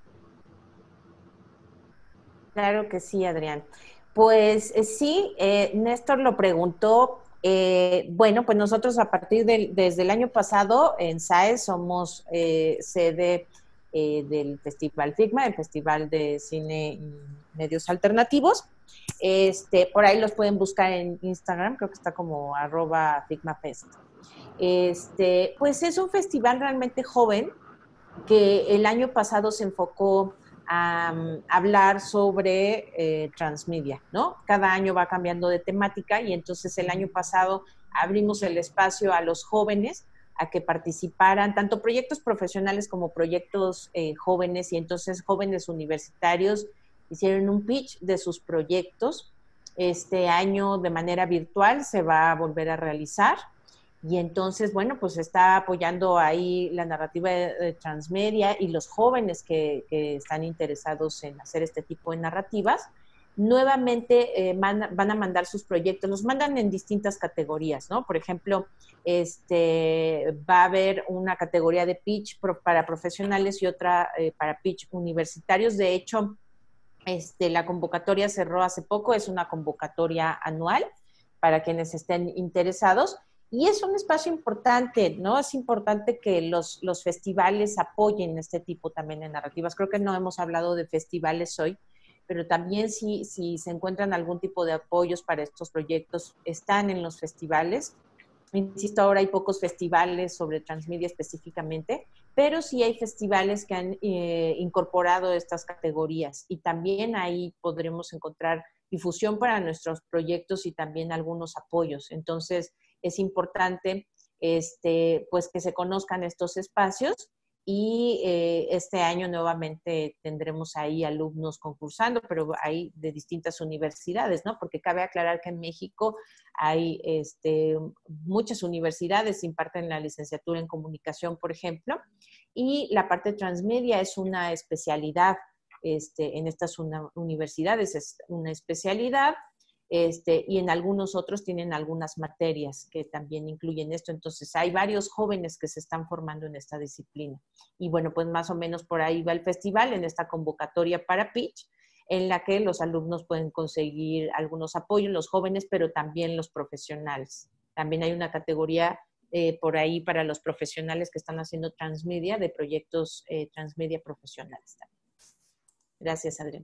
Claro que sí, Adrián. Pues sí, Néstor lo preguntó. Bueno, pues nosotros desde el año pasado en SAE somos sede del Festival FICMA, el Festival de Cine y Medios Alternativos. Por ahí los pueden buscar en Instagram, creo que está como @FICMAFest. Pues es un festival realmente joven que el año pasado se enfocó a hablar sobre transmedia, ¿no? Cada año va cambiando de temática y entonces el año pasado abrimos el espacio a los jóvenes a que participaran, tanto proyectos profesionales como proyectos jóvenes, y entonces jóvenes universitarios hicieron un pitch de sus proyectos. Este año de manera virtual se va a volver a realizar. Y entonces, bueno, pues está apoyando ahí la narrativa de transmedia y los jóvenes que están interesados en hacer este tipo de narrativas. Nuevamente van a mandar sus proyectos, los mandan en distintas categorías, ¿no? Por ejemplo, va a haber una categoría de pitch para profesionales y otra para pitch universitarios. De hecho, la convocatoria cerró hace poco, es una convocatoria anual para quienes estén interesados. Y es un espacio importante, ¿no? Es importante que los festivales apoyen este tipo también de narrativas. Creo que no hemos hablado de festivales hoy, pero también si se encuentran algún tipo de apoyos para estos proyectos, están en los festivales. Insisto, ahora hay pocos festivales sobre transmedia específicamente, pero sí hay festivales que han incorporado estas categorías, y también ahí podremos encontrar difusión para nuestros proyectos y también algunos apoyos. Entonces, es importante pues que se conozcan estos espacios Y este año nuevamente tendremos ahí alumnos concursando, pero hay de distintas universidades, ¿no? Porque cabe aclarar que en México hay muchas universidades que imparten la licenciatura en comunicación, por ejemplo, y la parte transmedia es una especialidad en estas universidades, es una especialidad. Y en algunos otros tienen algunas materias que también incluyen esto. Entonces, hay varios jóvenes que se están formando en esta disciplina. Y bueno, pues más o menos por ahí va el festival, en esta convocatoria para Pitch, en la que los alumnos pueden conseguir algunos apoyos, los jóvenes, pero también los profesionales. También hay una categoría por ahí para los profesionales que están haciendo transmedia, de proyectos transmedia profesionales también. Gracias, Adrián.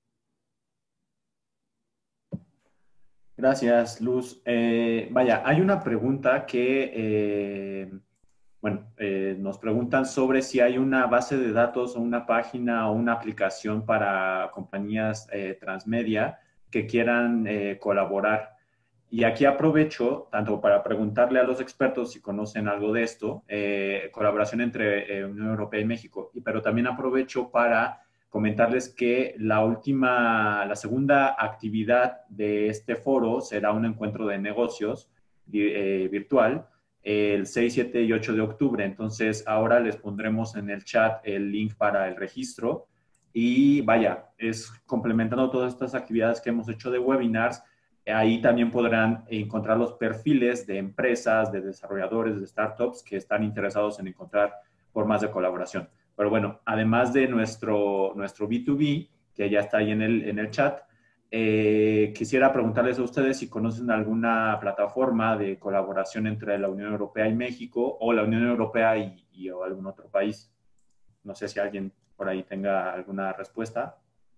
Gracias, Luz. Vaya, hay una pregunta que, nos preguntan sobre si hay una base de datos o una página o una aplicación para compañías transmedia que quieran colaborar. Y aquí aprovecho tanto para preguntarle a los expertos si conocen algo de esto, colaboración entre Unión Europea y México, pero también aprovecho para comentarles que la segunda actividad de este foro será un encuentro de negocios virtual el 6, 7 y 8 de octubre. Entonces, ahora les pondremos en el chat el link para el registro. Y vaya, es complementando todas estas actividades que hemos hecho de webinars, ahí también podrán encontrar los perfiles de empresas, de desarrolladores, de startups que están interesados en encontrar formas de colaboración. Pero bueno, además de nuestro B2B, que ya está ahí en el chat, quisiera preguntarles a ustedes si conocen alguna plataforma de colaboración entre la Unión Europea y México, o la Unión Europea y o algún otro país. No sé si alguien por ahí tenga alguna respuesta.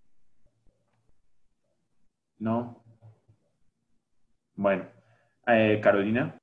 ¿No? Bueno, Carolina.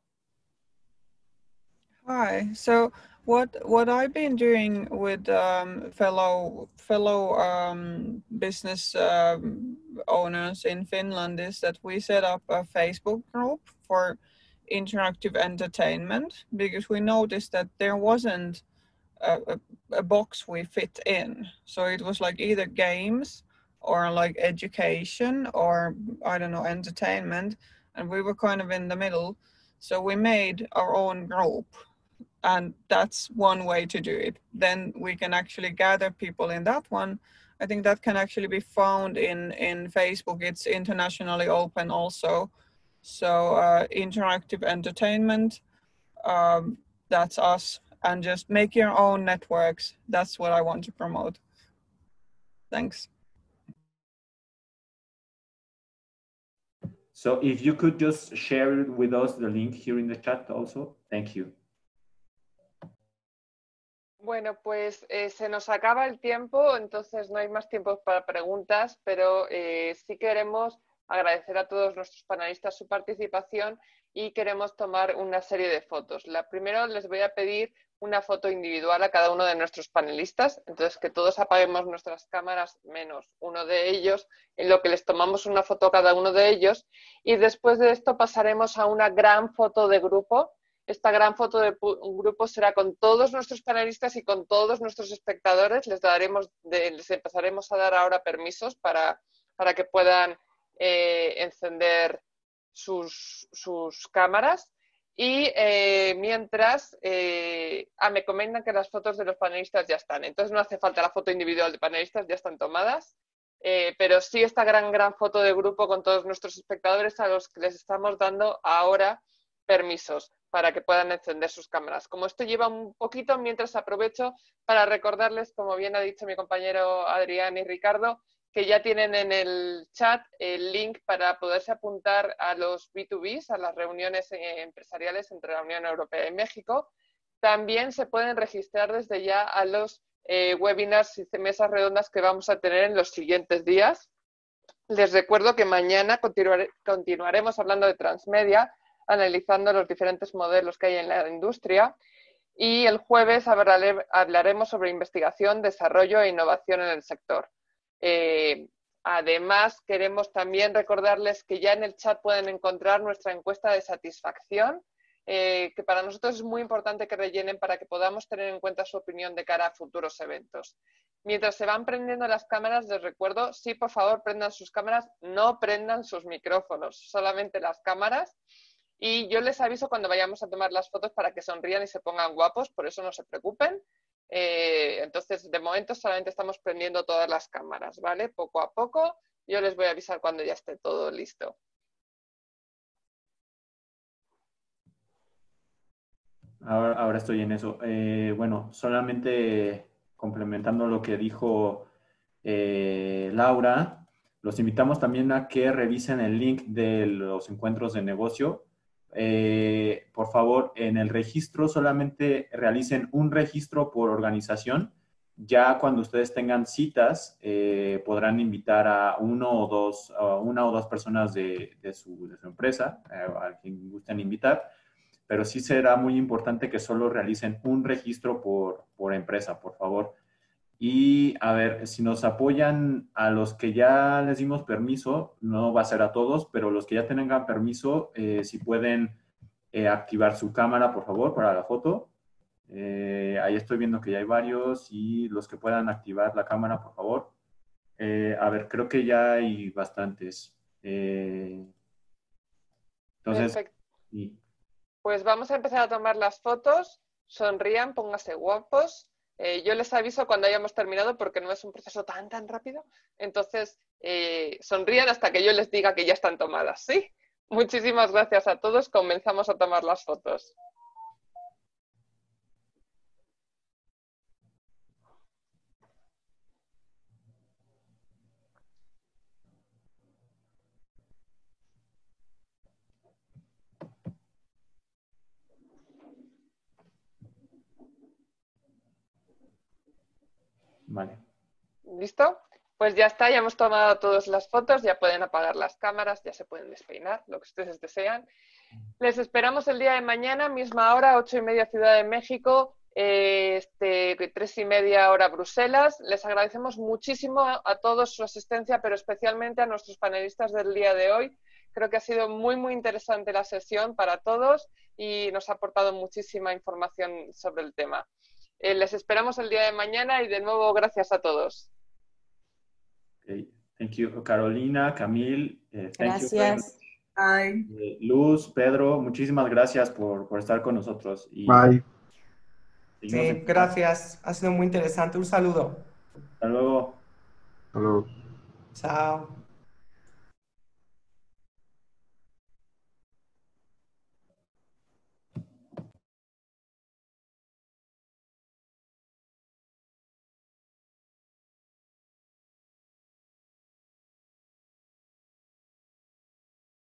Hi. So what I've been doing with fellow business owners in Finland is that we set up a Facebook group for interactive entertainment, because we noticed that there wasn't a box we fit in. So it was like either games or like education or, I don't know, entertainment, and we were kind of in the middle. So we made our own group, and that's one way to do it. Then we can actually gather people in that one. I think that can actually be found in Facebook. It's internationally open also. So interactive entertainment, that's us. And just make your own networks. That's what I want to promote. Thanks. So if you could just share with us the link here in the chat also. Thank you. Bueno, pues se nos acaba el tiempo, entonces no hay más tiempo para preguntas, pero sí queremos agradecer a todos nuestros panelistas su participación y queremos tomar una serie de fotos. La primera, les voy a pedir una foto individual a cada uno de nuestros panelistas, entonces que todos apaguemos nuestras cámaras menos uno de ellos, en lo que les tomamos una foto a cada uno de ellos, y después de esto pasaremos a una gran foto de grupo. Esta gran foto de grupo será con todos nuestros panelistas y con todos nuestros espectadores. Les empezaremos a dar ahora permisos para que puedan encender sus cámaras. Y mientras, me comentan que las fotos de los panelistas ya están. Entonces no hace falta la foto individual de panelistas, ya están tomadas. Pero sí esta gran foto de grupo con todos nuestros espectadores, a los que les estamos dando ahora permisos para que puedan encender sus cámaras. Como esto lleva un poquito, mientras aprovecho para recordarles, como bien ha dicho mi compañero Adrián y Ricardo, que ya tienen en el chat el link para poderse apuntar a los B2Bs, a las reuniones empresariales entre la Unión Europea y México. También se pueden registrar desde ya a los webinars y mesas redondas que vamos a tener en los siguientes días. Les recuerdo que mañana continuaremos hablando de transmedia, analizando los diferentes modelos que hay en la industria, y el jueves hablaremos sobre investigación, desarrollo e innovación en el sector. Además, queremos también recordarles que ya en el chat pueden encontrar nuestra encuesta de satisfacción, que para nosotros es muy importante que rellenen para que podamos tener en cuenta su opinión de cara a futuros eventos. Mientras se van prendiendo las cámaras, les recuerdo, sí, por favor, prendan sus cámaras, no prendan sus micrófonos, solamente las cámaras. Y yo les aviso cuando vayamos a tomar las fotos para que sonrían y se pongan guapos, por eso no se preocupen. Entonces, de momento solamente estamos prendiendo todas las cámaras, ¿vale? Poco a poco, yo les voy a avisar cuando ya esté todo listo. Ahora estoy en eso. Bueno, solamente complementando lo que dijo Laura, los invitamos también a que revisen el link de los encuentros de negocio. Por favor, en el registro solamente realicen un registro por organización. Ya cuando ustedes tengan citas, podrán invitar a una o dos personas de su empresa, a quien gusten invitar. Pero sí será muy importante que solo realicen un registro por empresa, por favor. Y a ver, si nos apoyan a los que ya les dimos permiso, no va a ser a todos, pero los que ya tengan permiso, si pueden activar su cámara, por favor, para la foto. Ahí estoy viendo que ya hay varios y los que puedan activar la cámara, por favor. A ver, creo que ya hay bastantes. Entonces, perfecto. Pues vamos a empezar a tomar las fotos. Sonrían, pónganse guapos. Yo les aviso cuando hayamos terminado porque no es un proceso tan rápido. Entonces, sonrían hasta que yo les diga que ya están tomadas, ¿sí? Muchísimas gracias a todos. Comenzamos a tomar las fotos. vale. ¿Listo? Pues ya está, ya hemos tomado todas las fotos, ya pueden apagar las cámaras, ya se pueden despeinar, lo que ustedes desean. Les esperamos el día de mañana, misma hora, 8:30 Ciudad de México, 3:30 hora Bruselas. Les agradecemos muchísimo a todos su asistencia, pero especialmente a nuestros panelistas del día de hoy. Creo que ha sido muy interesante la sesión para todos y nos ha aportado muchísima información sobre el tema. Les esperamos el día de mañana y de nuevo gracias a todos. Okay. Thank you, Carolina, Camille. Gracias. Bye. Luz, Pedro, muchísimas gracias por estar con nosotros. Y Bye. Sí, gracias. Ha sido muy interesante. Un saludo. Hasta luego. Hasta luego. Chao.